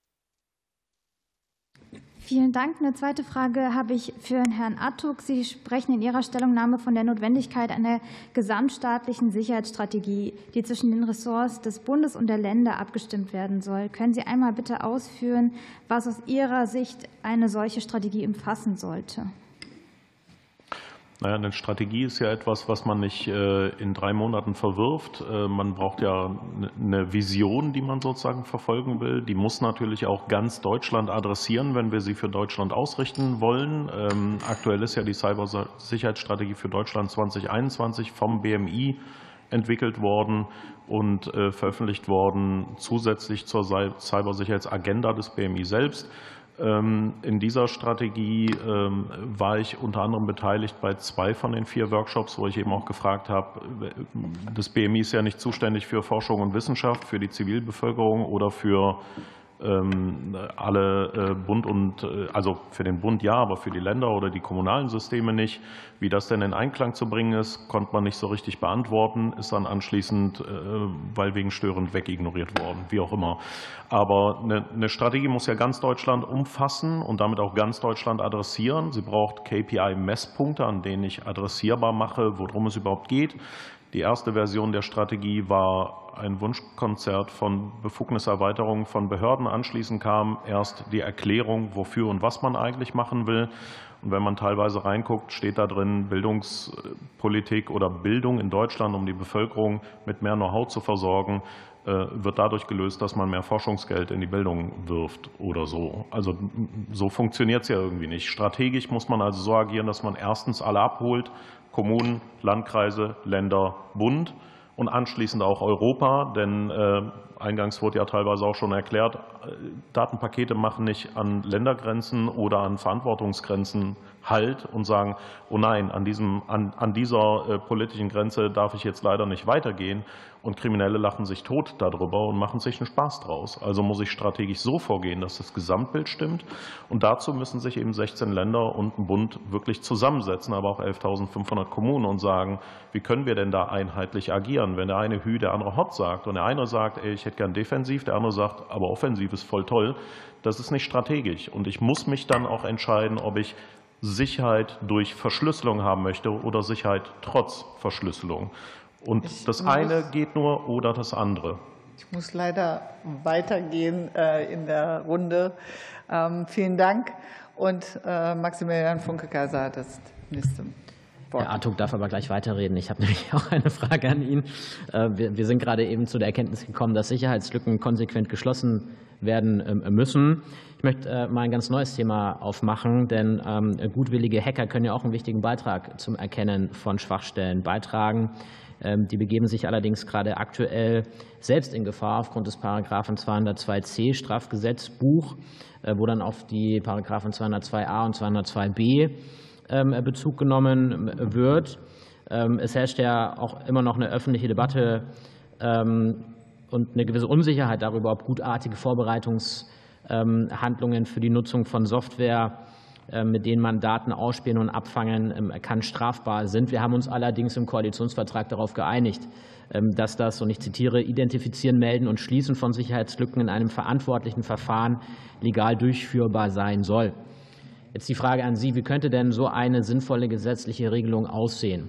Vielen Dank. Eine zweite Frage habe ich für Herrn Attuk. Sie sprechen in Ihrer Stellungnahme von der Notwendigkeit einer gesamtstaatlichen Sicherheitsstrategie, die zwischen den Ressorts des Bundes und der Länder abgestimmt werden soll. Können Sie einmal bitte ausführen, was aus Ihrer Sicht eine solche Strategie umfassen sollte? Naja, eine Strategie ist ja etwas, was man nicht in 3 Monaten verwirft. Man braucht ja eine Vision, die man sozusagen verfolgen will. Die muss natürlich auch ganz Deutschland adressieren, wenn wir sie für Deutschland ausrichten wollen. Aktuell ist ja die Cybersicherheitsstrategie für Deutschland 2021 vom BMI entwickelt worden und veröffentlicht worden, zusätzlich zur Cybersicherheitsagenda des BMI selbst. In dieser Strategie war ich unter anderem beteiligt bei 2 von den 4 Workshops, wo ich eben auch gefragt habe, das BMI ist ja nicht zuständig für Forschung und Wissenschaft, für die Zivilbevölkerung oder für alle Bund und, also für den Bund ja, aber für die Länder oder die kommunalen Systeme nicht. Wie das denn in Einklang zu bringen ist, konnte man nicht so richtig beantworten, ist dann anschließend, weil wegen störend wegignoriert worden, wie auch immer. Aber eine Strategie muss ja ganz Deutschland umfassen und damit auch ganz Deutschland adressieren. Sie braucht KPI-Messpunkte, an denen ich adressierbar mache, worum es überhaupt geht. Die erste Version der Strategie war ein Wunschkonzert von Befugniserweiterungen von Behörden. Anschließend kam erst die Erklärung, wofür und was man eigentlich machen will. Und wenn man teilweise reinguckt, steht da drin Bildungspolitik oder Bildung in Deutschland, um die Bevölkerung mit mehr Know-how zu versorgen, wird dadurch gelöst, dass man mehr Forschungsgeld in die Bildung wirft oder so. Also so funktioniert es ja irgendwie nicht. Strategisch muss man also so agieren, dass man erstens alle abholt, Kommunen, Landkreise, Länder, Bund und anschließend auch Europa, denn eingangs wurde ja teilweise auch schon erklärt, Datenpakete machen nicht an Ländergrenzen oder an Verantwortungsgrenzen Halt und sagen, oh nein, an dieser politischen Grenze darf ich jetzt leider nicht weitergehen. Und Kriminelle lachen sich tot darüber und machen sich einen Spaß draus. Also muss ich strategisch so vorgehen, dass das Gesamtbild stimmt. Und dazu müssen sich eben 16 Länder und ein Bund wirklich zusammensetzen, aber auch 11.500 Kommunen und sagen, wie können wir denn da einheitlich agieren? Wenn der eine Hü, der andere Hott sagt und der eine sagt, ey, ich hätte gern defensiv, der andere sagt, aber offensiv ist voll toll, das ist nicht strategisch. Und ich muss mich dann auch entscheiden, ob ich Sicherheit durch Verschlüsselung haben möchte oder Sicherheit trotz Verschlüsselung. Und das eine geht nur oder das andere. Ich muss leider weitergehen in der Runde. Vielen Dank. Und Maximilian Funke-Kaiser hat das nächste Wort. Herr Artuk darf aber gleich weiterreden. Ich habe nämlich auch eine Frage an ihn. Wir sind gerade eben zu der Erkenntnis gekommen, dass Sicherheitslücken konsequent geschlossen werden müssen. Ich möchte mal ein ganz neues Thema aufmachen, denn gutwillige Hacker können ja auch einen wichtigen Beitrag zum Erkennen von Schwachstellen beitragen. Die begeben sich allerdings gerade aktuell selbst in Gefahr aufgrund des Paragraphen 202c Strafgesetzbuch, wo dann auf die Paragraphen 202a und 202b Bezug genommen wird. Es herrscht ja auch immer noch eine öffentliche Debatte und eine gewisse Unsicherheit darüber, ob gutartige Vorbereitungshandlungen für die Nutzung von Software, mit denen man Daten ausspähen und abfangen kann, strafbar sind. Wir haben uns allerdings im Koalitionsvertrag darauf geeinigt, dass das, und ich zitiere, Identifizieren, Melden und Schließen von Sicherheitslücken in einem verantwortlichen Verfahren legal durchführbar sein soll. Jetzt die Frage an Sie, wie könnte denn so eine sinnvolle gesetzliche Regelung aussehen?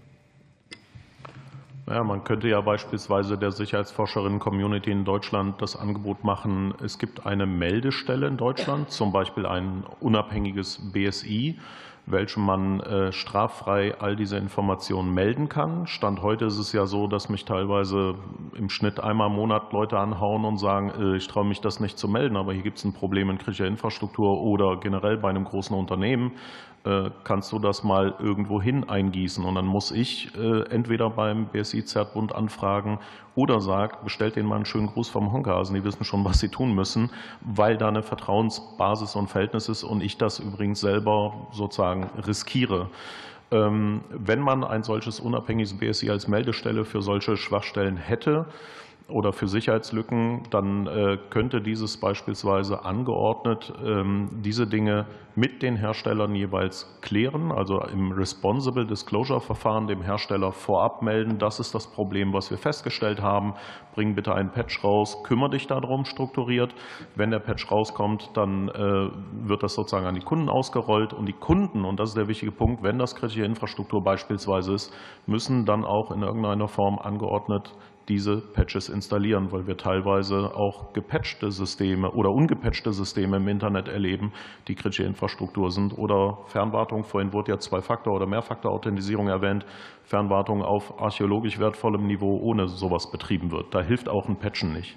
Ja, man könnte ja beispielsweise der Sicherheitsforscherinnen-Community in Deutschland das Angebot machen, es gibt eine Meldestelle in Deutschland, zum Beispiel ein unabhängiges BSI, welchem man straffrei all diese Informationen melden kann. Stand heute ist es ja so, dass mich teilweise im Schnitt einmal im Monat Leute anhauen und sagen, ich traue mich das nicht zu melden, aber hier gibt es ein Problem in kritischer Infrastruktur oder generell bei einem großen Unternehmen. Kannst du das mal irgendwo hin eingießen? Und dann muss ich entweder beim BSI-Zertbund anfragen oder sage, bestellt denen mal einen schönen Gruß vom Honkasen. Die wissen schon, was sie tun müssen, weil da eine Vertrauensbasis und Verhältnis ist und ich das übrigens selber sozusagen riskiere. Wenn man ein solches unabhängiges BSI als Meldestelle für solche Schwachstellen hätte, oder für Sicherheitslücken, dann könnte dieses beispielsweise angeordnet diese Dinge mit den Herstellern jeweils klären, also im Responsible Disclosure Verfahren dem Hersteller vorab melden. Das ist das Problem, was wir festgestellt haben. Bring bitte einen Patch raus, kümmere dich darum strukturiert. Wenn der Patch rauskommt, dann wird das sozusagen an die Kunden ausgerollt und die Kunden, und das ist der wichtige Punkt, wenn das kritische Infrastruktur beispielsweise ist, müssen dann auch in irgendeiner Form angeordnet diese Patches installieren, weil wir teilweise auch gepatchte Systeme oder ungepatchte Systeme im Internet erleben, die kritische Infrastruktur sind. Oder Fernwartung, vorhin wurde ja Zwei-Faktor- oder Mehrfaktor-Authentisierung erwähnt, Fernwartung auf archäologisch wertvollem Niveau ohne sowas betrieben wird. Da hilft auch ein Patchen nicht.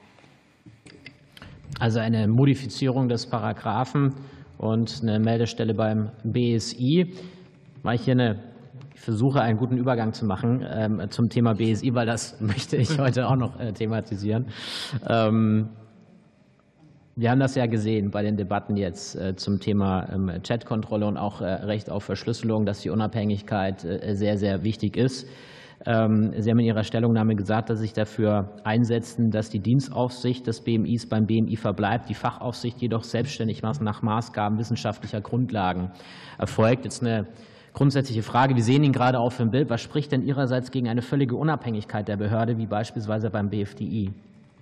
Also eine Modifizierung des Paragraphen und eine Meldestelle beim BSI, weil ich hier ich versuche, einen guten Übergang zu machen zum Thema BSI, weil das möchte ich heute auch noch thematisieren. Wir haben das ja gesehen bei den Debatten jetzt zum Thema Chatkontrolle und auch Recht auf Verschlüsselung, dass die Unabhängigkeit sehr, sehr wichtig ist. Sie haben in Ihrer Stellungnahme gesagt, dass Sie sich dafür einsetzen, dass die Dienstaufsicht des BMIs beim BMI verbleibt, die Fachaufsicht jedoch selbstständig nach Maßgaben wissenschaftlicher Grundlagen erfolgt. Jetzt eine grundsätzliche Frage. Wir sehen ihn gerade auf dem Bild. Was spricht denn Ihrerseits gegen eine völlige Unabhängigkeit der Behörde, wie beispielsweise beim BFDI?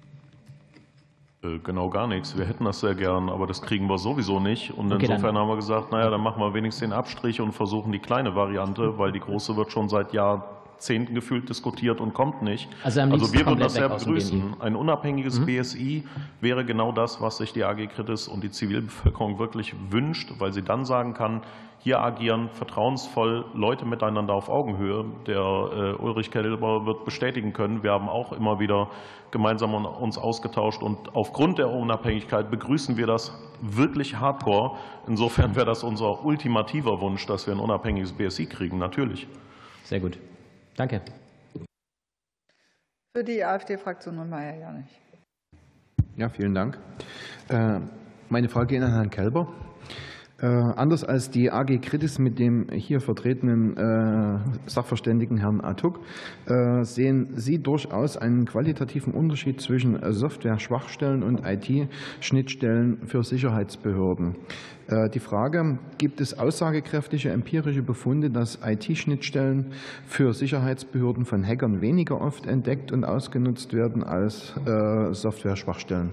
Genau gar nichts. Wir hätten das sehr gern, aber das kriegen wir sowieso nicht. Und insofern haben wir gesagt, naja, dann machen wir wenigstens den Abstrich und versuchen die kleine Variante, weil die große wird schon seit Jahrzehnten gefühlt diskutiert und kommt nicht. Also wir würden das sehr begrüßen. Ein unabhängiges BSI wäre genau das, was sich die AG Kritis und die Zivilbevölkerung wirklich wünscht, weil sie dann sagen kann, hier agieren vertrauensvoll Leute miteinander auf Augenhöhe. Der Ulrich Kelber wird bestätigen können, wir haben auch immer wieder gemeinsam uns ausgetauscht und aufgrund der Unabhängigkeit begrüßen wir das wirklich hardcore. Insofern wäre das unser ultimativer Wunsch, dass wir ein unabhängiges BSI kriegen, natürlich. Sehr gut. Danke. Für die AfD-Fraktion und Meier Janich. Ja, vielen Dank. Meine Frage geht an Herrn Kelber. Anders als die AG Kritis mit dem hier vertretenen Sachverständigen Herrn Atuk sehen Sie durchaus einen qualitativen Unterschied zwischen Software-Schwachstellen und IT-Schnittstellen für Sicherheitsbehörden. Die Frage, gibt es aussagekräftige empirische Befunde, dass IT-Schnittstellen für Sicherheitsbehörden von Hackern weniger oft entdeckt und ausgenutzt werden als Software-Schwachstellen?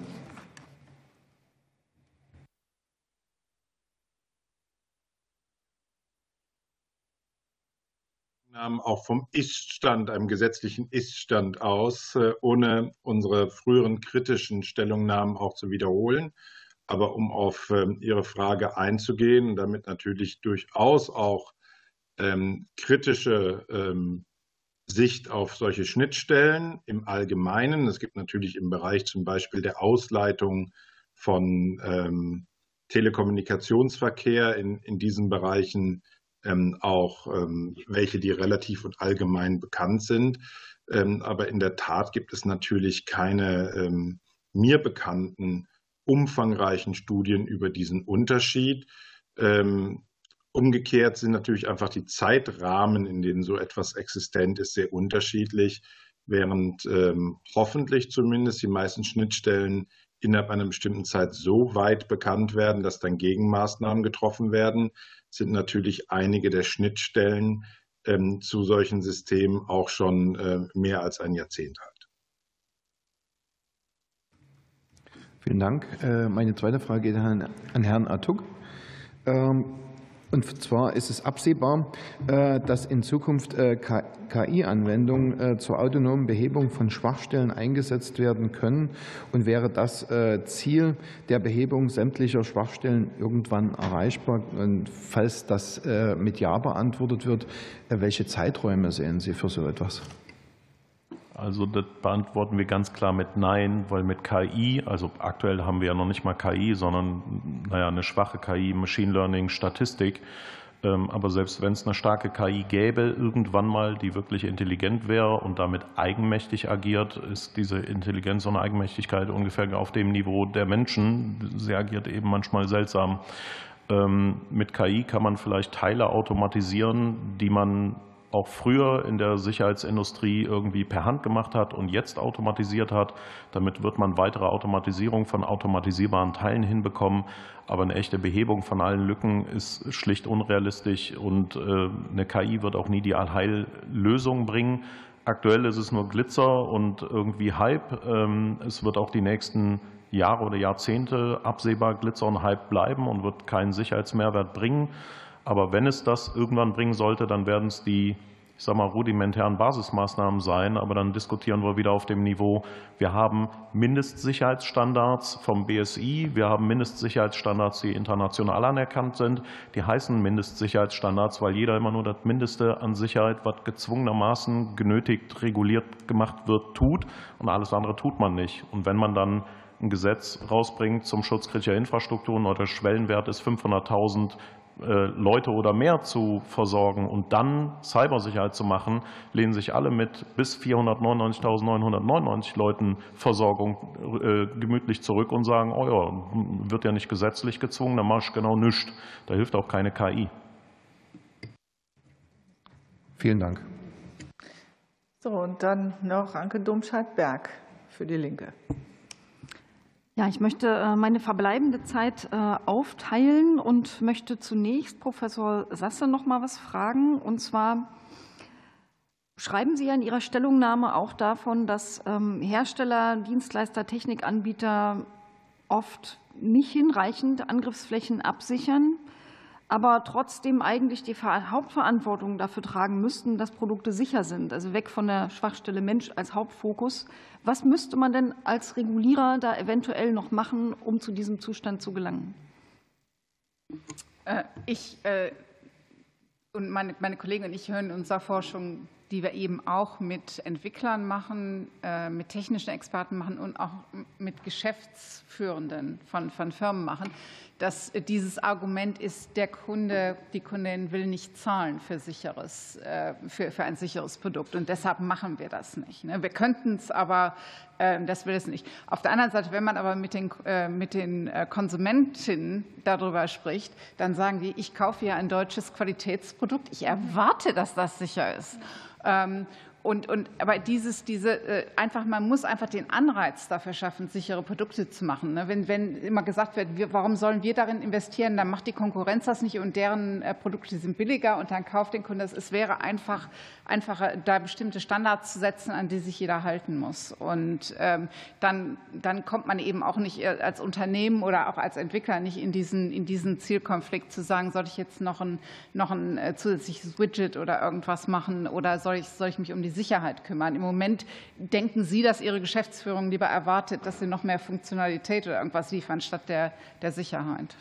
Auch vom Ist-Stand, einem gesetzlichen Ist-Stand aus, ohne unsere früheren kritischen Stellungnahmen auch zu wiederholen. Aber um auf Ihre Frage einzugehen, damit natürlich durchaus auch kritische Sicht auf solche Schnittstellen im Allgemeinen. Es gibt natürlich im Bereich zum Beispiel der Ausleitung von Telekommunikationsverkehr in diesen Bereichen auch welche, die relativ und allgemein bekannt sind. Aber in der Tat gibt es natürlich keine mir bekannten umfangreichen Studien über diesen Unterschied. Umgekehrt sind natürlich einfach die Zeitrahmen, in denen so etwas existent ist, sehr unterschiedlich, während hoffentlich zumindest die meisten Schnittstellen innerhalb einer bestimmten Zeit so weit bekannt werden, dass dann Gegenmaßnahmen getroffen werden, sind natürlich einige der Schnittstellen zu solchen Systemen auch schon mehr als ein Jahrzehnt alt. Vielen Dank. Meine zweite Frage geht an Herrn Atuk. Und zwar ist es absehbar, dass in Zukunft KI-Anwendungen zur autonomen Behebung von Schwachstellen eingesetzt werden können. Und wäre das Ziel der Behebung sämtlicher Schwachstellen irgendwann erreichbar? Und falls das mit Ja beantwortet wird, welche Zeiträume sehen Sie für so etwas? Also das beantworten wir ganz klar mit Nein, weil mit KI, also aktuell haben wir ja noch nicht mal KI, sondern eine schwache KI, Machine Learning, Statistik. Aber selbst wenn es eine starke KI gäbe, irgendwann mal, die wirklich intelligent wäre und damit eigenmächtig agiert, ist diese Intelligenz und Eigenmächtigkeit ungefähr auf dem Niveau der Menschen. Sie agiert eben manchmal seltsam. Mit KI kann man vielleicht Teile automatisieren, die man auch früher in der Sicherheitsindustrie irgendwie per Hand gemacht hat und jetzt automatisiert hat. Damit wird man weitere Automatisierung von automatisierbaren Teilen hinbekommen. Aber eine echte Behebung von allen Lücken ist schlicht unrealistisch und eine KI wird auch nie die Allheillösung bringen. Aktuell ist es nur Glitzer und irgendwie Hype. Es wird auch die nächsten Jahre oder Jahrzehnte absehbar Glitzer und Hype bleiben und wird keinen Sicherheitsmehrwert bringen. Aber wenn es das irgendwann bringen sollte, dann werden es die, ich sage mal, rudimentären Basismaßnahmen sein. Aber dann diskutieren wir wieder auf dem Niveau, wir haben Mindestsicherheitsstandards vom BSI, wir haben Mindestsicherheitsstandards, die international anerkannt sind. Die heißen Mindestsicherheitsstandards, weil jeder immer nur das Mindeste an Sicherheit, was gezwungenermaßen genötigt, reguliert gemacht wird, tut. Und alles andere tut man nicht. Und wenn man dann ein Gesetz rausbringt zum Schutz kritischer Infrastrukturen oder der Schwellenwert ist 500.000 Leute oder mehr zu versorgen und dann Cybersicherheit zu machen, lehnen sich alle mit bis 499.999 Leuten Versorgung gemütlich zurück und sagen, oh ja, wird ja nicht gesetzlich gezwungen, dann mach ich genau nichts. Da hilft auch keine KI. Vielen Dank. So, und dann noch Anke Domscheit-Berg für die Linke. Ja, ich möchte meine verbleibende Zeit aufteilen und möchte zunächst Professor Sasse noch mal was fragen. Und zwar schreiben Sie ja in Ihrer Stellungnahme auch davon, dass Hersteller, Dienstleister, Technikanbieter oft nicht hinreichend Angriffsflächen absichern, aber trotzdem eigentlich die Hauptverantwortung dafür tragen müssten, dass Produkte sicher sind, also weg von der Schwachstelle Mensch als Hauptfokus. Was müsste man denn als Regulierer da eventuell noch machen, um zu diesem Zustand zu gelangen? Und meine Kollegen und ich hören in unserer Forschung, die wir eben auch mit Entwicklern machen, mit technischen Experten machen und auch mit Geschäftsführenden von Firmen machen, dass dieses Argument ist, der Kunde, die Kundin will nicht zahlen für ein sicheres Produkt. Und deshalb machen wir das nicht. Wir könnten es, aber das will es nicht. Auf der anderen Seite, wenn man aber mit den Konsumentinnen darüber spricht, dann sagen die, ich kaufe ja ein deutsches Qualitätsprodukt, ich erwarte, dass das sicher ist. Aber man muss einfach den Anreiz dafür schaffen, sichere Produkte zu machen. Wenn immer gesagt wird, warum sollen wir darin investieren, dann macht die Konkurrenz das nicht und deren Produkte sind billiger und dann kauft den Kunden das. Es wäre einfacher, da bestimmte Standards zu setzen, an die sich jeder halten muss. Und dann kommt man eben auch nicht als Unternehmen oder auch als Entwickler nicht in diesen Zielkonflikt zu sagen, soll ich jetzt noch ein zusätzliches Widget oder irgendwas machen oder soll ich mich um die Sicherheit kümmern. Im Moment denken Sie, dass Ihre Geschäftsführung lieber erwartet, dass Sie noch mehr Funktionalität oder irgendwas liefern statt der Sicherheit.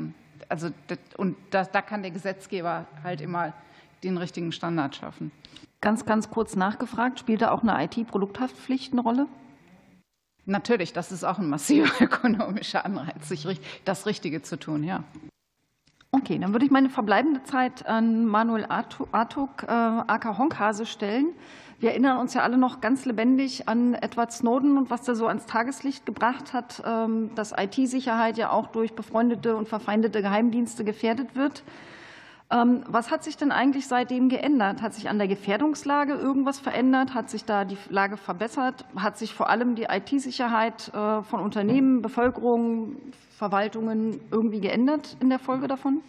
Da kann der Gesetzgeber halt immer den richtigen Standard schaffen. Ganz kurz nachgefragt, spielt da auch eine IT-Produkthaftpflicht eine Rolle? Natürlich, das ist auch ein massiver ökonomischer Anreiz, das Richtige zu tun, ja. Okay, dann würde ich meine verbleibende Zeit an Manuel Artuk, aka Honkhase, stellen. Wir erinnern uns ja alle noch ganz lebendig an Edward Snowden und was er so ans Tageslicht gebracht hat, dass IT-Sicherheit ja auch durch befreundete und verfeindete Geheimdienste gefährdet wird. Was hat sich denn eigentlich seitdem geändert? Hat sich an der Gefährdungslage irgendwas verändert? Hat sich da die Lage verbessert? Hat sich vor allem die IT-Sicherheit von Unternehmen, Bevölkerung, Verwaltungen irgendwie geändert in der Folge davon?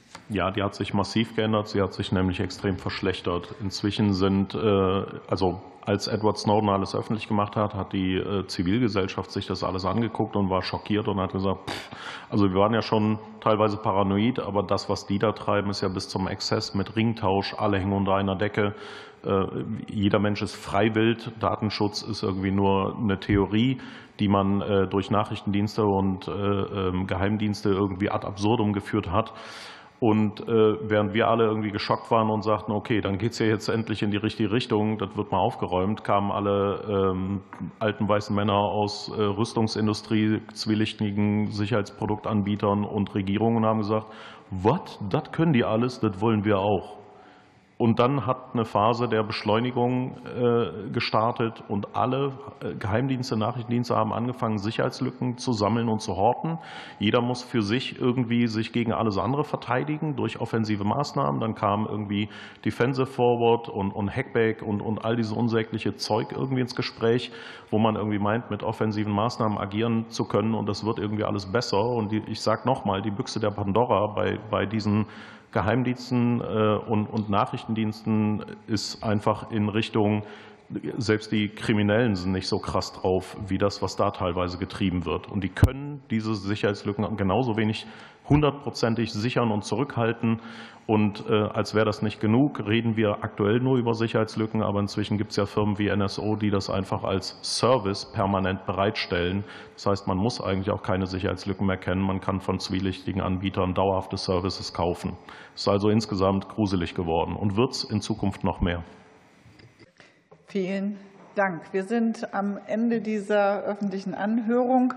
Ja, die hat sich massiv geändert. Sie hat sich nämlich extrem verschlechtert. Inzwischen sind, also als Edward Snowden alles öffentlich gemacht hat, hat die Zivilgesellschaft sich das alles angeguckt und war schockiert und hat gesagt, also wir waren ja schon teilweise paranoid, aber das, was die da treiben, ist ja bis zum Exzess mit Ringtausch, alle hängen unter einer Decke. Jeder Mensch ist freiwillig. Datenschutz ist irgendwie nur eine Theorie, die man durch Nachrichtendienste und Geheimdienste irgendwie ad absurdum geführt hat. Und während wir alle irgendwie geschockt waren und sagten, okay, dann geht es ja jetzt endlich in die richtige Richtung, das wird mal aufgeräumt, kamen alle alten weißen Männer aus Rüstungsindustrie, zwielichtigen Sicherheitsproduktanbietern und Regierungen und haben gesagt, was, das können die alles, das wollen wir auch. Und dann hat eine Phase der Beschleunigung gestartet und alle Geheimdienste, Nachrichtendienste haben angefangen, Sicherheitslücken zu sammeln und zu horten. Jeder muss für sich irgendwie sich gegen alles andere verteidigen durch offensive Maßnahmen. Dann kam irgendwie Defensive Forward und Hackback und all dieses unsägliche Zeug irgendwie ins Gespräch, wo man irgendwie meint, mit offensiven Maßnahmen agieren zu können und das wird irgendwie alles besser. Und ich sage nochmal, die Büchse der Pandora bei diesen Geheimdiensten und Nachrichtendiensten ist einfach in Richtung, selbst die Kriminellen sind nicht so krass drauf, wie das, was da teilweise getrieben wird. Und die können diese Sicherheitslücken genauso wenig hundertprozentig sichern und zurückhalten. Und als wäre das nicht genug, reden wir aktuell nur über Sicherheitslücken, aber inzwischen gibt es ja Firmen wie NSO, die das einfach als Service permanent bereitstellen. Das heißt, man muss eigentlich auch keine Sicherheitslücken mehr kennen. Man kann von zwielichtigen Anbietern dauerhafte Services kaufen. Es ist also insgesamt gruselig geworden und wird es in Zukunft noch mehr. Vielen Dank. Wir sind am Ende dieser öffentlichen Anhörung.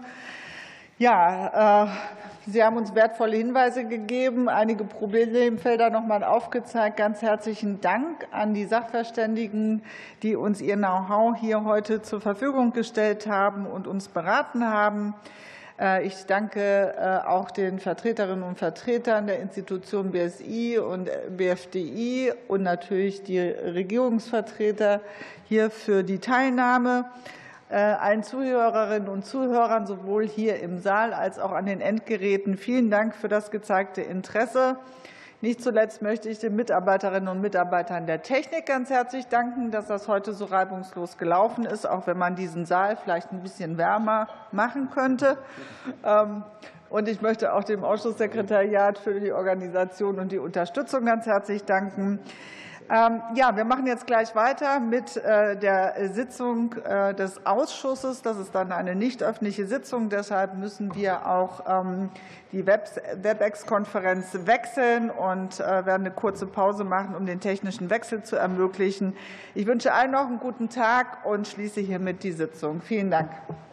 Ja, Sie haben uns wertvolle Hinweise gegeben, einige Problemfelder noch mal aufgezeigt. Ganz herzlichen Dank an die Sachverständigen, die uns ihr Know-how hier heute zur Verfügung gestellt haben und uns beraten haben. Ich danke auch den Vertreterinnen und Vertretern der Institution BSI und BFDI und natürlich die Regierungsvertreter hier für die Teilnahme. Allen Zuhörerinnen und Zuhörern, sowohl hier im Saal als auch an den Endgeräten, vielen Dank für das gezeigte Interesse. Nicht zuletzt möchte ich den Mitarbeiterinnen und Mitarbeitern der Technik ganz herzlich danken, dass das heute so reibungslos gelaufen ist, auch wenn man diesen Saal vielleicht ein bisschen wärmer machen könnte. Und ich möchte auch dem Ausschusssekretariat für die Organisation und die Unterstützung ganz herzlich danken. Ja, wir machen jetzt gleich weiter mit der Sitzung des Ausschusses. Das ist dann eine nicht öffentliche Sitzung. Deshalb müssen wir auch die WebEx-Konferenz wechseln und werden eine kurze Pause machen, um den technischen Wechsel zu ermöglichen. Ich wünsche allen noch einen guten Tag und schließe hiermit die Sitzung. Vielen Dank.